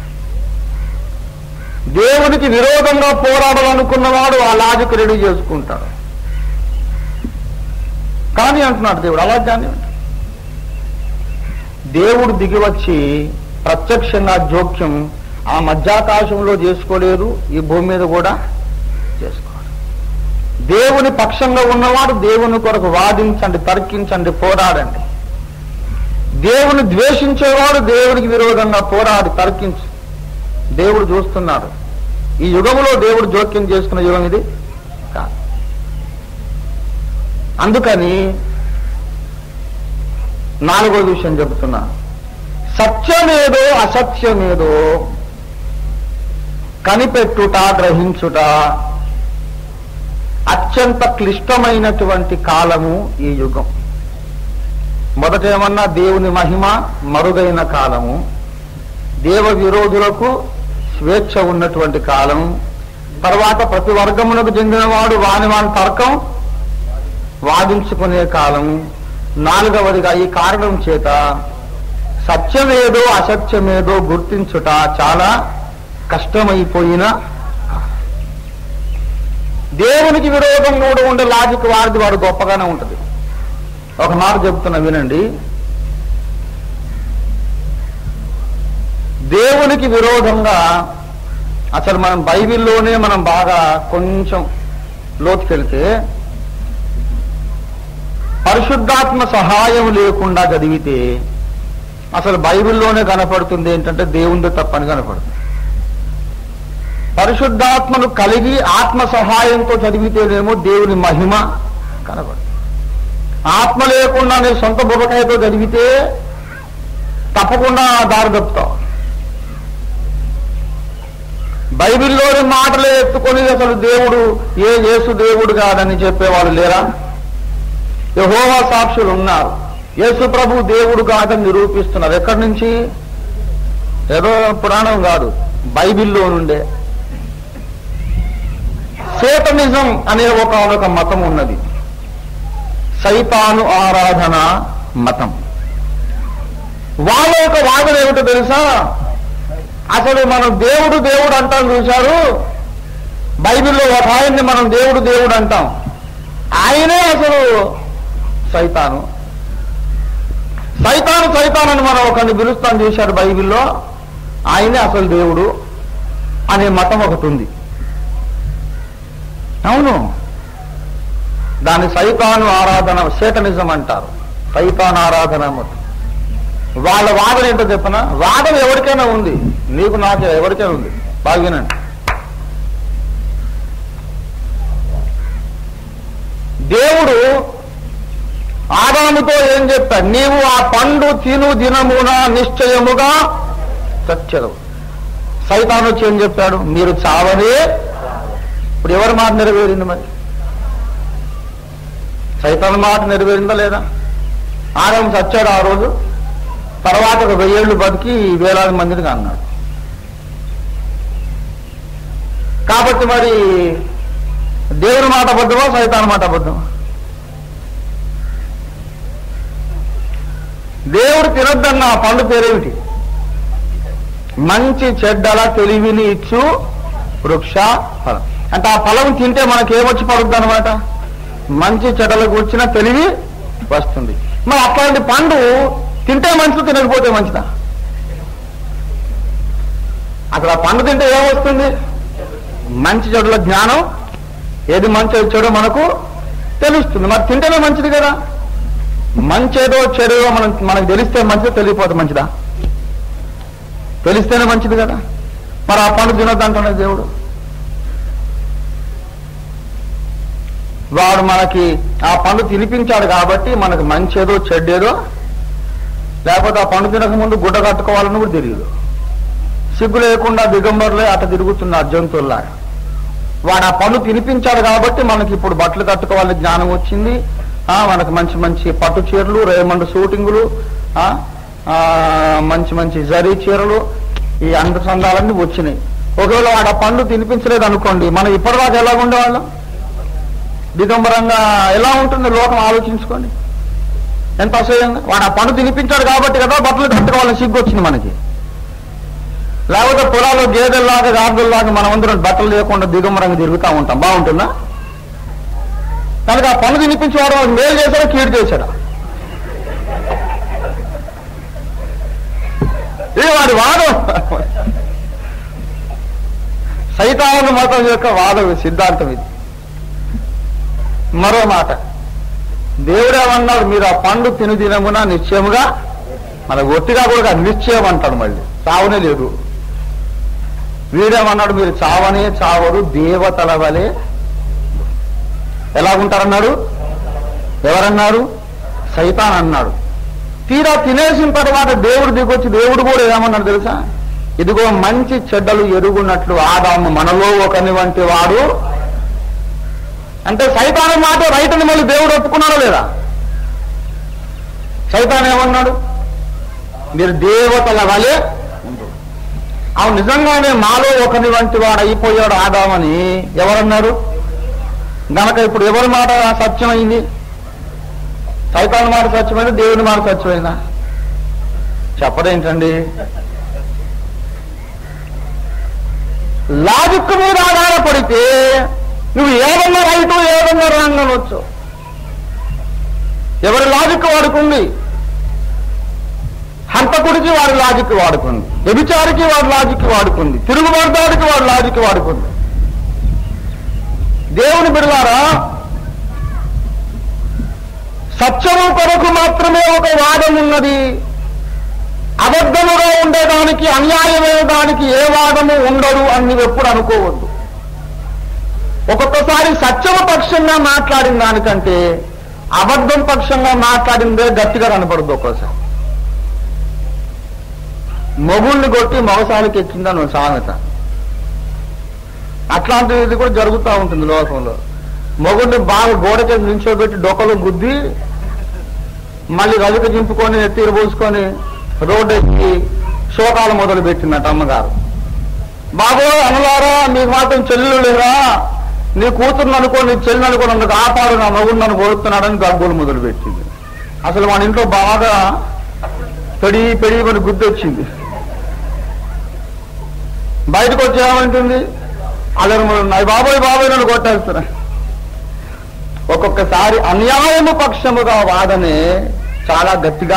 దేవునికి విరోధంగా పోరాడాలనుకున్నవాడు ఆ లాజిక్ రెడీ చేసుకుంటాడు. కానీ అంటున్నాడు దేవుడు, అలా కానీ దేవుడు దిగివచ్చి ప్రత్యక్షంగా జోక్యం ఆ మధ్యాకాశంలో చేసుకోలేరు, ఈ భూమి మీద కూడా చేసుకోవాలి. దేవుని పక్షంగా ఉన్నవాడు దేవుని కొరకు వాదించండి, తర్కించండి, పోరాడండి. దేవుని ద్వేషించేవాడు దేవునికి విరోధంగా పోరాడి తర్కించు. దేవుడు చూస్తున్నాడు. ఈ యుగంలో దేవుడు జోక్యం చేసుకున్న యుగం ఇది కాదు. అందుకని నాలుగో విషయం చెబుతున్నా, సత్యమేదో అసత్యమేదో కనిపెట్టుట, గ్రహించుట అత్యంత క్లిష్టమైనటువంటి కాలము ఈ యుగం. మొదట ఏమన్నా దేవుని మహిమ మరుగైన కాలము, దేవ విరోధులకు స్వేచ్ఛ ఉన్నటువంటి కాలం, తర్వాత ప్రతి వర్గమునకు చెందినవాడు వాని తర్కం వాదించుకునే కాలం. నాలుగవదిగా ఈ కారణం చేత సత్యమేదో అసత్యమేదో గుర్తించుట చాలా కష్టమైపోయిన, దేవునికి విరోధంగా కూడా ఉండే లాజిక్ వాడిది వాడు గొప్పగానే ఉంటుంది. ఒక మాట చెప్తున్నా వినండి, దేవునికి విరోధంగా అసలు మనం బైబిల్లోనే మనం బాగా కొంచెం లోతుకెళ్తే పరిశుద్ధాత్మ సహాయం లేకుండా చదివితే అసలు బైబిల్లోనే కనపడుతుంది ఏంటంటే దేవునితో తప్పని కనపడుతుంది. పరిశుద్ధాత్మను కలిగి ఆత్మ సహాయంతో చదివితేనేమో దేవుని మహిమ కనపడుతుంది. ఆత్మ లేకుండా నేను సొంత బుర్రకాయతో చదివితే తప్పకుండా దారి తప్పుతావు. బైబిల్లోని మాటలే ఎత్తుకొని అసలు దేవుడు యేసు దేవుడు కాదని చెప్పేవాళ్ళు లేరా? యెహోవా సాక్షులు ఉన్నారు. యేసు ప్రభు దేవుడు కాదని నిరూపిస్తున్నారు. ఎక్కడి నుంచి? ఏదో పురాణం కాదు, బైబిల్లో నుండే. సేటనిజం అనే ఒక మతం ఉన్నది, సైతాను ఆరాధన మతం. వాళ్ళ యొక్క వాదన ఏమిటో తెలుసా? అసలు మనం దేవుడు దేవుడు అంటాం చూశారు, బైబిల్లో ఒక ఆయన్ని మనం దేవుడు దేవుడు అంటాం, ఆయనే అసలు సైతాను. సైతాను సైతానని మనం ఒకరిని పిలుస్తాం చూశారు బైబిల్లో, ఆయనే అసలు దేవుడు అనే మతం ఒకటి ఉంది. అవును, దాన్ని సైతాను ఆరాధన, సేటనిజం అంటారు. సైతాన్ ఆరాధన మతం. వాళ్ళ వాదన ఏంటో చెప్పనా? వాదన ఎవరికైనా ఉంది, నీకు నాకు ఎవరికైనా ఉంది. బాగా వినండి. దేవుడు ఆదాముతో ఏం చెప్తాడు? నీవు ఆ పండు తిను దినమున నిశ్చయముగా చచ్చెదవు. సైతాను వచ్చి ఏం చెప్పాడు? మీరు చావనే. ఇప్పుడు ఎవరి మాట నెరవేరింది? మరి సైతాను మాట నెరవేరిందా లేదా? ఆదాము చచ్చాడు ఆ రోజు, తర్వాత ఒక 1000 ఏళ్ళు బతికి వేలాది మందిని అన్నాడు. కాబట్టి మరి దేవుని మాట అబద్ధమా, సైతాను మాట అబద్ధమా? దేవుడు తినొద్దన్న ఆ పండు పేరేమిటి? మంచి చెడ్డల తెలివిని ఇచ్చు వృక్ష ఫలం. అంటే ఆ ఫలం తింటే మనకేమొచ్చి పడుద్ది అనమాట? మంచి చెడ్డలకు వచ్చిన తెలివి వస్తుంది. మరి అట్లాంటి పండు తింటే మంచిది, తినకపోతే మంచిదా? అసలు ఆ పండు తింటే ఏమొస్తుంది? మంచి చెడుల జ్ఞానం, ఏది మంచి చెడో మనకు తెలుస్తుంది. మరి తింటేనే మంచిది కదా. మంచేదో చెడో మనకు తెలిస్తే మంచిదా, తెలియకపోతే మంచిదా? తెలిస్తేనే మంచిది కదా. మరి ఆ పండు తినొద్దంటున్నాడు దేవుడు. వాడు మనకి ఆ పండు తినిపించాడు కాబట్టి మనకు మంచేదో చెడ్డేదో, లేకపోతే ఆ పండు తినక ముందు గుడ్డ కట్టుకోవాలని కూడా తెలియదు. సిగ్గు లేకుండా దిగంబరులే అట్ట తిరుగుతున్నారు జంతువుల్లాగా. వాడు ఆ పండు తినిపించాడు కాబట్టి మనకి ఇప్పుడు బట్టలు కట్టుకోవాలని జ్ఞానం వచ్చింది. మనకు మంచి మంచి పట్టు చీరలు, రేమండ్ షూటింగులు, మంచి మంచి జరీ చీరలు, ఈ అందచందాలన్నీ వచ్చినాయి. ఒకవేళ వాడు ఆ పండు తినిపించలేదు అనుకోండి, మనం ఇప్పటిదాకా ఎలా ఉండేవాళ్ళం? దిగంబరంగా ఎలా ఉంటుంది లోకం? ఆలోచించుకోండి ఎంత అసహ్యంగా. వాడు ఆ పండు తినిపించాడు కాబట్టి కదా బట్టలు కట్టుకోవాలని సిగ్గు వచ్చింది మనకి. లేకపోతే పొలాల్లో గేదెల్లాగా గాడిదల్లాగా మనం అందరం బట్టలు లేకుండా దిగంబరంగా తిరుగుతూ ఉంటాం. బాగుంటుందా? కనుక ఆ పండు తినిపించేవాడు మేలు చేశాడా, కీడు చేశాడా? ఇది వాడి వాదం. సైతాను మతం యొక్క వాదం, సిద్ధాంతం ఇది. మరో మాట, దేవుడేమన్నాడు? మీరు ఆ పండు తినమున నిశ్చయముగా, మన ఒట్టిగా కూడా నిశ్చయం అంటాడు. మళ్ళీ చావనే లేదు. వీడేమన్నాడు? మీరు చావనే చావరు, దేవతల వలె ఎలాగుంటారన్నాడు? ఎవరన్నారు? సైతాన్ అన్నాడు. తీరా తినేసిన తర్వాత దేవుడు దిగొచ్చి దేవుడు కూడా ఏమన్నాడు తెలుసా? ఇదిగో మంచి చెడ్డలు ఎరుగున్నట్లు ఆదాము మనలో ఒకని వంటి వాడు. అంటే సైతాను మాట రైట్ అని మళ్ళీ దేవుడు ఒప్పుకున్నాడా లేదా? సైతాన్ ఏమన్నాడు? మీరు దేవతల వలె. అవును, నిజంగానే మాలో ఒకని వంటి వాడు అయిపోయాడు ఆదామని ఎవరన్నారు? గనక ఇప్పుడు ఎవరి మాట సత్యమైంది? సైతాను మాట సత్యమైందా, దేవుని మాట సత్యమైందా? చెప్పడేంటండి? లాజిక్ మీద ఆధారపడితే నువ్వు ఏదన్నా రైతు, ఏదన్నా రాంగ్ అనొచ్చు. ఎవరి లాజిక్ వాడుకుంది. హంతకుడికి వాడి లాజిక్ వాడుకుంది, వ్యభిచారికి వాడి లాజిక్ వాడుకుంది, తిరుగుబడతాడికి వాడి లాజిక్ వాడుకుంది. దేవుని బిడ్డలారా, సత్యము కొరకు మాత్రమే ఒక వాదం ఉన్నది. అబద్ధముగా ఉండేదానికి, అన్యాయమైన దానికి ఏ వాదము ఉండదు అని నువ్వు ఎప్పుడు అనుకోవద్దు. ఒక్కొక్కసారి సత్యము పక్షంగా మాట్లాడిన దానికంటే అబద్ధం పక్షంగా మాట్లాడిందే గట్టిగా కనపడదు. ఒక్కోసారి మొగుల్ని కొట్టి మగసానికి ఎక్కిందని ఒక సామెత. అట్లాంటిది కూడా జరుగుతూ ఉంటుంది లోకంలో. మొగుడిని బాగా గోడకి నిల్చోబెట్టి డొక్కలు గుద్ది మళ్ళీ రజక చింపుకొని ఎత్తిరు పోసుకొని రోడ్డు ఎక్కి శోకాలు మొదలు పెట్టిందట అమ్మగారు. బాబో అనలారా, మీకు మాత్రం చెల్లెలు లేరా? నీ కూతురుని అనుకో, నీ చెల్లిని అనుకో, నన్ను కాపాడు, నా మొగుడు నన్ను కోరుతున్నాడని గగ్గోలు మొదలు పెట్టింది. అసలు మన ఇంట్లో బాగా పెడి పెడి గుద్ది వచ్చింది. బయటకు వచ్చి ఏమంటుంది? అల్లరి మొదలు, బాబోయ్ బాబోయ్ నన్ను కొట్టేస్తున్నా. ఒక్కొక్కసారి అన్యాయము పక్షముగా వాదనే చాలా గట్టిగా.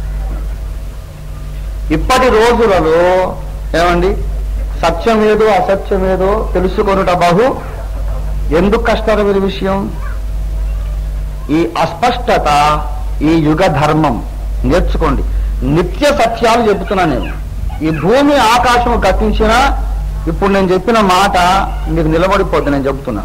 ఇప్పటి రోజులలో ఏమండి, సత్యమేదో అసత్యమేదో తెలుసుకొనుట బహు ఎందుకు కష్టమైన విషయం. ఈ అస్పష్టత, ఈ యుగ ధర్మం నేర్చుకోండి. నిత్య సత్యాలు చెబుతున్నా నేను. ఈ భూమి ఆకాశం గతించినా ఇప్పుడు నేను చెప్పిన మాట మీకు నిలబడిపోద్ది. నేను చెబుతున్నా,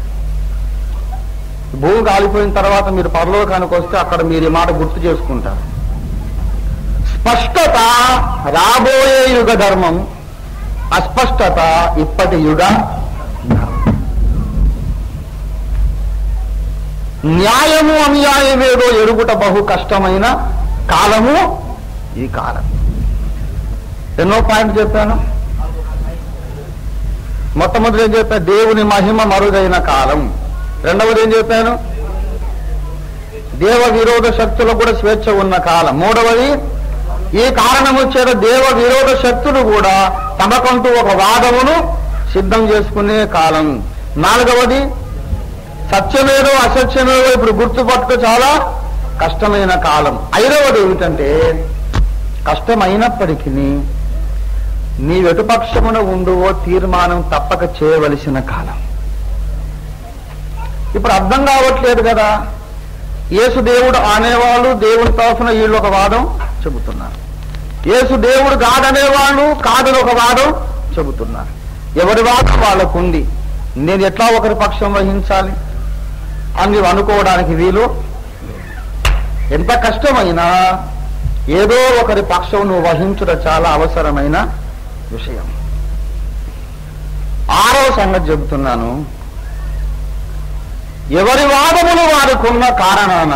భూమి కాలిపోయిన తర్వాత మీరు పరలోకానికి వస్తే అక్కడ మీరు ఈ మాట గుర్తు చేసుకుంటారు. స్పష్టత రాబోయే యుగ ధర్మం, అస్పష్టత ఇప్పటి యుగ ధర్మం. న్యాయము అన్యాయమేదో ఎరుగుట బహు కష్టమైన కాలము ఈ కాలం. ఎన్నో పాయింట్ చెప్పాను. మొట్టమొదటి ఏం చెప్పాను? దేవుని మహిమ మరుగైన కాలం. రెండవది ఏం చెప్పాను? దేవ విరోధ శక్తులకు కూడా స్వేచ్ఛ ఉన్న కాలం. మూడవది, ఈ కారణము చేత దేవ విరోధ శక్తులు కూడా తమకంటూ ఒక వాదమును సిద్ధం చేసుకునే కాలం. నాలుగవది, సత్యమేదో అసత్యమేదో ఇప్పుడు గుర్తుపట్టుట చాలా కష్టమైన కాలం. ఐదవది ఏమిటంటే, కష్టమైనప్పటికీ నీ వెటుపక్షమున ఉండువో తీర్మానం తప్పక చేయవలసిన కాలం. ఇప్పుడు అర్థం కావట్లేదు కదా. యేసు దేవుడు అనేవాళ్ళు దేవుడి తరఫున వీళ్ళు ఒక వాదం చెబుతున్నారు. యేసు దేవుడు కాదనేవాళ్ళు కాదని ఒక వాదం చెబుతున్నారు. ఎవరి వాదం వాళ్ళకుంది. నేను ఎట్లా ఒకరి పక్షం వహించాలి అని అనుకోవడానికి వీలు. ఎంత కష్టమైనా ఏదో ఒకరి పక్షం నువ్వు వహించుట చాలా అవసరమైన విషయం. ఆరవ సంగతి చెబుతున్నాను. ఎవరి వాదములు వారికున్న కారణాన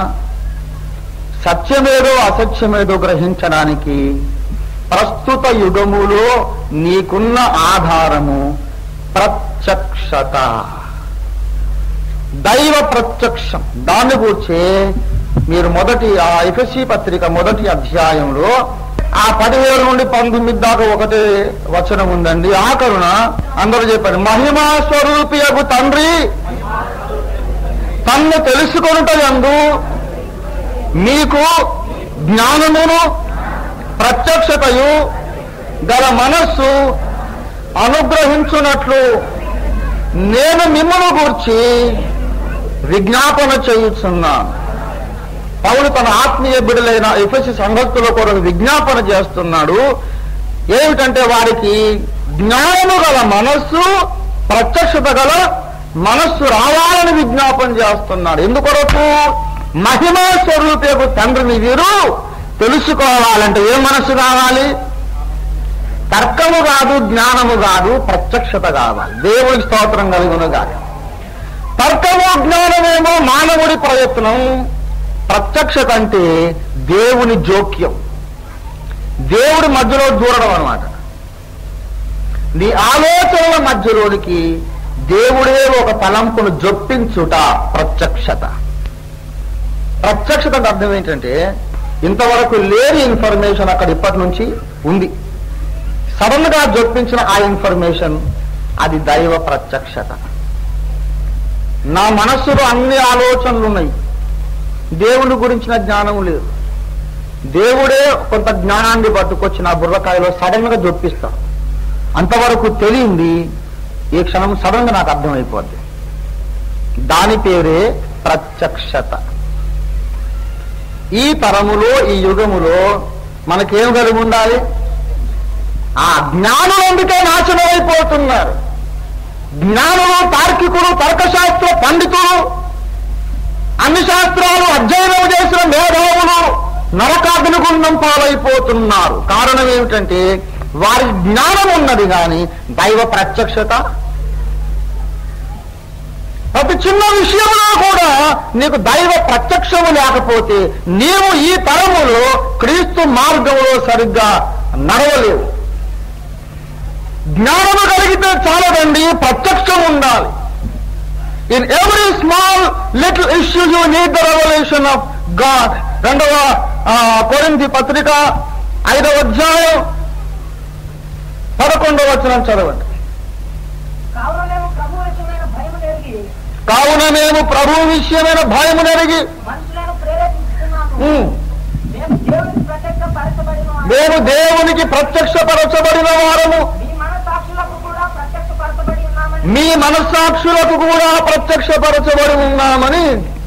సత్యమేదో అసత్యమేదో గ్రహించడానికి ప్రస్తుత యుగములో నీకున్న ఆధారము ప్రత్యక్షత, దైవ ప్రత్యక్షం. దాన్ని కూర్చే మీరు ఆ ఎఫెసీ పత్రిక మొదటి అధ్యాయంలో ఆ 17 నుండి 19 దాకా ఒకటే వచనం ఉందండి. ఆ కరుణ అందరూ చెప్పారు. మహిమా స్వరూపియగు తండ్రి తన్ను తెలుసుకొనుటయందు మీకు జ్ఞానమును ప్రత్యక్షతయు గల మనస్సు అనుగ్రహించున్నట్లు నేను మిమ్మల్ని గూర్చి విజ్ఞాపన చేయుచున్నాను. పౌలు తన ఆత్మీయ బిడ్డలైన ఎఫెసీ సంఘస్థుల కొరకు విజ్ఞాపన చేస్తున్నాడు. ఏమిటంటే వారికి జ్ఞానము గల మనస్సు, ప్రత్యక్షత గల మనస్సు రావాలని విజ్ఞాపన చేస్తున్నాడు. ఎందుకొరకు? మహిమా స్వరూపేకు తండ్రిని వీరు తెలుసుకోవాలంటే ఏ మనస్సు కావాలి? తర్కము కాదు, జ్ఞానము కాదు, ప్రత్యక్షత కావాలి. దేవుడి స్తోత్రం కలుగును గాక. తర్కము జ్ఞానమేమో మానవుడి ప్రయత్నం. ప్రత్యక్షత అంటే దేవుని జోక్యం, దేవుడి మధ్యలో దూరడం అన్నమాట. నీ ఆలోచనల మధ్యలోనికి దేవుడే ఒక తలంపును జొప్పించుట ప్రత్యక్షత. ప్రత్యక్షత అర్థం ఏంటంటే ఇంతవరకు లేని ఇన్ఫర్మేషన్ అక్కడ ఇప్పటి నుంచి ఉంది. సడన్ గా జొప్పించిన ఆ ఇన్ఫర్మేషన్, అది దైవ ప్రత్యక్షత. నా మనస్సులో అన్ని ఆలోచనలు ఉన్నాయి, దేవుని గురించిన జ్ఞానం లేదు. దేవుడే కొంత జ్ఞానాన్ని పట్టుకొచ్చి నా బుర్రకాయలో సడన్ గా జొప్పిస్తాను. అంతవరకు తెలియంది ఈ క్షణం సడన్ గా నాకు అర్థమైపోద్ది. దాని పేరే ప్రత్యక్షత. ఈ తరములో, ఈ యుగములో మనకేం కలిగి ఉండాలి? ఆ జ్ఞానం ఎందుకే నాశనం అయిపోతున్నారు. జ్ఞానులు, తార్కికులు, తర్కశాస్త్ర పండితులు, అన్ని శాస్త్రాలు అధ్యయనం చేసిన మేధావులు నరకాగ్నిగుండం పాలైపోతున్నారు. కారణం ఏమిటంటే వారి జ్ఞానం ఉన్నది కానీ దైవ ప్రత్యక్షత. ప్రతి చిన్న విషయంలో కూడా నీకు దైవ ప్రత్యక్షము లేకపోతే నీవు ఈ తరములో క్రీస్తు మార్గంలో సరిగ్గా నడవలేవు. జ్ఞానము కలిగితే చాలదండి, ప్రత్యక్షం ఉండాలి. In every small little issue you need the revolution of God. 2వ కొరింథీ పత్రిక 5వ అధ్యాయం 11వ వచనం చదవండి. కావున మేము ప్రభు విషయమైన భయము నెరిగి మేము దేవునికి ప్రత్యక్షపరచబడిన వారము, మీ మనస్సాక్షులకు కూడా ప్రత్యక్షపరచబడి ఉన్నామని.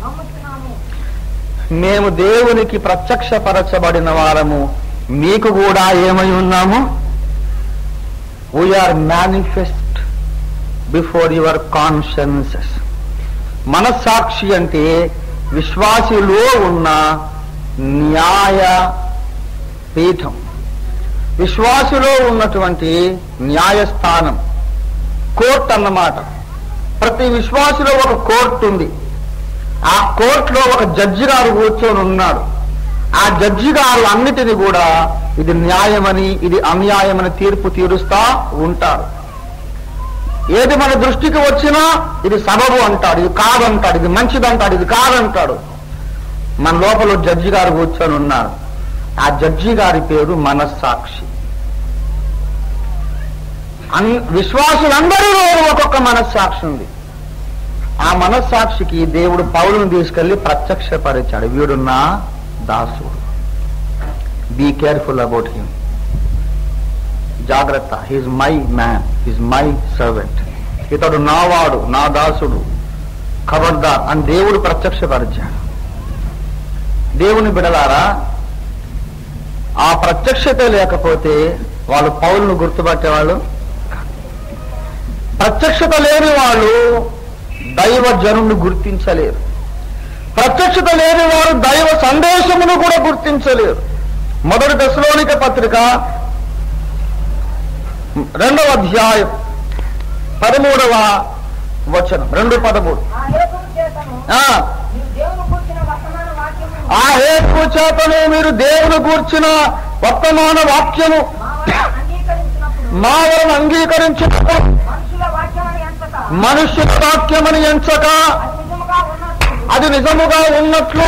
మేము దేవునికి ప్రత్యక్షపరచబడిన వారము, మీకు కూడా ఏమై ఉన్నాము? We are manifest before your consciences. మనస్సాక్షి అంటే విశ్వాసిలో ఉన్న న్యాయ పీఠం, విశ్వాసులో ఉన్నటువంటి న్యాయస్థానం, కోర్టు అన్నమాట. ప్రతి విశ్వాసులో ఒక కోర్టు ఉంది. ఆ కోర్టులో ఒక జడ్జి గారు కూర్చొని ఉన్నాడు. ఆ జడ్జి గారు అన్నిటిని కూడా ఇది న్యాయమని ఇది అన్యాయమని తీర్పు తీరుస్తా ఉంటారు. ఏది మన దృష్టికి వచ్చినా ఇది సబబు అంటాడు, ఇది కాదంటాడు, ఇది మంచిదంటాడు, ఇది కాదంటాడు. మన లోపల జడ్జి గారు కూర్చొని ఉన్నారు. ఆ జడ్జి గారి పేరు మనస్సాక్షి. విశ్వాసులందరిలో ఒక్కొక్క మనస్సాక్షి ఉంది. ఆ మనస్సాక్షికి దేవుడు పౌలును తీసుకెళ్లి ప్రత్యక్షపరిచాడు. వీడు నా దాసుడు, బీ కేర్ఫుల్ అబౌట్ హిమ్, జాగ్రత్త, he's my man, he's my servant, ఇతడు నావాడు, నా దాసుడు, ఖబర్దార్ అని దేవుడు ప్రత్యక్షపరిచాడు. దేవుని బిడలారా, ఆ ప్రత్యక్షత లేకపోతే వాళ్ళు పౌలును గుర్తుపట్టేవాళ్ళు. ప్రత్యక్షత లేని వాళ్ళు దైవ జనుని గుర్తించలేరు. ప్రత్యక్షత లేని వారు దైవ సందేశమును కూడా గుర్తించలేరు. మొదటి దశలోనిక పత్రిక 2వ అధ్యాయం 13వ వచనం, 2:13. ఆ హేతు చేతను మీరు దేవుని గూర్చిన వర్తమాన వాక్యము మా వలన అంగీకరించినప్పుడు మనుష్యుల వాక్యమని ఎంచక అది నిజముగా ఉన్నట్లు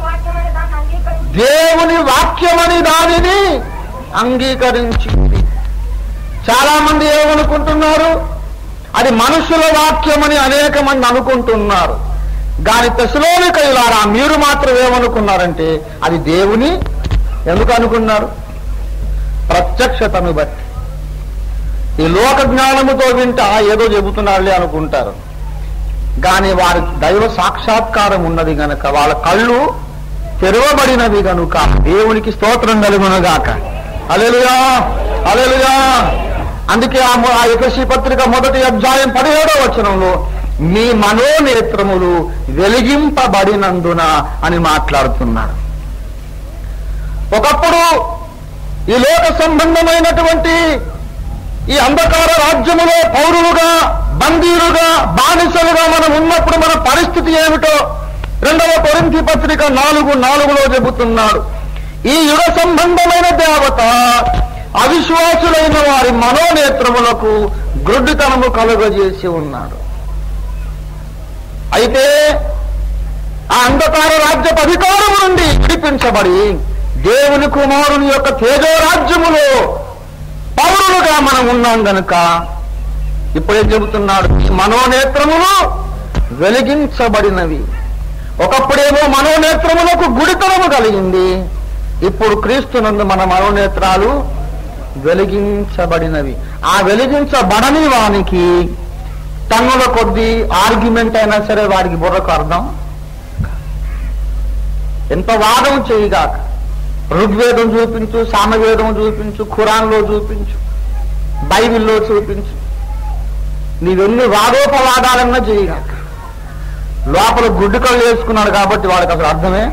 దేవుని వాక్యమని దానిని అంగీకరించింది. చాలా మంది ఏమనుకుంటున్నారు? అది మనుషుల వాక్యమని అనేక మంది అనుకుంటున్నారు. దాని తెస్సలోనికయులారా మీరు మాత్రం ఏమనుకున్నారంటే అది దేవుని. ఎందుకు అనుకున్నారు? ప్రత్యక్షతను బట్టి. ఈ లోక జ్ఞానముతో వింటా ఏదో చెబుతున్నారులే అనుకుంటారు. కానీ వారి దైవ సాక్షాత్కారం ఉన్నది గనుక, వాళ్ళ కళ్ళు తెరవబడినవి గనుక దేవునికి స్తోత్రం కలుగునుగాక. హల్లెలూయా, హల్లెలూయా. అందుకే ఆ ఎఫెసీ పత్రిక 1వ అధ్యాయం 17వ వచనంలో మీ మనోనేత్రములు వెలిగింపబడినందున అని మాట్లాడుతున్నాడు. ఒకప్పుడు ఈ లోక సంబంధమైనటువంటి ఈ అంధకార రాజ్యములో పౌరులుగా, బందీలుగా, బానిసలుగా మనం ఉన్నప్పుడు మన పరిస్థితి ఏమిటో 2వ కొరింథీ పత్రిక 4:4లో చెబుతున్నాడు. ఈ యుగ సంబంధమైన దేవత అవిశ్వాసులైన వారి మనోనేత్రములకు గ్రుడ్డితనము కలుగజేసి ఉన్నాడు. అయితే ఆ అంధకార రాజ్యపు అధికారము నుండి విడిపించబడి దేవుని కుమారుని యొక్క తేజోరాజ్యములో పౌరులుగా మనం ఉన్నాం గనుక ఇప్పుడేం చెబుతున్నాడు? మనోనేత్రములు వెలిగించబడినవి. ఒకప్పుడేమో మనోనేత్రములకు గుడితనము కలిగింది, ఇప్పుడు క్రీస్తునందు మన మనోనేత్రాలు వెలిగించబడినవి. ఆ వెలిగించబడని వానికి టన్నుల కొద్దీ ఆర్గ్యుమెంట్ అయినా సరే వాడికి బుర్రకు అర్థం. ఎంత వాదం చేయగాక, ఋగ్వేదం చూపించు, సామవేదం చూపించు, ఖురాన్లో చూపించు, బైబిల్లో చూపించు, నీవెన్ని వాదోపవాదాలన్నా చేయగాక, లోపల గుడ్డు కళ్ళు వేసుకున్నాడు కాబట్టి వాడికి అసలు అర్థమే.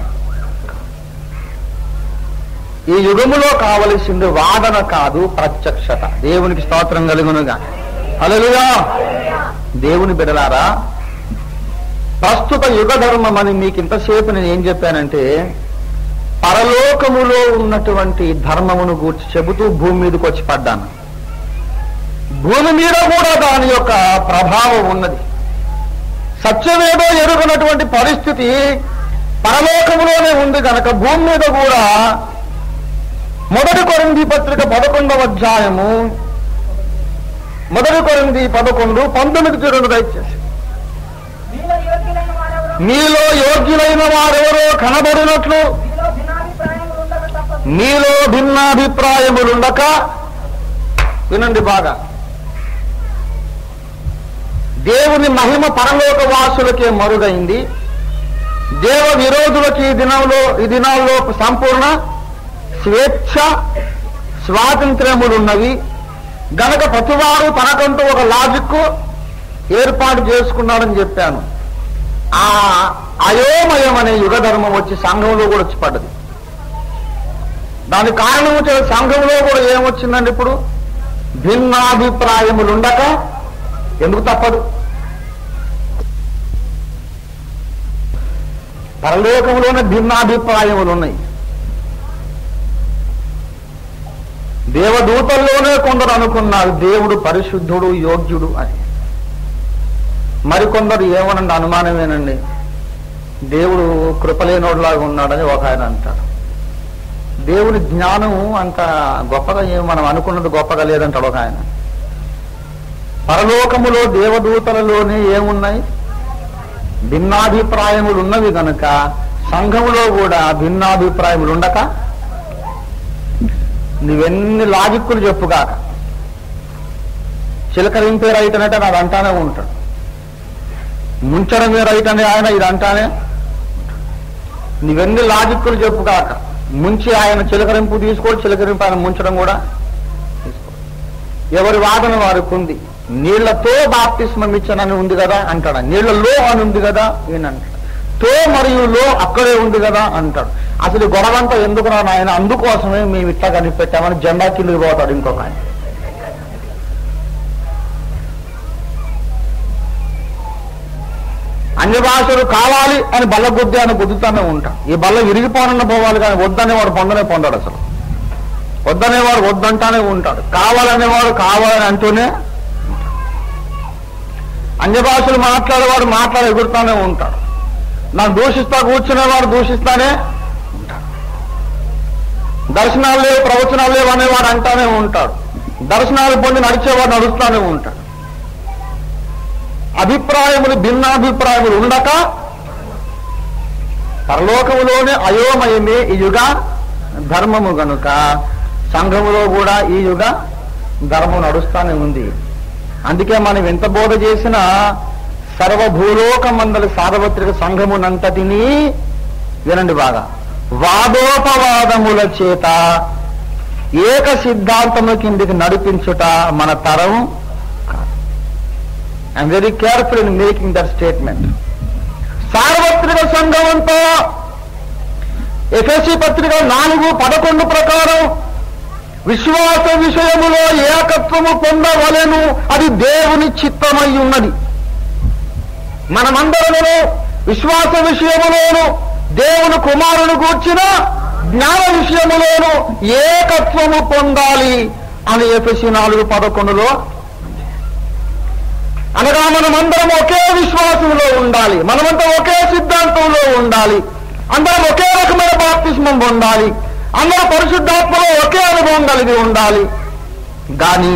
ఈ యుగములో కావలసింది వాదన కాదు, ప్రత్యక్షత. దేవునికి స్తోత్రం కలుగునుగా. హల్లెలూయా. దేవుని బిడ్డలారా, ప్రస్తుత యుగ ధర్మం అని మీకు ఇంతసేపు నేను ఏం చెప్పానంటే, పరలోకములో ఉన్నటువంటి ధర్మమును గూర్చి చెబుతూ భూమి మీదకి వచ్చి పడ్డాను. భూమి మీద కూడా దాని యొక్క ప్రభావం ఉన్నది. సత్యమేదో ఎరుగునటువంటి పరిస్థితి పరలోకములోనే ఉంది కనుక భూమి మీద కూడా 1 కొరింథీ పత్రిక 11వ అధ్యాయము 1 కొరింథీ 11:19 దయచేసి. మీలో యోగ్యులైన వారెవరో కనబడినట్లు మీలో భిన్నాభిప్రాయములుండక, వినండి బాగా, దేవుని మహిమ పరలోక వాసులకే మరుగైంది, దేవ విరోధులకి ఈ దినాల్లో సంపూర్ణ స్వేచ్ఛ స్వాతంత్ర్యములున్నవి గనక ప్రతివారు తనకంటూ ఒక లాజిక్ ఏర్పాటు చేసుకున్నాడని చెప్పాను. ఆ అయోమయం అనే యుగ ధర్మం వచ్చి సంఘంలో కూడా వచ్చి పడ్డది. దాని కారణం సంఘంలో కూడా ఏమొచ్చిందండి? ఇప్పుడు భిన్నాభిప్రాయములు ఉండక ఎందుకు తప్పదు? పరలోకంలోనే భిన్నాభిప్రాయములు ఉన్నాయి. దేవదూతల్లోనే కొందరు అనుకున్నారు దేవుడు పరిశుద్ధుడు, యోగ్యుడు అని. మరికొందరు ఏమనండి, అనుమానమేనండి, దేవుడు కృపలేనోడులాగా ఉన్నాడని ఒక ఆయన అంటాడు. దేవుని జ్ఞానం అంత గొప్పగా మనం అనుకున్నది గొప్పగా లేదంటాడు ఒక ఆయన. పరలోకములో దేవదూతలలోనే ఏమున్నాయి? భిన్నాభిప్రాయములు ఉన్నవి కనుక సంఘములో కూడా భిన్నాభిప్రాయములు ఉండక నువ్వెన్ని లాజిక్కులు చెప్పుగాక, చిలకరింపే రైట్ అంటే నాది అంటానే ఉంటాడు, ముంచడమే రైట్ అనే ఆయన ఇది అంటానే. నువ్వెన్ని లాజిక్కులు చెప్పుగాక ముంచి ఆయన చిలకరింపు తీసుకోడు, చిలకరింపు ఆయన ముంచడం కూడా తీసుకోడు. ఎవరి వాదన వారికి ఉంది. నీళ్లతో బాప్తిస్మం ఇచ్చానని ఉంది కదా అంటాడు, నీళ్లలో అని ఉంది కదా ఈయనంటాడు, తో మరియు లో అక్కడే ఉంది కదా అంటాడు. అసలు గొడవంతా ఎందుకు రా నాయన, అందుకోసమే మేము ఇట్లా కనిపెట్టామని జెండా కిందకి పోతాడు ఇంకొక ఆయన. అన్ని భాషలు కావాలి అని బల్ల గుద్ది అని గుద్దుతానే ఉంటాం. ఈ బల్ల విరిగిపోనన్న పోవాలి కానీ వద్దనేవాడు పొందనే అసలు. వద్దనేవాడు వద్దంటానే ఉంటాడు, కావాలనేవాడు కావాలని అంటూనే. అన్య భాషలు మాట్లాడేవాడు ఎగురుతానే ఉంటాడు. నాకు దూషిస్తా కూర్చునేవాడు దూషిస్తానే ఉంటాడు. దర్శనాలు లేవు, ప్రవచనాలు లేవు అనేవాడు అంటానే ఉంటాడు. దర్శనాలు పొంది నడిచేవాడు నడుస్తానే ఉంటాడు. అభిప్రాయములు భిన్నాభిప్రాయములు ఉండక పరలోకములోనే అయోమయమే ఈ యుగ ధర్మము గనుక సంఘములో కూడా ఈ యుగ ధర్మం నడుస్తానే ఉంది. అందుకే మనం ఎంత బోధ చేసినా సర్వభూలోకమందలి సార్వత్రిక సంఘమునంతటినీ వినండి బాగా, వాదోపవాదముల చేత ఏక సిద్ధాంతము కిందికి నడిపించుట మన తరం. I'm very careful in making that statement. సార్వత్రిక సంఘమంతో ఎఫెసీ పత్రిక 4:11 ప్రకారం విశ్వాస విషయములో ఏకత్వము పొందవలెను, అది దేవుని చిత్తమై ఉన్నది. మనమందరము విశ్వాస విషయములోను దేవుని కుమారుని గూర్చిన జ్ఞాన విషయములోను ఏకత్వము పొందాలి అని ఎఫెసీ 4:11 అనగా మనమందరం ఒకే విశ్వాసంలో ఉండాలి, మనమంతా ఒకే సిద్ధాంతంలో ఉండాలి, అందరం ఒకే రకమైన బాప్తిస్మం పొందాలి, అందరూ పరిశుద్ధాత్మలో ఒకే అనుభవం కలిగి ఉండాలి. కానీ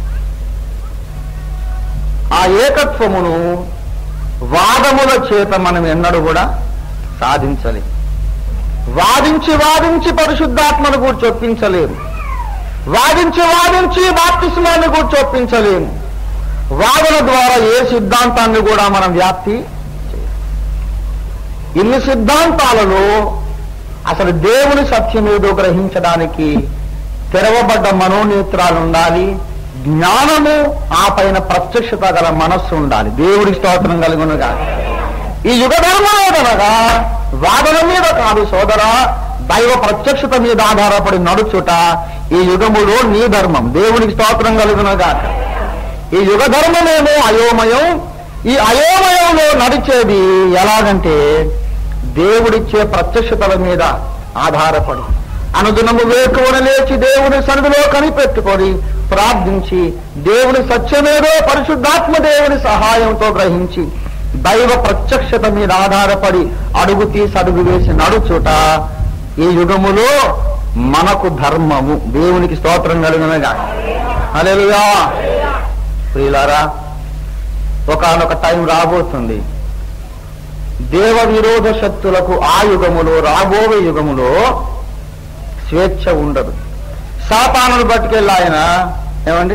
ఆ ఏకత్వమును వాదముల చేత మనం ఎన్నడూ కూడా సాధించలేము. వాదించి పరిశుద్ధాత్మను కూడా చొప్పించలేము. వాదించి బాప్తిస్మాన్ని కూడా చొప్పించలేము. వాదన ద్వారా ఏ సిద్ధాంతాన్ని కూడా మనం వ్యాప్తి చేయాలి. ఇన్ని సిద్ధాంతాలలో అసలు దేవుని సత్యం ఏదో గ్రహించడానికి తెరవబడ్డ మనోనేత్రాలు ఉండాలి, జ్ఞానము, ఆ పైన ప్రత్యక్షత గల మనస్సు ఉండాలి. దేవుడికి స్తోత్రం కలుగునుగా. ఈ యుగ ధర్మం ఏదనగా వాదన మీద కాదు సోదరా, దైవ ప్రత్యక్షత మీద ఆధారపడి నడుచుట ఈ యుగములో నీ ధర్మం. దేవునికి స్తోత్రం కలుగునుగా. ఈ యుగ ధర్మమేమో అయోమయం. ఈ అయోమయంలో నడిచేది ఎలాగంటే దేవుడిచ్చే ప్రత్యక్షతల మీద ఆధారపడి అనుదినము వేకువన లేచి దేవుని సన్నిధిలో కనిపెట్టుకొని ప్రార్థించి దేవుని సత్యమేదో పరిశుద్ధాత్మ దేవుని సహాయంతో గ్రహించి దైవ ప్రత్యక్షత మీద ఆధారపడి అడుగు తీసి అడుగు వేసి నడుచుట ఈ యుగములో మనకు ధర్మము. దేవునికి స్తోత్రం కలుగునుగా. హల్లెలూయా. ప్రియులారా, ఒకానొక టైం రాబోతుంది, దేవ విరోధ శక్తులకు ఆ యుగములో, రాబోయే యుగములో స్వేచ్ఛ ఉండదు. సాతానును పట్టుకెళ్ళి ఆయన ఏమండి,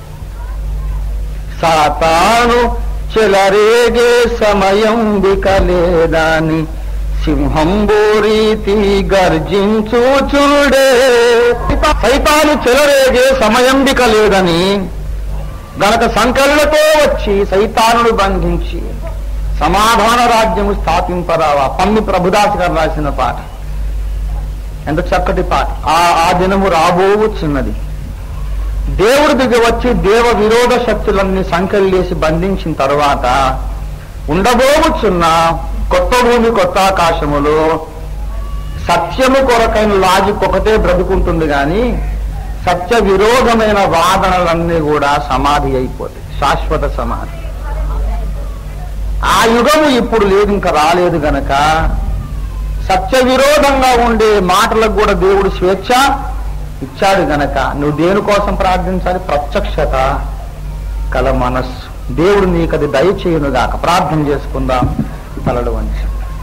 సాతాను చెలరేగే సమయం బికలేదాని సింహంబో రీతి గర్జించుచుడే. సైతాను చెలరేగే సమయం బికలేదని గనక సంకలతో వచ్చి సైతానును బంధించి సమాధాన రాజ్యము స్థాపింపరావా. పమ్మి ప్రభుదాస్ గారు రాసిన పాట. ఎంత చక్కటి పాట. ఆ దినము రాబోవచ్చున్నది. దేవుడి దిగి వచ్చి దేవ విరోధ శక్తులన్నీ సంకెళ్ళేసి బంధించిన తరువాత ఉండబోవచ్చున్న కొత్త భూమి కొత్త ఆకాశములో సత్యము కొరకైన లాజిక్ ఒకటే బ్రతుకుంటుంది కానీ సత్య విరోధమైన వాదనలన్నీ కూడా సమాధి అయిపోతాయి, శాశ్వత సమాధి. ఆ యుగము ఇప్పుడు లేదు, ఇంకా రాలేదు గనక సత్య విరోధంగా ఉండే మాటలకు కూడా దేవుడు స్వేచ్ఛ ఇచ్చాడు గనక నువ్వు దేనికోసం ప్రార్థించాలి? ప్రత్యక్షత కల మనస్సు. దేవుడు నీకు అది దయచేయునుగాక. ప్రార్థన చేసుకుందాం. తలలు వంచి.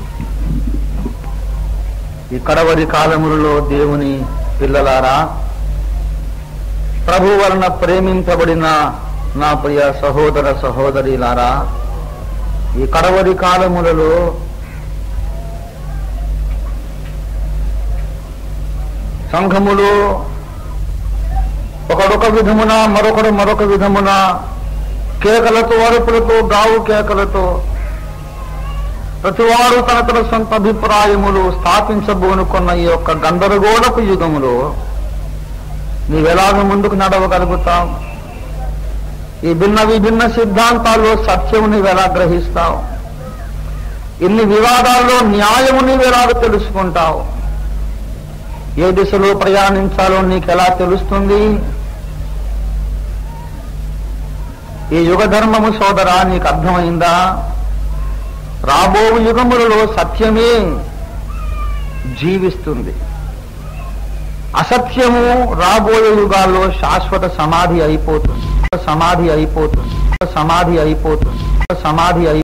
ఈ కడవరి కాలములలో దేవుని పిల్లలారా, ప్రభు వలన ప్రేమించబడిన నా ప్రియ సహోదర సహోదరిలారా, ఈ కడవరి కాలములలో సంఘములు ఒకడొక విధమున మరొకడు మరొక విధమున కేకలతో అరుపులతో గావు కేకలతో ప్రతివాడు తన తన సొంత అభిప్రాయములు స్థాపించబోనుకున్న ఈ యొక్క గందరగోళపు యుగములో నీవెలాగ ముందుకు నడవగలుగుతావు? ఈ భిన్న విభిన్న సిద్ధాంతాల్లో సత్యము నీవెలా గ్రహిస్తావు? ఇన్ని వివాదాల్లో న్యాయము నీవెలాగ తెలుసుకుంటావు? ఏ దిశలో ప్రయాణించాలో నీకెలా తెలుస్తుంది? ఈ యుగ ధర్మము సోదరా నీకు అర్థమైందా? రాబో యుగములలో సత్యమే జీవిస్తుంది. అసత్యము రాబోయే యుగాల్లో శాశ్వత సమాధి అయిపోతుంది.